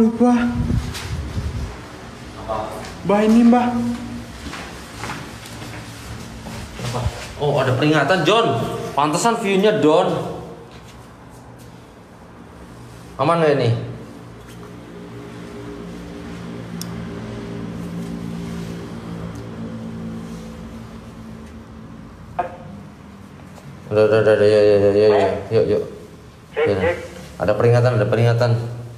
Apa? Mbah ini mbah. Apa? Oh, ada peringatan, John. Pantesan view-nya down. Aman gak ini? Udah, yuk. Ya. Ada peringatan.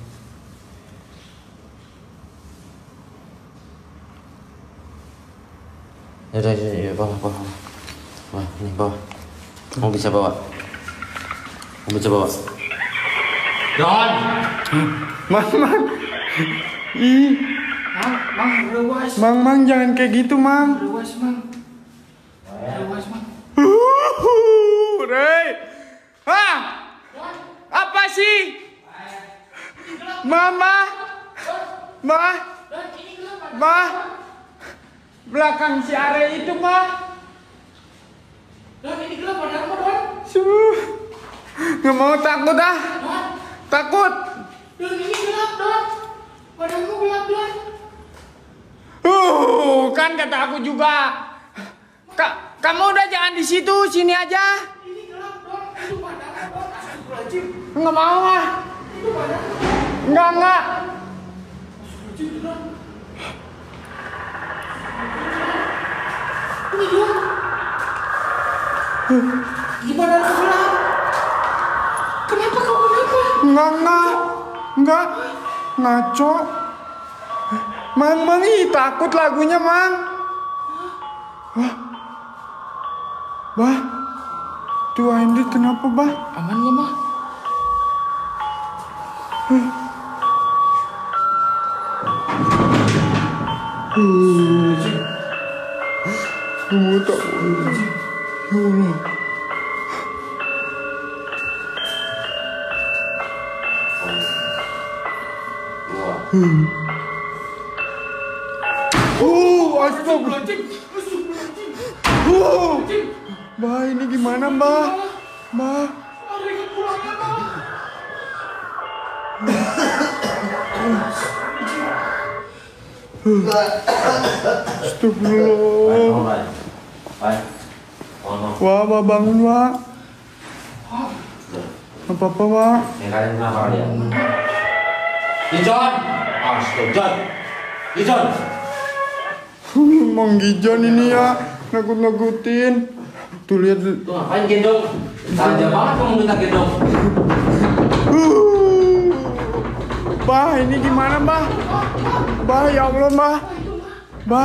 Ya, bawa. Wah, ini bawa. Kamu bisa bawa. John! Mang. Ih, Mang, rewas. Mang jangan kayak gitu, Mang. Rewas, Mang. Rewas, Mang. Rey. Hah? Apa sih? Mama. Ma. Belakang si Are itu, Ma. Don, ini gelap ada apa, Don? Nggak mau takut ah. Takut. Don, ini gelap, Don. Padamu gelap, Don. Kan kata aku juga. Kamu udah jangan di situ, sini aja. Ini gelap, Don. Itu padamu, Don. Astagfirullahaladzim. Nggak mau ah. Itu padamu. Enggak. Astagfirullahaladzim, Don. Ini, Don. Gimana aku gelap? Kenapa kau kenapa? Enggak. Ngaco. Mang, takut lagunya, Mang. Bah. Tuh Andy kenapa, Bah? Aman nggak, Mah? Kamu tak boleh. Ya Allah. Astagfirullahaladzim. Bah, ini gimana, Mbah? Mbah. Mari ke pulangnya, Mah. Astagfirullah. Wah, bangun, Wah. Apa-apa, Wah? Yang kalian kenapa kalian? Gijon! Gijon! Mang Gijon ini ya, nakut-nakutin. Tuh lihat. Tuh ngapain gendong? Saja banget kamu minta gendong. Bah, ini gimana, Bah? Bah, ya Allah, Bah. Bah.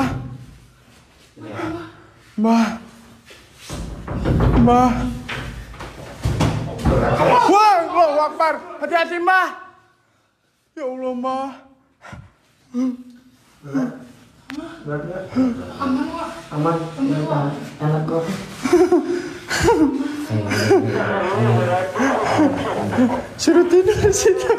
Wah, Allahu Akbar. Hati-hati, Mbah. Ya Allah, Mbah. Aman. Enak kok. Suruh tidur di situ.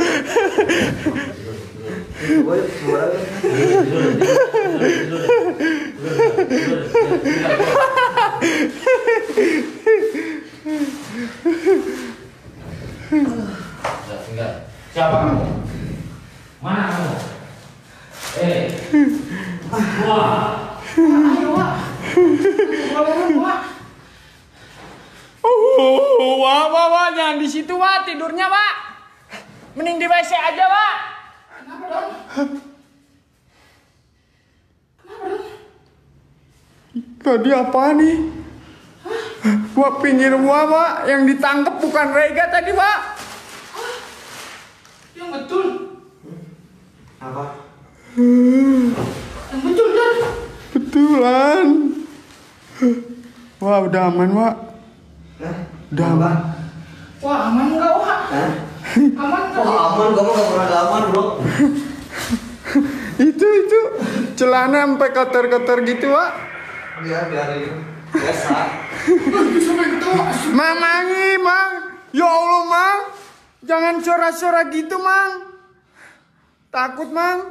Siapa kamu? Mana kamu? Ayo, Wak. Boleh, Wak. Wah, jangan di situ, Wak. Tidurnya, Wak. Mending di WC aja, Wak. Kenapa dong? Tadi apa nih? Wak, pinggir Wak. Yang ditangkap bukan Rega tadi, Wak. Yang betul. Apa? Yang betul kan? Betulan. Wah, udah aman, Wak. Udah aman. Wah, aman enggak, Wak? Aman enggak? Aman, kamu gak pernah aman, bro. Itu celana sampai kotor-kotor gitu, Wak. Biarin. Biasa. Sampai ketawa. Mangi, Mang. Ya Allah, Mang. Jangan sorak-sorak gitu, Mang. Takut, Mang.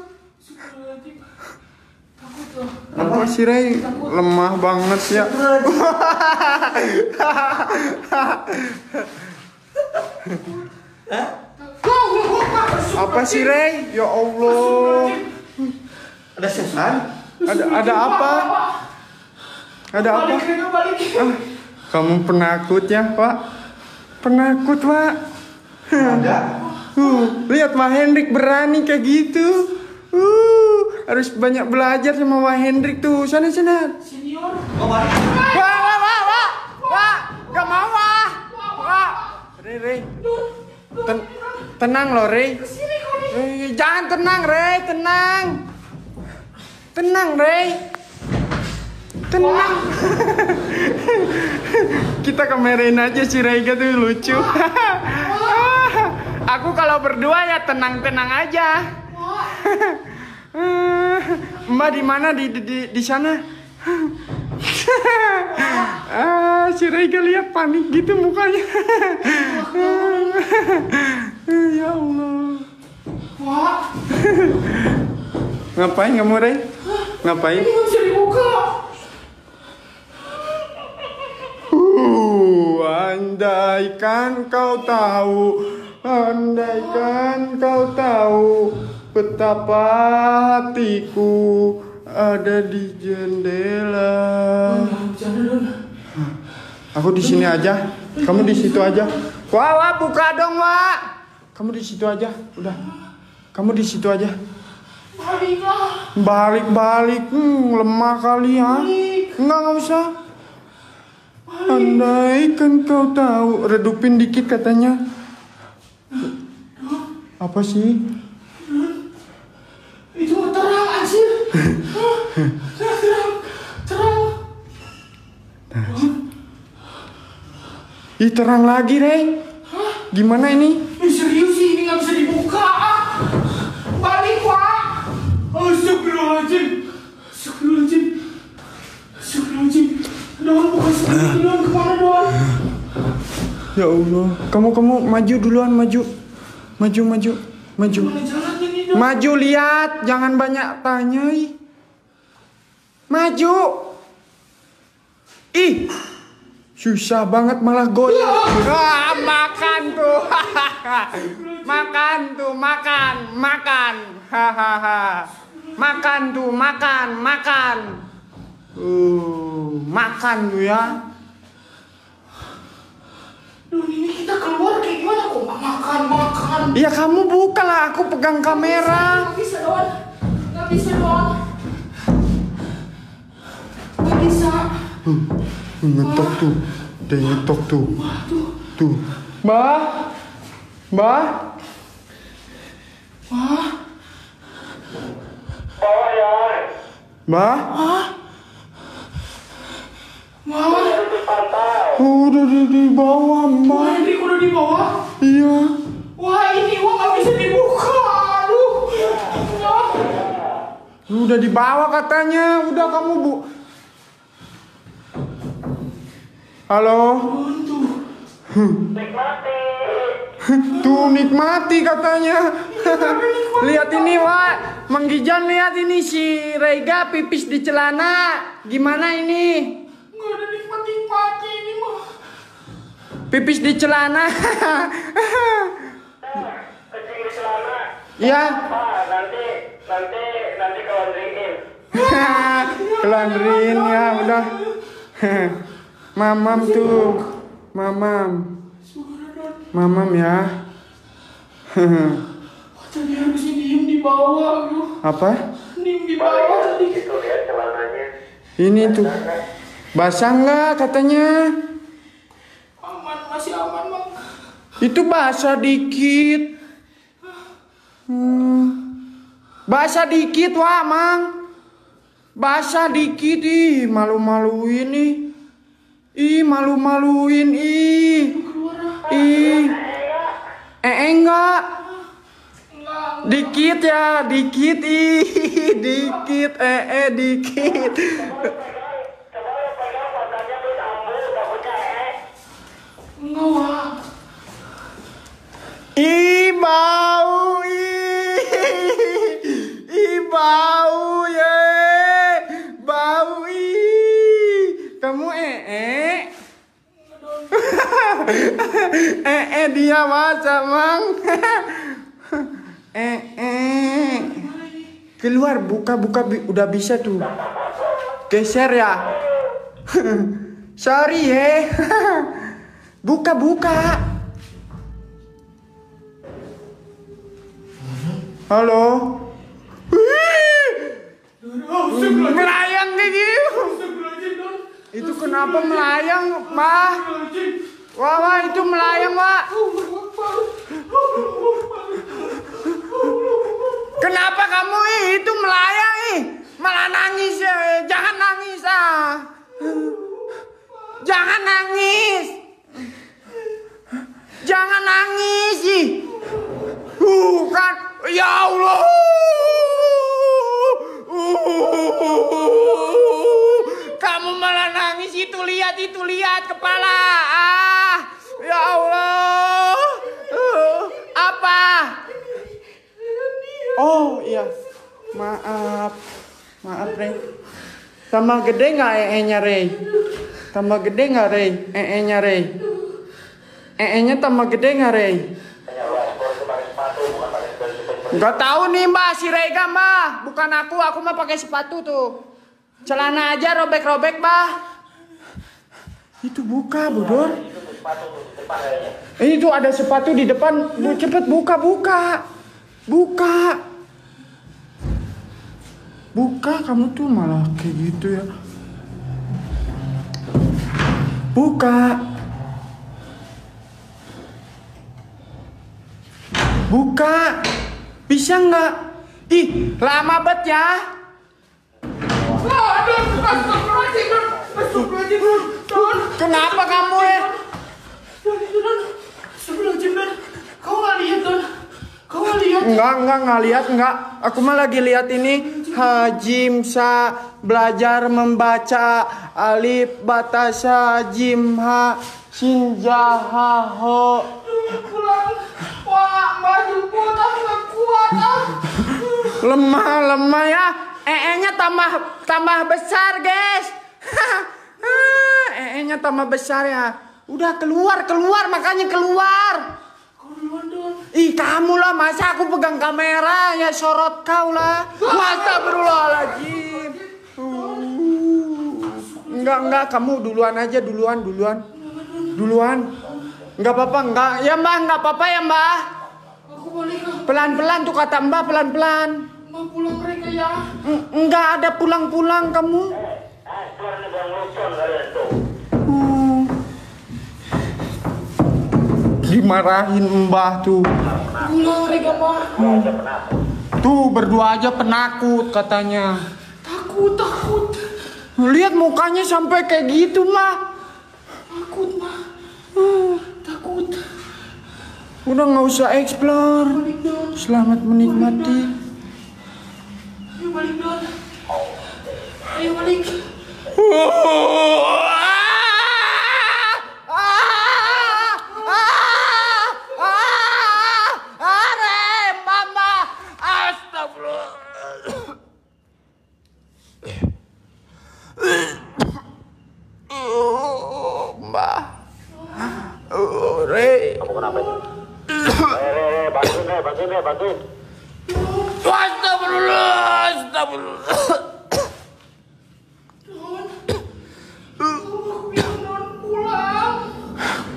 Takut loh. Apa sih, Rey? Lemah banget ya. Apa sih, Rey? Ya Allah. Ada sesan? Ada apa? Ada apa? Balik. Kamu penakut ya, Pak? Penakut, Pak. Ada. Lihat Wah Hendrik berani kayak gitu. Harus banyak belajar sama Wah Hendrik tuh. Sana. Senior. Wah. Gak mau, Wah. Rey. Tenang loh, Rey. Jangan tenang, Rey. Tenang, Rey. Tenang. Kita kamerain aja si Rega tuh lucu. Aku kalau berdua ya tenang-tenang aja. Mbak di mana di sana? Si Rega lihat panik gitu mukanya. Ya Allah. Wah. Ngapain kamu, Rey? Ngapain? Ini nggak bisa dibuka. Andaikan kau tahu betapa hatiku ada di jendela. Aku di sini aja, kamu di situ aja. Wah, buka dong, Wak. Kamu di situ aja, udah. Kamu di situ aja. Balik. Lemah kali ya. Enggak usah. Andaikan kau tahu, redupin dikit katanya. Apa sih? Itu terang anjir. Terang. Ih, terang lagi, Rey. Gimana ini? Serius sih, ini nggak bisa dibuka. Balik, Wak. Astagfirullahaladzim. Don, bukan seperti Don. Kemana, Don? Ya Allah. Kamu maju duluan, maju. Mana jalannya nih, Don? Maju, lihat. Jangan banyak tanya. Maju. Ih. Susah banget malah goyang. Makan tuh. Makan. Hahaha. Makan tuh, makan. Makan tuh ya. Don, ini kita keluar kayak gimana kok nggak makan? Iya, kamu buka lah, aku pegang kamera. Nggak bisa, Don. Nggak bisa. Ngetok tuh. Dia ngetok tuh. Tuh. Mbak. Mbak. Udah di bawah, Mbak. Hendrik udah di bawah. Iya. Wah, ini uang nggak bisa dibuka. Aduh. Udah di bawah katanya. Udah kamu, Bu. Halo. Tuh nikmati katanya. Lihat ini, Wak. Mang Gijan, lihat ini si Rega pipis di celana. Gimana ini? Nggak ada nikmati ini mah. Pipis di celana. Kecil di celana. Ya. Nanti kelondriin. Kelandrin ya udah. Mamam tuh. Mamam ya. Tadi harusnya diem di bawah. Apa? Diem di bawah tadi. Itu lihat celananya. Ini tuh. Basah nggak katanya? Aman, masih aman, Bang. Itu basah dikit. Basah dikit, wah, Mang. Basah dikit, ih, malu-maluin ih. Ih, malu-maluin ih. Ih. Enggak. Dikit ya, dikit ih. Dikit, dikit. Enggak, Wak. Ih, bau ih. Ih, bau ye. Bau ih. Kamu dia baca, Mang. Keluar, buka udah bisa tuh. Geser ya. Sorry ya. Buka. Halo. Melayang nih gitu. Itu kenapa melayang, Mah? Wah, itu melayang, Wah. Kenapa kamu itu melayang malah nangis ya? Jangan nangis Jangan nangis. Jangan nangis Bukan. Ya Allah. Kamu malah nangis itu lihat kepala. Ya Allah. Apa? Oh iya. Maaf Rey. Tambah gede nggak nya Rey? Tambah gede nggak Rey? Nya Rey? nya tambah gede nggak Rey? Nggak tahu nih Mbak, si Rega Mbak. Bukan aku mah pakai sepatu tuh. Celana aja robek-robek Mbak. Itu buka bodor. Ini tuh ada sepatu di depan. Cepet buka. Buka, kamu tuh malah kayak gitu ya. Buka. Bisa nggak? Ih, lama bet ya. Kenapa kamu ya? Kau nggak lihat, Don? Kau nggak lihat? Nggak lihat, nggak. Aku mah lagi lihat ini. Hajim sa belajar membaca alif batasa jim ha sin ja ha ho. Pulang. Wah, Mbak jemput, aku nggak kuat. Lemah ya. nya tambah besar, guys. nya tambah besar ya. Udah keluar, makanya keluar. Kau duluan, Don. Ih, kamu lah, masa aku pegang kamera ya sorot kau lah. Astagfirullahaladzim. Enggak, kamu duluan aja, duluan. Enggak apa-apa, enggak. Ya Mbak, enggak apa-apa ya Mbak. Aku balik. Pelan-pelan tuh kata Mbak, pelan-pelan. Mau pulang mereka ya? Enggak ada pulang-pulang kamu. Dimarahin Mbah tuh. Pulang mereka, Mbak. Tuh berdua aja penakut katanya. Takut. Lihat mukanya sampai kayak gitu mah. Takut, Mbak. Takut. Udah nggak usah explore. Balik, Don. Selamat menikmati. Ayo balik, Don. Ayo balik. Bantuin. Astagfirullah. Don. Aku bilang Don pulang.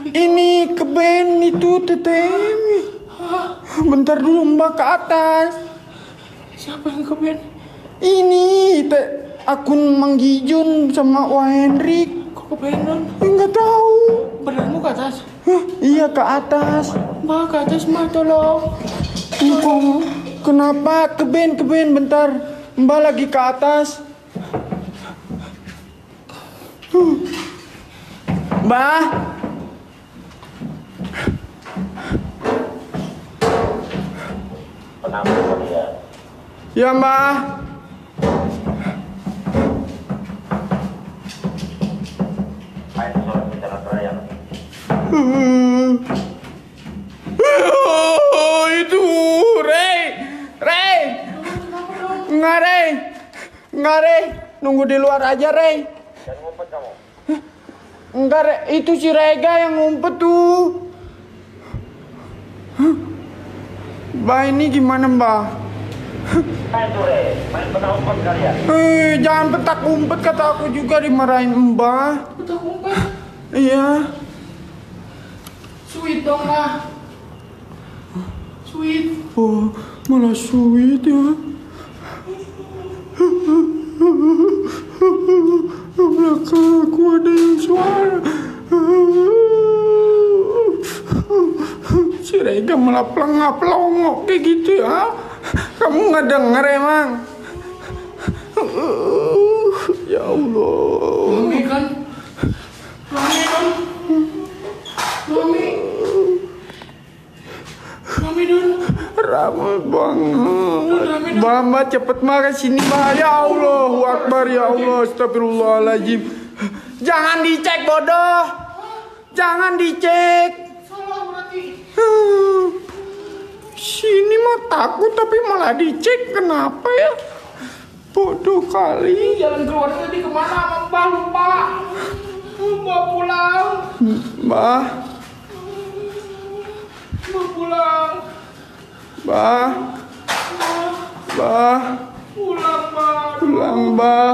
Ini keben itu TTM. Bentar dulu Mbak ke atas. Siapa yang keben? Ini akun Mang Gijun sama Wah Hendrik. Kok kebenan? Enggak tahu. Beneranmu ke atas? Iya ke atas. Mbak ke atas Mbak tolong. Kenapa keben bentar. Mbak lagi ke atas. Mbak. Kenapa kalian? Ya Mbak. Main soal bicara terakhir. Itu Rey. Enggak Rey. Nunggu di luar aja Rey. Jangan ngumpet kamu. Enggak Rey. Itu si Rega yang ngumpet tuh. Mbak ini gimana Mbak? Main sore, main petak umpet kalian. Jangan petak umpet kata aku juga dimarahin Mbak. Petak umpet. Iya. Sweet dong lah. Sweet. Oh, malah sweet ya. Belakang aku ada yang suara. Si Rega malah pelongok kayak gitu ya. Kamu nggak denger emang? Ya Allah. Mami kan? Mami Don. Ramai banget. Mbak cepet mah ke sini Mbak. Ya Allahu Akbar, ya Allah, astagfirullahaladzim. Jangan dicek bodoh. Jangan dicek. Salah berarti. Sini mah takut tapi malah dicek. Kenapa ya? Bodoh kali. Jalan keluar tadi kemana? Mbak lupa. Mbak pulang. Mbak. Mbak pulang. Mbak. Mbak. Pulang Mbak. Pulang Mbak.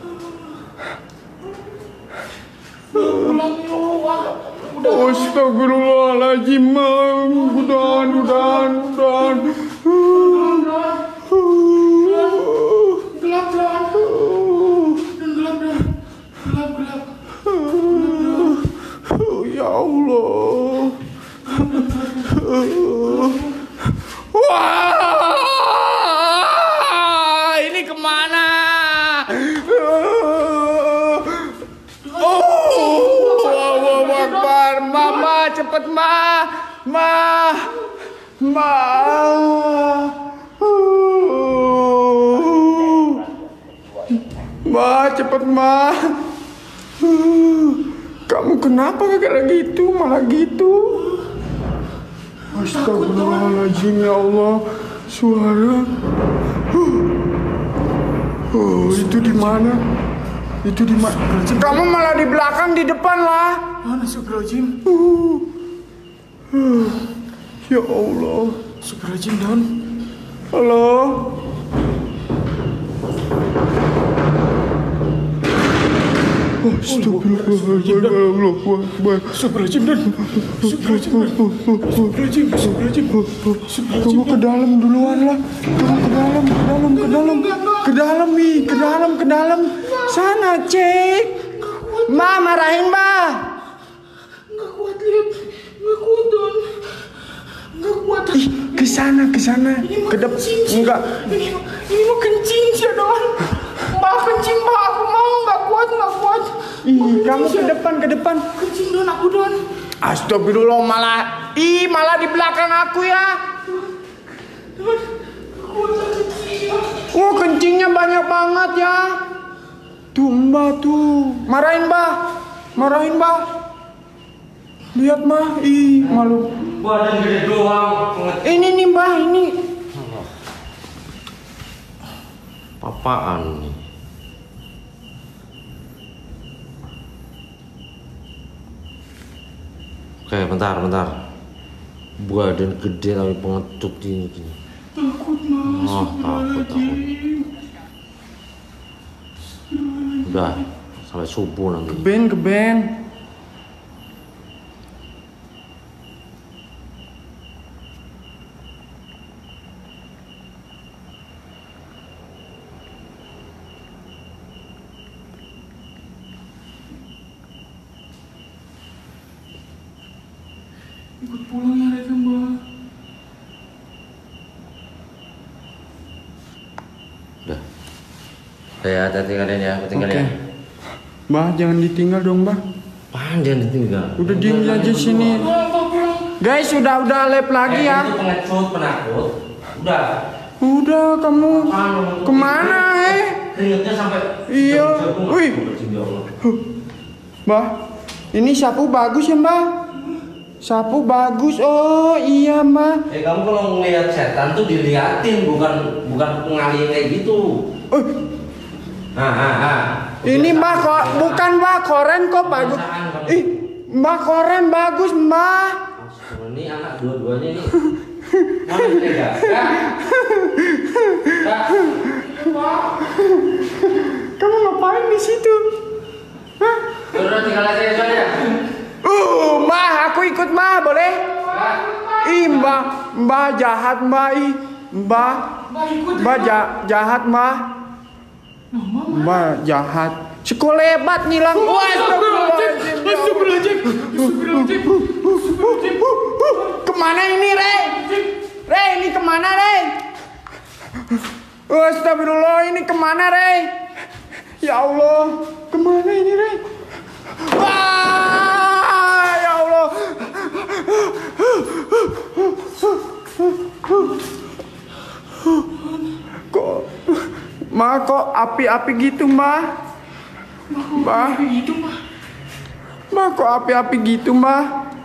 Pulang yuk. Astagfirullahaladzim. Udahan. Gelap. Ya Allah. Wah, ini kemana? Allahu Akbar. Mama, cepet cepet Kamu kenapa kayak gitu? Malah gitu. Astagfirullahaladzim, ya Allah. Suara. Itu di mana? Kamu malah di belakang, di depan lah. Astagfirullahaladzim. Ya Allah. Astagfirullahaladzim Don. Halo. Astagfirullahaladzim. Astagfirullahaladzim Don. Astagfirullahaladzim. Kamu ke dalam duluan lah. Kamu ke dalam. Sana cek. Ma, marahin Ma. Nggak kuat lihat. Nggak kuat Don. Nggak kuat. Ke sana. Ke depan. Enggak. Ini mau kencing sih Don. Mbak kencing Mbak. Aku mau nggak kuat. Kamu ke depan. Kencing Don aku Don. Astagfirullah, malah di belakang aku ya. Oh, kencingnya banyak banget ya. Tuh Mbak tuh. Marahin Mbak. Lihat Mbak. Malu. Badan gede doang. Ini nih Mbak, ini. Apaan nih? Oke, bentar. Badan gede tapi pengecut gini. Takut Mas. Takut. Udah, sampai subuh nanti. Keben. Ikut pulang ya Rega, Mbah. Udah. Ya, hati-hati kalian ya, aku tinggal ya. Mbah, jangan ditinggal dong, Mbah. Apaan jangan ditinggal? Udah diem aja sini. Guys, udah lep lagi ya. Itu pengecut, penakut. Udah, kamu kemana Keringetnya sampai. Iya. Wih. Mbah, ini sapu bagus ya, Mbah? Sapu bagus. Oh, iya, Mbah. Kamu kalau ngeliat setan tuh diliatin, bukan ngalihin kayak gitu. Ini Mbah kok bukan Mbah, koren kok bagus. Ih, Mbah koren bagus, Mbah. Ini anak dua-duanya nih. Mana sih ya? Kamu ngapain di situ? Hah? Udah tinggal aja ya. Mbah, aku ikut Mbah, boleh? Ih, Mbah jahat Mbah, Mbah jahat Mbah. Mbah jahat. Sekolebat ngilang. Wah, astagfirullahaladzim. Kemana ini, Rey? Rey, ini kemana, Rey? Astagfirullah, ini kemana, Rey? Ya Allah, kemana ini, Rey? Wah, ya Allah. Kok api-api gitu, Mbah? Mbah, kok api-api gitu, Mbah?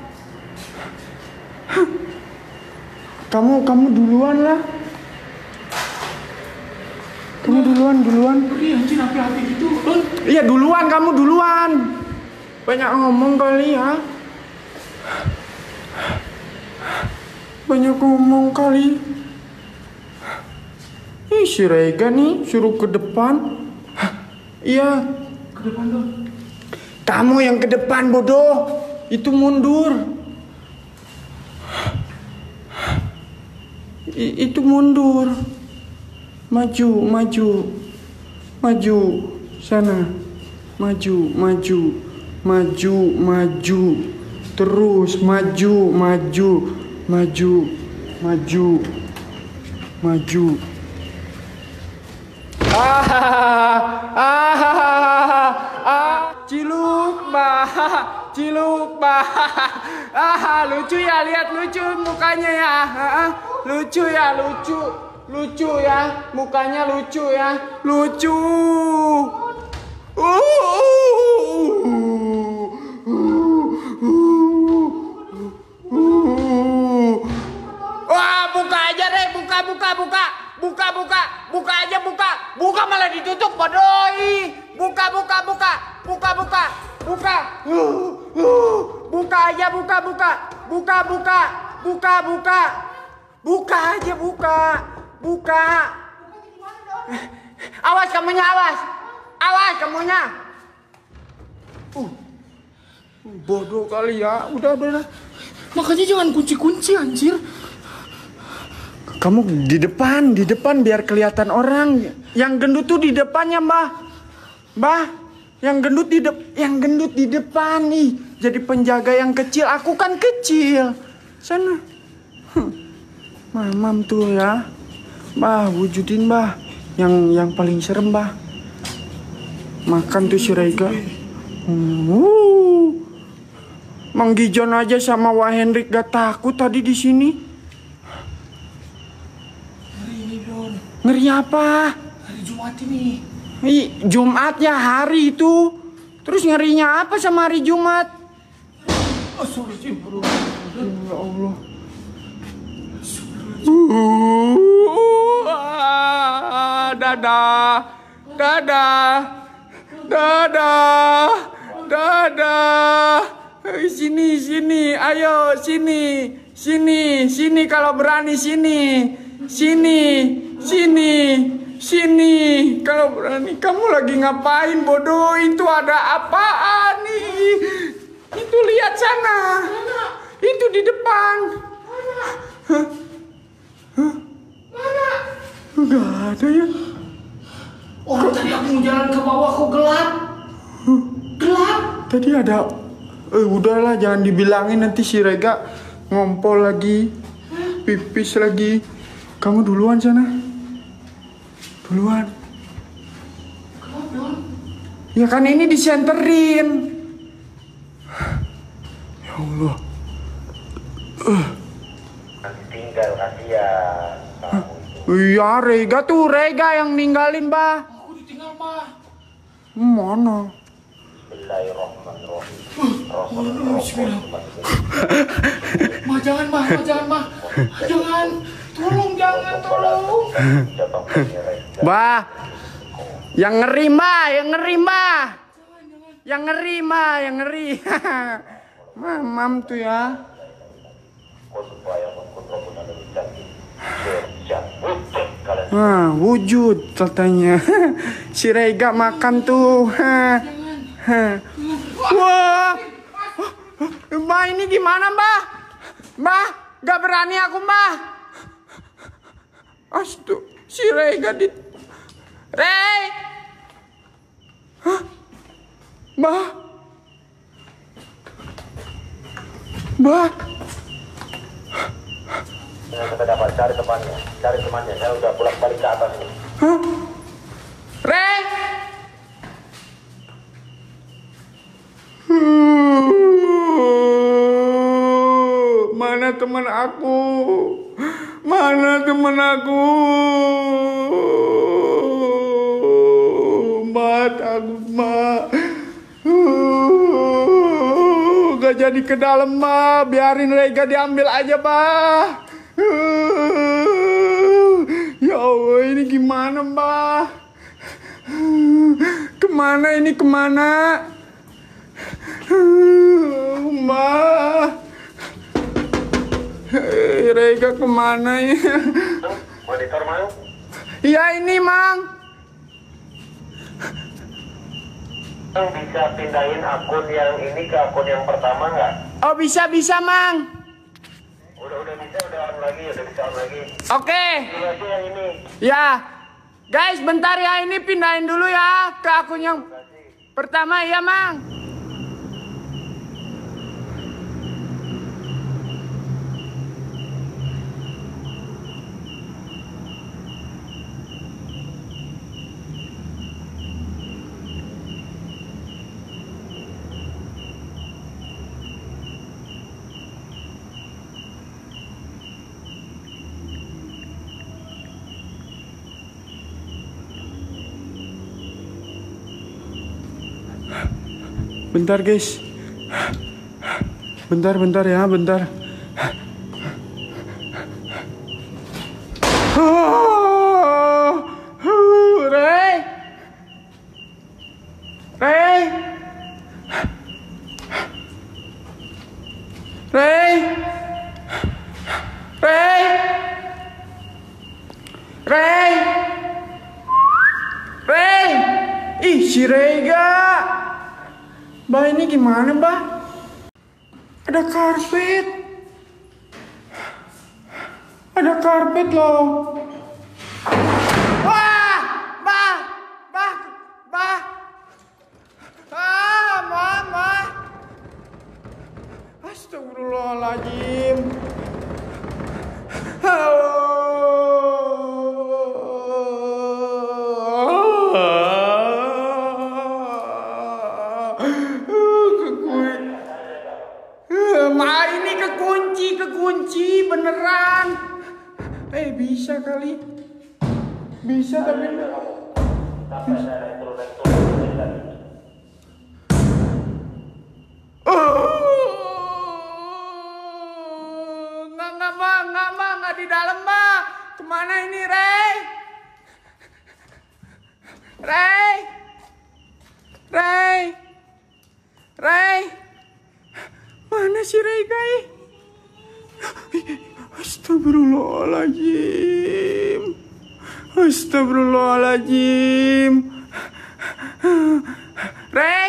Kamu duluan lah. Kamu duluan. Iya, anjir api-api gitu. Iya, duluan, kamu duluan. Banyak ngomong kali ya. Banyak ngomong kali. Ih, si Rega nih suruh ke depan. Iya. Ke depan dong. Kamu yang ke depan, bodoh. Itu mundur. Itu mundur. Maju. Sana. Maju. Terus maju. Ciluk, Mbah. Lucu ya, lihat lucu mukanya ya. Lucu ya, mukanya lucu ya. Lucu. Wah, buka aja, Rey. Buka aja. Buka malah ditutup, bodoi. Buka. Buka aja. Awas kamunya. Bodoh kali ya. Udah. Makanya jangan kunci-kunci, anjir. Kamu di depan biar kelihatan orang. Yang gendut tuh di depannya, Mbah. Yang gendut di depan nih. Jadi penjaga yang kecil. Aku kan kecil. Sana. Mamam tuh ya. Mbah, wujudin, Mbah. Yang paling serem, Mbah. Makan tuh si Rega. Mang Gijon aja sama Wah Hendrik gak takut tadi di sini. Ngeri apa? Hari Jumat ini. Jumat ya hari itu. Terus ngerinya apa sama hari Jumat? Ya Allah. Dadah. Sini. Ayo sini kalau berani sini. Sini kalau berani. Kamu lagi ngapain, bodoh? Itu ada apaan nih? Itu lihat sana. Itu di depan. Mana? Enggak ada ya. Orang tadi aku mau jalan ke bawah kok gelap. Tadi ada. Udahlah, jangan dibilangin, nanti si Rega Ngompol lagi. Pipis lagi. Kamu duluan sana. Duluan. Ya kan ini disenterin. Ya Allah. Tinggal kasihan kamu itu. Iya, Rega tuh, Rega yang ninggalin, Bah. Aku ditinggal, Mah. Mana? Bismillahirrahmanirrahim. Bismillah. Mah, jangan, Mah. Mah, jangan, Mah. Jangan. Tolong, jangan, tolong. Bah. Yang ngeri, Mah. Yang ngeri, Mah. Yang ngeri, Mah. Yang ngeri. Mamam tuh ya. Nah, wujud katanya. Si Rega makan tuh. Wah. Mbak ini gimana, Mbak? Mbak, gak berani aku, Mbak. Astu, si Rega di... Rey! Hah? Mbak? Mbak? Yang kita dapat cari temannya, saya udah pulang balik ke atas ini. Hah? Rey! Mana teman aku? Mana teman aku? Mbak, takut, Mbak. Gak jadi ke dalam, Mbak. Biarin Rega diambil aja, Mbak. Ya Allah, ini gimana, Mbak? Kemana ini, kemana? Mbak. Rega kemana ya? Monitor, Mang? Iya ini, Mang. Mang bisa pindahin akun yang ini ke akun yang pertama nggak? Oh, bisa, Mang. Udah bisa, udah on lagi, udah bisa on lagi. Oke. Ini aja yang ini. Ya. Guys, bentar ya, ini pindahin dulu ya ke akun yang pertama ya, Mang. Bentar, guys. Bentar ya, bentar. Rey. Rey. Rey. Rey. Rey. Rey. Ih, si Rega. Bah, ini gimana, Bah? Ada karpet. Ada karpet loh. Wah! Bah! Ah, Mama. Astagfirullahaladzim. Ma, ini kekunci beneran. Bisa kali. Bisa tapi nggak di dalam, Mbak. Kemana ini, Rey? Mana si Rey, guys? Astagfirullahaladzim. Rey,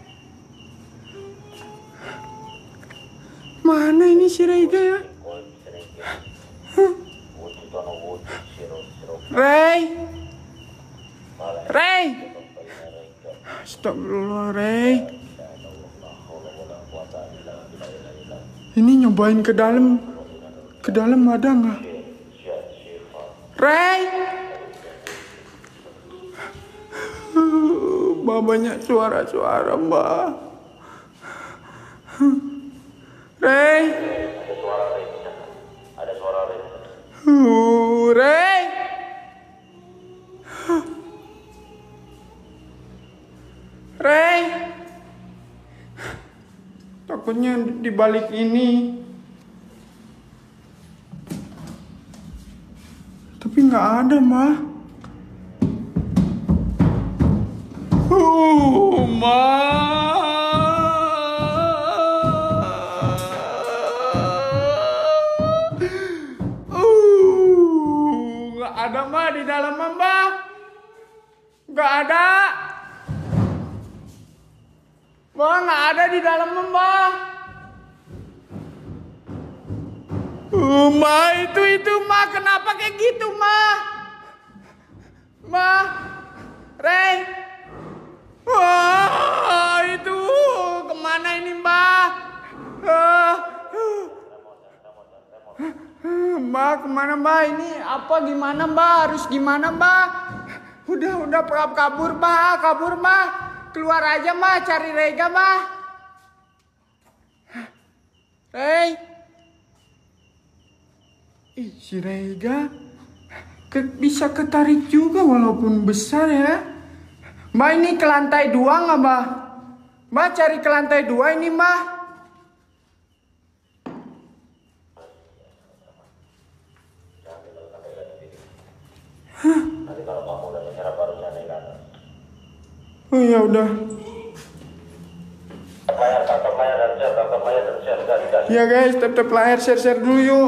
mana ini si Rega ya? Rey. Astagfirullah, Rey. Ini nyobain ke dalam. Ke dalam ada nggak? Ray. Mbak, banyak suara-suara, Mbak. Ray. Ada suara Ray. Ray. Ray. Takutnya di balik ini. Tapi nggak ada, Ma. Ma. Nggak ada, Ma, di dalam, Mbak. Nggak ada. Mbak, nggak ada di dalam, Mbak. Ma, itu, Ma. Kenapa kayak gitu, Ma? Ma. Ray. Wah, itu. Kemana ini, Mbak? Mbak, kemana, Mbak? Ini apa, gimana, Mbak? Harus gimana, Mbak? Udah, kabur, Mbak. Kabur, Mbak. Keluar aja, Mbak. Cari Rega, Mbak. Ray. Si Rega bisa ketarik juga walaupun besar ya. Mbak, ini ke lantai 2 nggak, Mbak? Mbak, cari ke lantai 2 ini, Mbak. Nanti kalau kamu udah menyerah baru nyampe kan. Oh ya udah. Tetap layar dan share, gas. Ya guys, tetap layar share dulu yuk.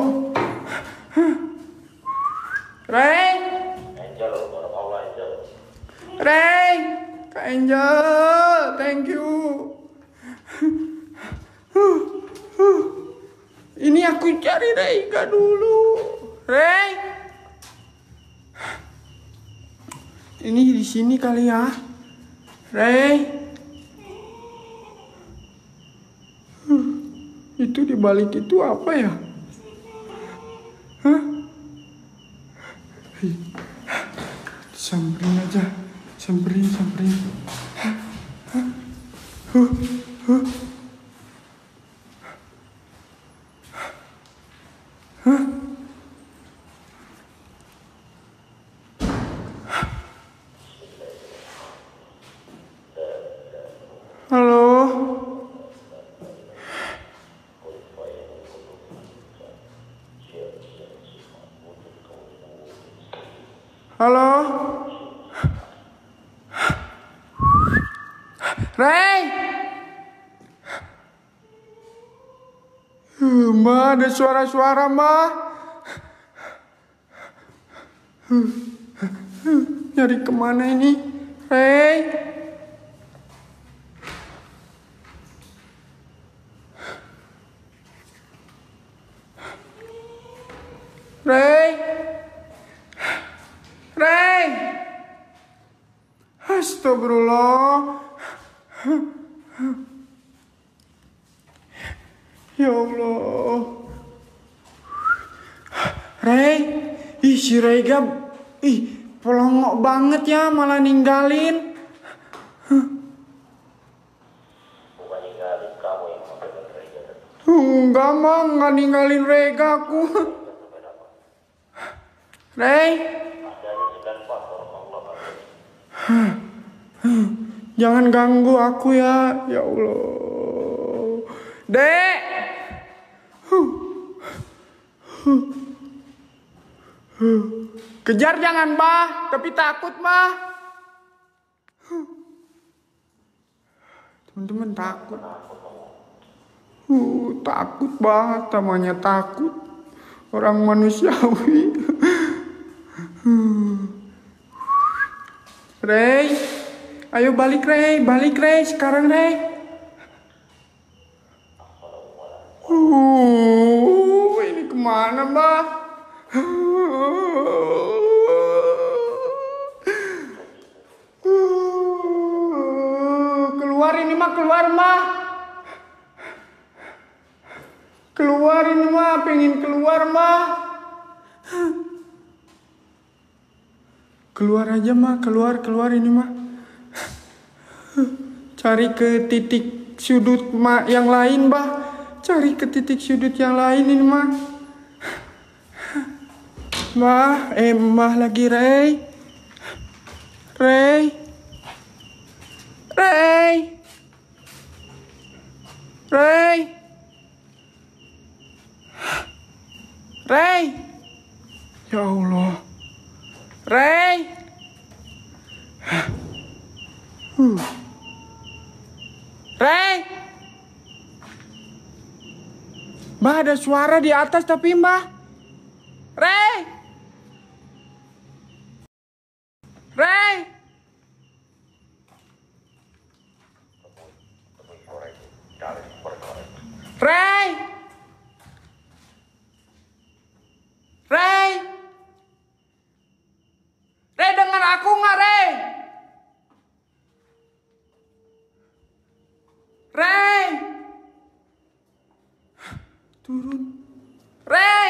Ray. Angel, Allah Angel. Ray, Kak Angel, thank you. Ini aku cari Rega dulu. Ray. Ini di sini kali ya. Ray. Itu di balik itu apa ya? Hah? Samperin aja. Samperin. Halo. Halo. Ray. Mbak, ada suara-suara, Mbak. Nyari kemana ini? Ray. Ray. Astagfirullah. Ya Allah. Ray. Si Rega. Pelongok banget ya, malah ninggalin. Bukan ninggalin kamu yang makan Rega. Enggak, Mang, nggak ninggalin Rega aku. Ray. Jangan ganggu aku ya. Ya Allah. Dek. Kejar jangan, Mbah. Tapi takut, Mbah. Teman-teman takut. Takut banget, namanya takut. Orang manusiawi. Ray, ayo balik Ray, sekarang Ray. Ini kemana, Mbak? Keluar ini, Mbak, keluar, Mbak. Keluar ini mah, pengen keluar mah. Keluar aja mah, keluar ini mah. Cari ke titik sudut yang lain bah. Cari ke titik sudut yang lain ini mah. Mah lagi Rey. Ya Allah. Rey. Mbah, ada suara di atas tapi Mbah. Rey. Rey, dengar aku nggak, Rey? Turun. Rey.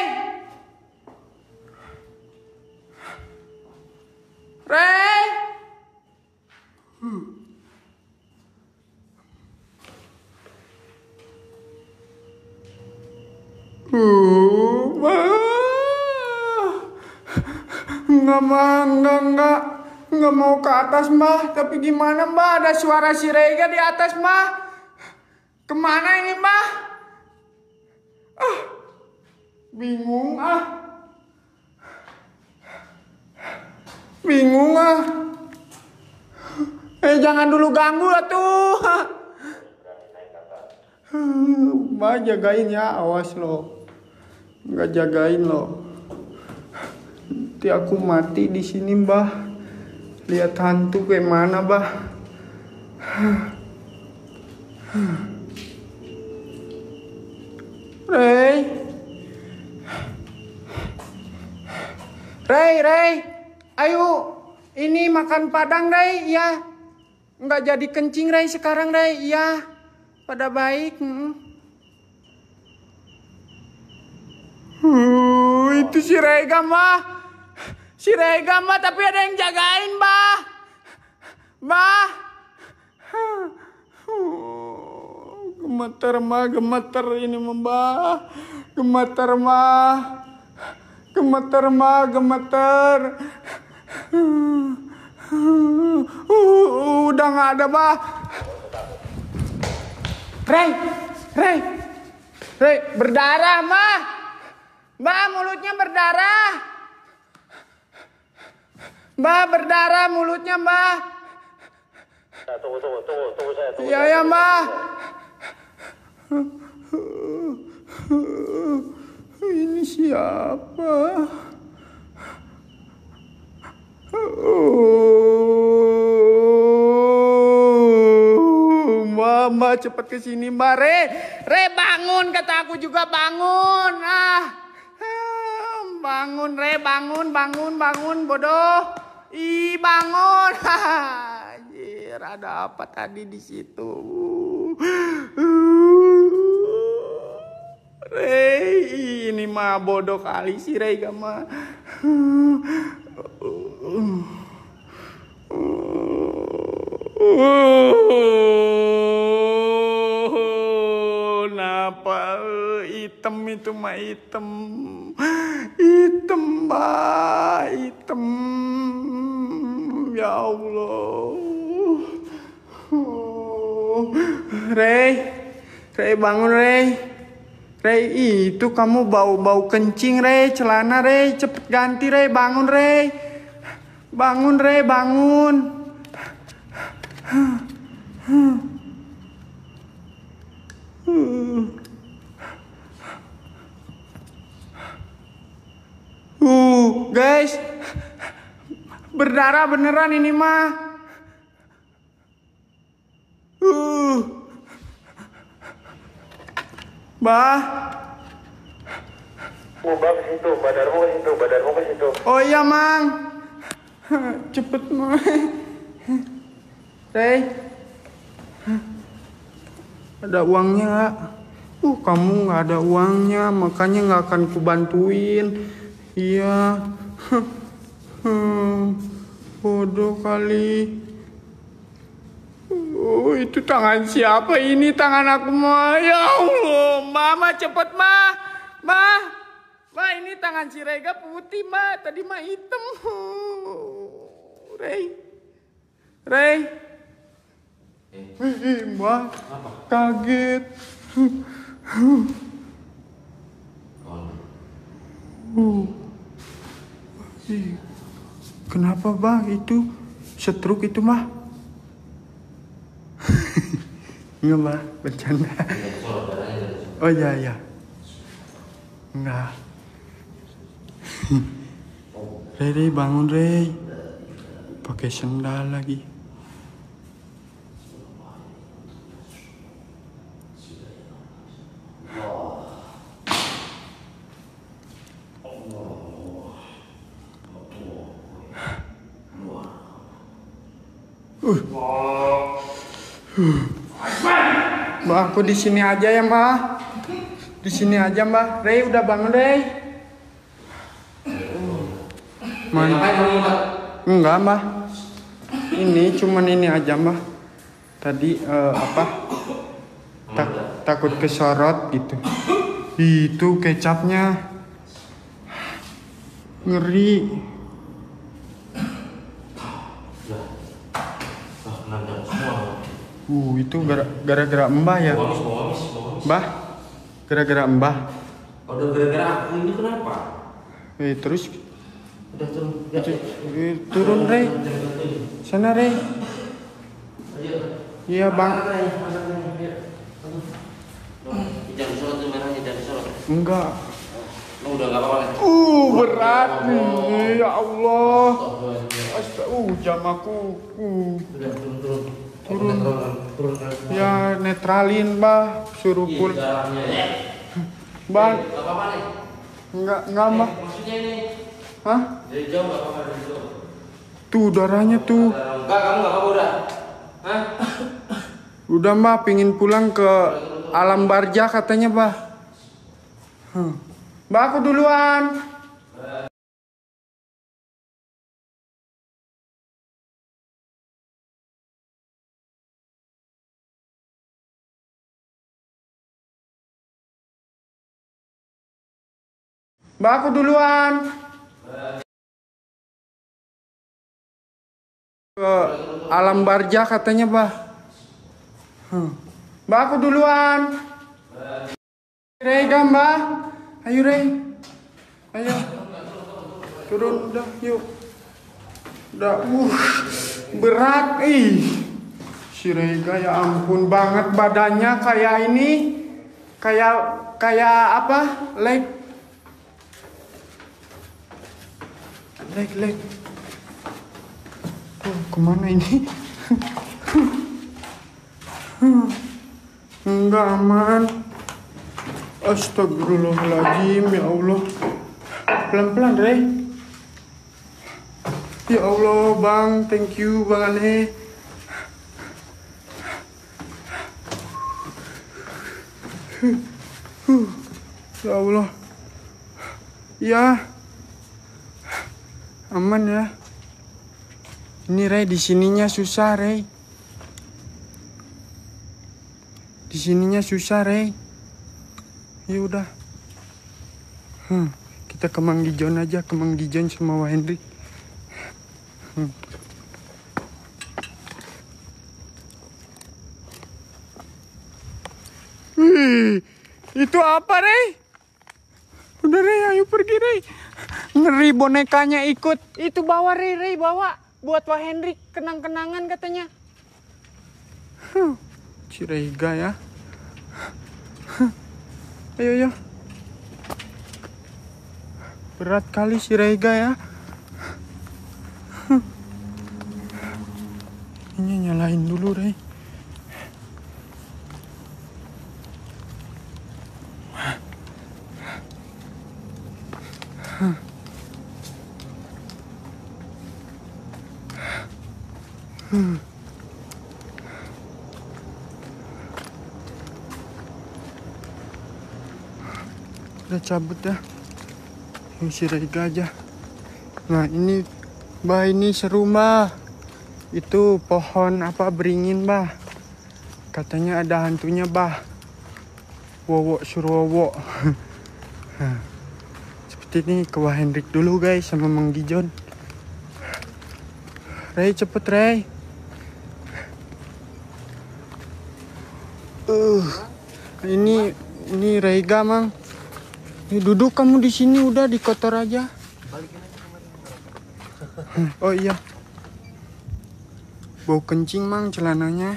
Nggak mau ke atas Mbah. Tapi gimana Mbah? Ada suara si Rega di atas Mbah. Kemana ini Mbah? Bingung. Jangan dulu ganggu atuh. Mbah jagain ya, awas lo. Nggak jagain lo. Nanti aku mati di sini Mbah. Lihat hantu kayak mana bah. Rey, ayo ini makan padang Rey, ya. Nggak jadi kencing Rey sekarang Rey, ya. Pada baik. Itu si Rega mah. Tapi ada yang jagain, Mbah. Gemeter ini, Mbah. Gemeter. Udah nggak ada, Mbah. Rey, berdarah, Mbah. Mbah, mulutnya berdarah. Mbah, berdarah mulutnya, Mbah. Tunggu saya. Iya, Mbah. Ini siapa? Mbah, cepat ke sini, Mbah. Re, bangun, kata aku juga bangun. Bangun, Re, bangun, bodoh. Bangun. Anjir, ada apa tadi di situ? Rey, ini mah bodoh kali sih Rey mah. Napa hitam itu mah hitam, Mbak, hitam. Ya Allah. Rey, bangun Rey. Rey, itu kamu bau kencing Rey, celana Rey, cepet ganti Rey, bangun Rey. Bangun. Guys, berdarah beneran ini mah. Mbah. Mbah ke situ, badanmu ke situ. Oh iya, Mang. Cepet, Mang. Rey. Ada uangnya nggak? Kamu nggak ada uangnya, makanya nggak akan kubantuin. Iya. Bodoh kali. Itu tangan siapa ini? Tangan aku mah. Ya Allah, Mama cepet mah. Ma, ini tangan si Rega putih mah. Tadi mah hitam. Rey. Mbak, kaget. Kenapa bang? Itu stroke itu mah? Enggak mah, bercanda. Oh iya. Enggak. Rey, bangun Rey. Pakai sendal lagi. Mbak, aku di sini aja ya, Mbak. Di sini aja, Mbak. Rey, udah bangun, Rey. Mana? Enggak, Mbak. Ini cuman ini aja, Mbak. Tadi takut kesorot gitu. Itu kecapnya. Ngeri. Itu gara-gara Mbah ya? Mbah? Gara-gara Mbah? Udah gara-gara aku ini kenapa? Terus? Udah turun. Turun, Rey. Sana, Rey. Iya, Bang. Jangan disorot tuh merahnya, jangan disorot. Enggak. Udah nggak apa-apa. Berat nih, ya Allah. Jam aku. Udah turun. Ya netralin, Mbah. Suruh pul. Bang. Nggak apa-apa nih. Enggak, Mbah. Maksudnya ini. Hah? Dari jauh nggak apa-apa dari jauh. Tuh darahnya tuh. Enggak, kamu nggak apa-apa udah. Hah? Udah, Mbah, pingin pulang ke alam barja katanya, Mbah. Mbah, aku duluan. Mbak, aku duluan. Ke alam barja katanya, Mbak. Mbak, aku duluan. Rey, Mbak. Ayo, Rey. Ayo. Turun, udah, yuk. Udah, berat, Si Rega, ya ampun banget badannya kayak ini. Kayak apa? Leg. Kemana ini? Enggak aman. Astagfirullahaladzim, ya Allah. Pelan-pelan, Rey. Ya Allah, Bang. Thank you, Bang Ale. Ya Allah. Ya. Aman ya. Ini Rey, di sininya susah, Rey. Di sininya susah, Rey. Ya udah. Kita ke Manggijon aja, ke Manggijon sama Wah Hendrik. Itu apa, Rey? Udah, Rey, ayo pergi, Rey. Ngeri bonekanya ikut. Itu bawa, Rey, bawa. Buat Wah Hendrik kenang-kenangan katanya. Cirega ya. Ayo. Berat kali si Rega ya. Ini nyalain dulu, Rey. Udah cabut dah. Yang si Rega aja. Nah ini Bah, ini seru Bah. Itu pohon apa beringin Bah. Katanya ada hantunya Bah. Wowo Surwowo. Seperti ini ke Wah Hendrik dulu guys sama Mang Gijon. Ray cepet Ray. Ini Rega Mang. Duduk kamu di sini udah dikotor aja. Oh iya. Bau kencing Mang celananya.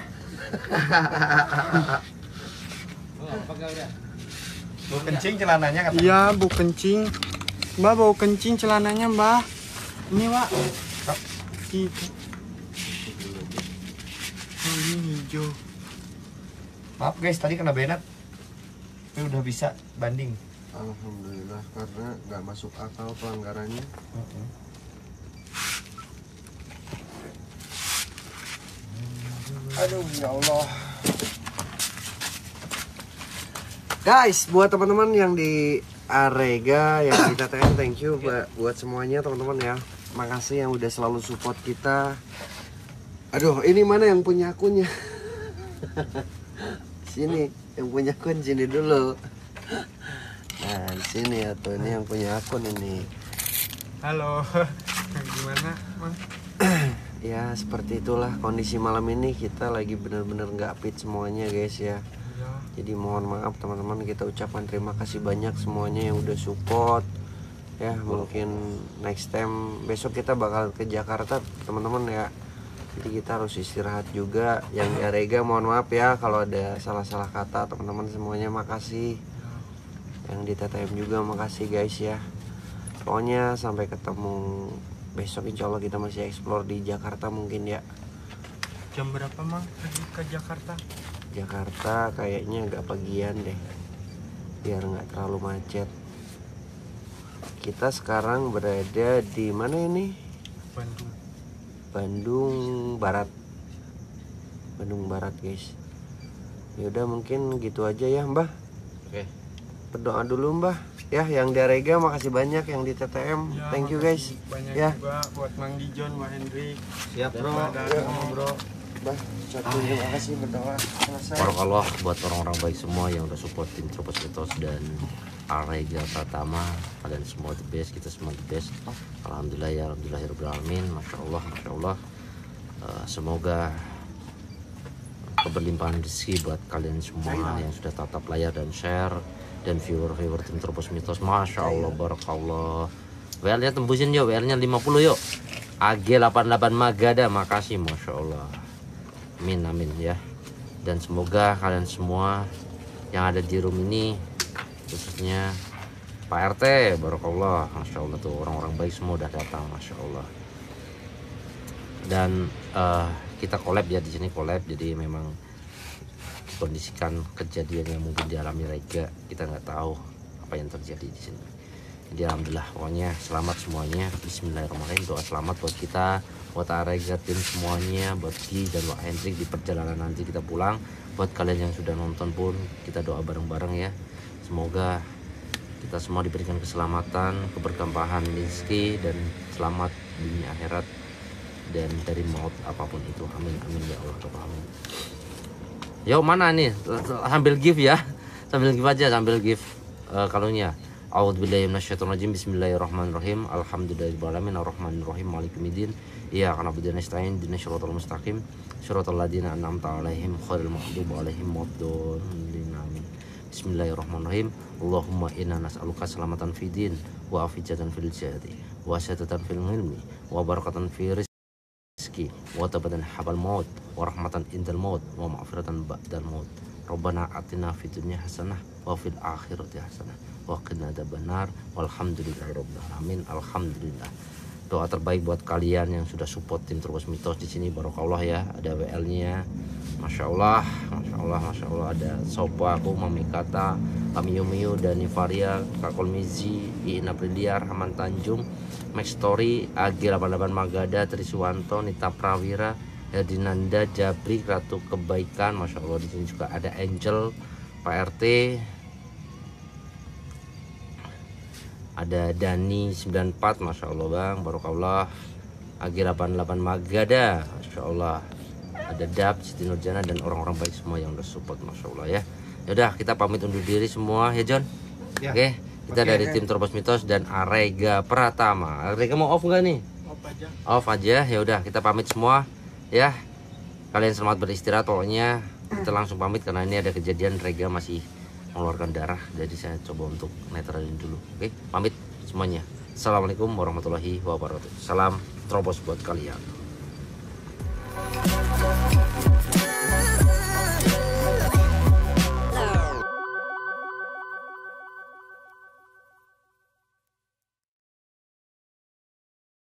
Bau kencing celananya katanya. Iya bau kencing. Mbak bau kencing celananya Mbak. Ini Mbak. Gitu. Oh ini hijau. Maaf guys, tadi kena benat. Tapi udah bisa banding. Alhamdulillah, karena nggak masuk akal pelanggarannya. Aduh ya Allah. Guys, buat teman-teman yang di Arega, yang di TTM, thank you buat semuanya teman-teman ya. Makasih yang udah selalu support kita. Aduh, ini mana yang punya akunnya? Sini, yang punya akun sini dulu. Nah, di sini ya tuh, ini yang punya akun ini. Halo. Gimana, Mang? Ya, seperti itulah kondisi malam ini, kita lagi bener-bener nggak fit semuanya guys ya. Jadi mohon maaf teman-teman, kita ucapkan terima kasih banyak semuanya yang udah support. Ya, mungkin next time besok kita bakal ke Jakarta teman-teman ya. Jadi kita harus istirahat juga. Yang di Arega mohon maaf ya kalau ada salah-salah kata teman-teman semuanya, makasih. Yang di TTM juga makasih guys ya. Pokoknya sampai ketemu besok, insya Allah kita masih explore di Jakarta mungkin ya. Jam berapa Mang pergi ke Jakarta? Jakarta kayaknya agak pagian deh, biar nggak terlalu macet. Kita sekarang berada di mana ini? Bandung Barat. Bandung Barat guys. Yaudah mungkin gitu aja ya Mbah. Oke. Berdoa dulu Mbah. Ya yang di Arega makasih banyak, yang di TTM Ya, thank you guys. Banyak Ya. juga buat Mang Dijon, Wah Hendrik. Siap bro. Bro. Mbah, terima kasih berdoa selesai. Barakallah buat orang-orang baik semua yang udah support tim Trubus Mitos dan Arega Pratama. Kalian semua the best, kita semua the best. Alhamdulillah ya, alhamdulillahirobbilalamin. Masya Allah, masya Allah. Semoga keberlimpahan rezeki buat kalian semua yang sudah tatap layar dan share, dan viewer tim Trubus Mitos. Masya Allah, barakallah. WL-nya tembusin yuk, WL-nya 50 yuk. AG88 Magada, makasih, masya Allah. Amin amin ya. Dan semoga kalian semua yang ada di room ini, khususnya Pak RT, barakallah, masya Allah tuh orang-orang baik semua udah datang, masya Allah. Dan kita collab ya di sini, collab, jadi memang kondisikan kejadian yang mungkin dialami Rega, kita nggak tahu apa yang terjadi di sini. Jadi alhamdulillah, pokoknya selamat semuanya. Bismillahirrahmanirrahim. Doa selamat buat kita, buat Arega tim semuanya, buat Ki dan Wak Hendrik di perjalanan nanti kita pulang. Buat kalian yang sudah nonton pun kita doa bareng-bareng ya. Semoga kita semua diberikan keselamatan, keberkampahan rezeki, dan selamat dunia akhirat dan dari maut apapun itu. Amin amin ya Allah. Amin. Yo mana nih? Sambil give ya. Sambil give aja, sambil give kalaunya. A'udzubillahi minasyaitonirrajim. Bismillahirrahmanirrahim. Alhamdulillahirabbil arrahmanirrahim maliki yaumiddin. Iyyaka na'budu wa nasta'in ihdinas siratal mustaqim siratal ladzina an'amta 'alaihim ghairil maghdubi 'alaihim waladdallin. Amin. Bismillahirrahmanirrahim. Allahumma inna nas'aluka salamatan fid din wa afijatan fil jasadi wa syatatan fil ilmi wa barakatan fi rizqi wa tabatan habal maut wa rahmatan indal maut wa maghfiratan ba'dal maut. Rabbana atina fid dunya hasanah wa fil akhirati hasanah wa qina adzabannar. Walhamdulillahirabbil alamin. Alhamdulillah. Doa terbaik buat kalian yang sudah support tim Trubus Mitos di sini, barakallah ya. Ada WL-nya. Masya Allah, masya Allah, masya Allah. Ada Sopa, aku, Mami Kata, Kami Yumiyu, Dani Varia, Kakol Mizi, Iin Aprilia, Rahman Tanjung, Max Story, AG88 Magada, Triswanto, Nita Prawira, Herdinanda, Jabri, Ratu Kebaikan. Masya Allah, di sini juga ada Angel, Pak RT, Ada Dani 94, Masya Allah Bang, Barokallah. Agi 88 Magada, Masya Allah. Ada Dap, Siti Nurjana, dan orang-orang baik semua yang udah support, Masya Allah ya. Yaudah, kita pamit undur diri semua ya John. Ya. Oke, kita dari tim Terobos Mitos dan Arega Pratama. Arega mau off nggak nih? Off aja. Ya udah, kita pamit semua ya. Kalian selamat beristirahat pokoknya. Kita langsung pamit karena ini ada kejadian Rega masih mengeluarkan darah. Jadi saya coba untuk netralin dulu. Oke, pamit semuanya. Assalamualaikum warahmatullahi wabarakatuh. Salam Terobos buat kalian.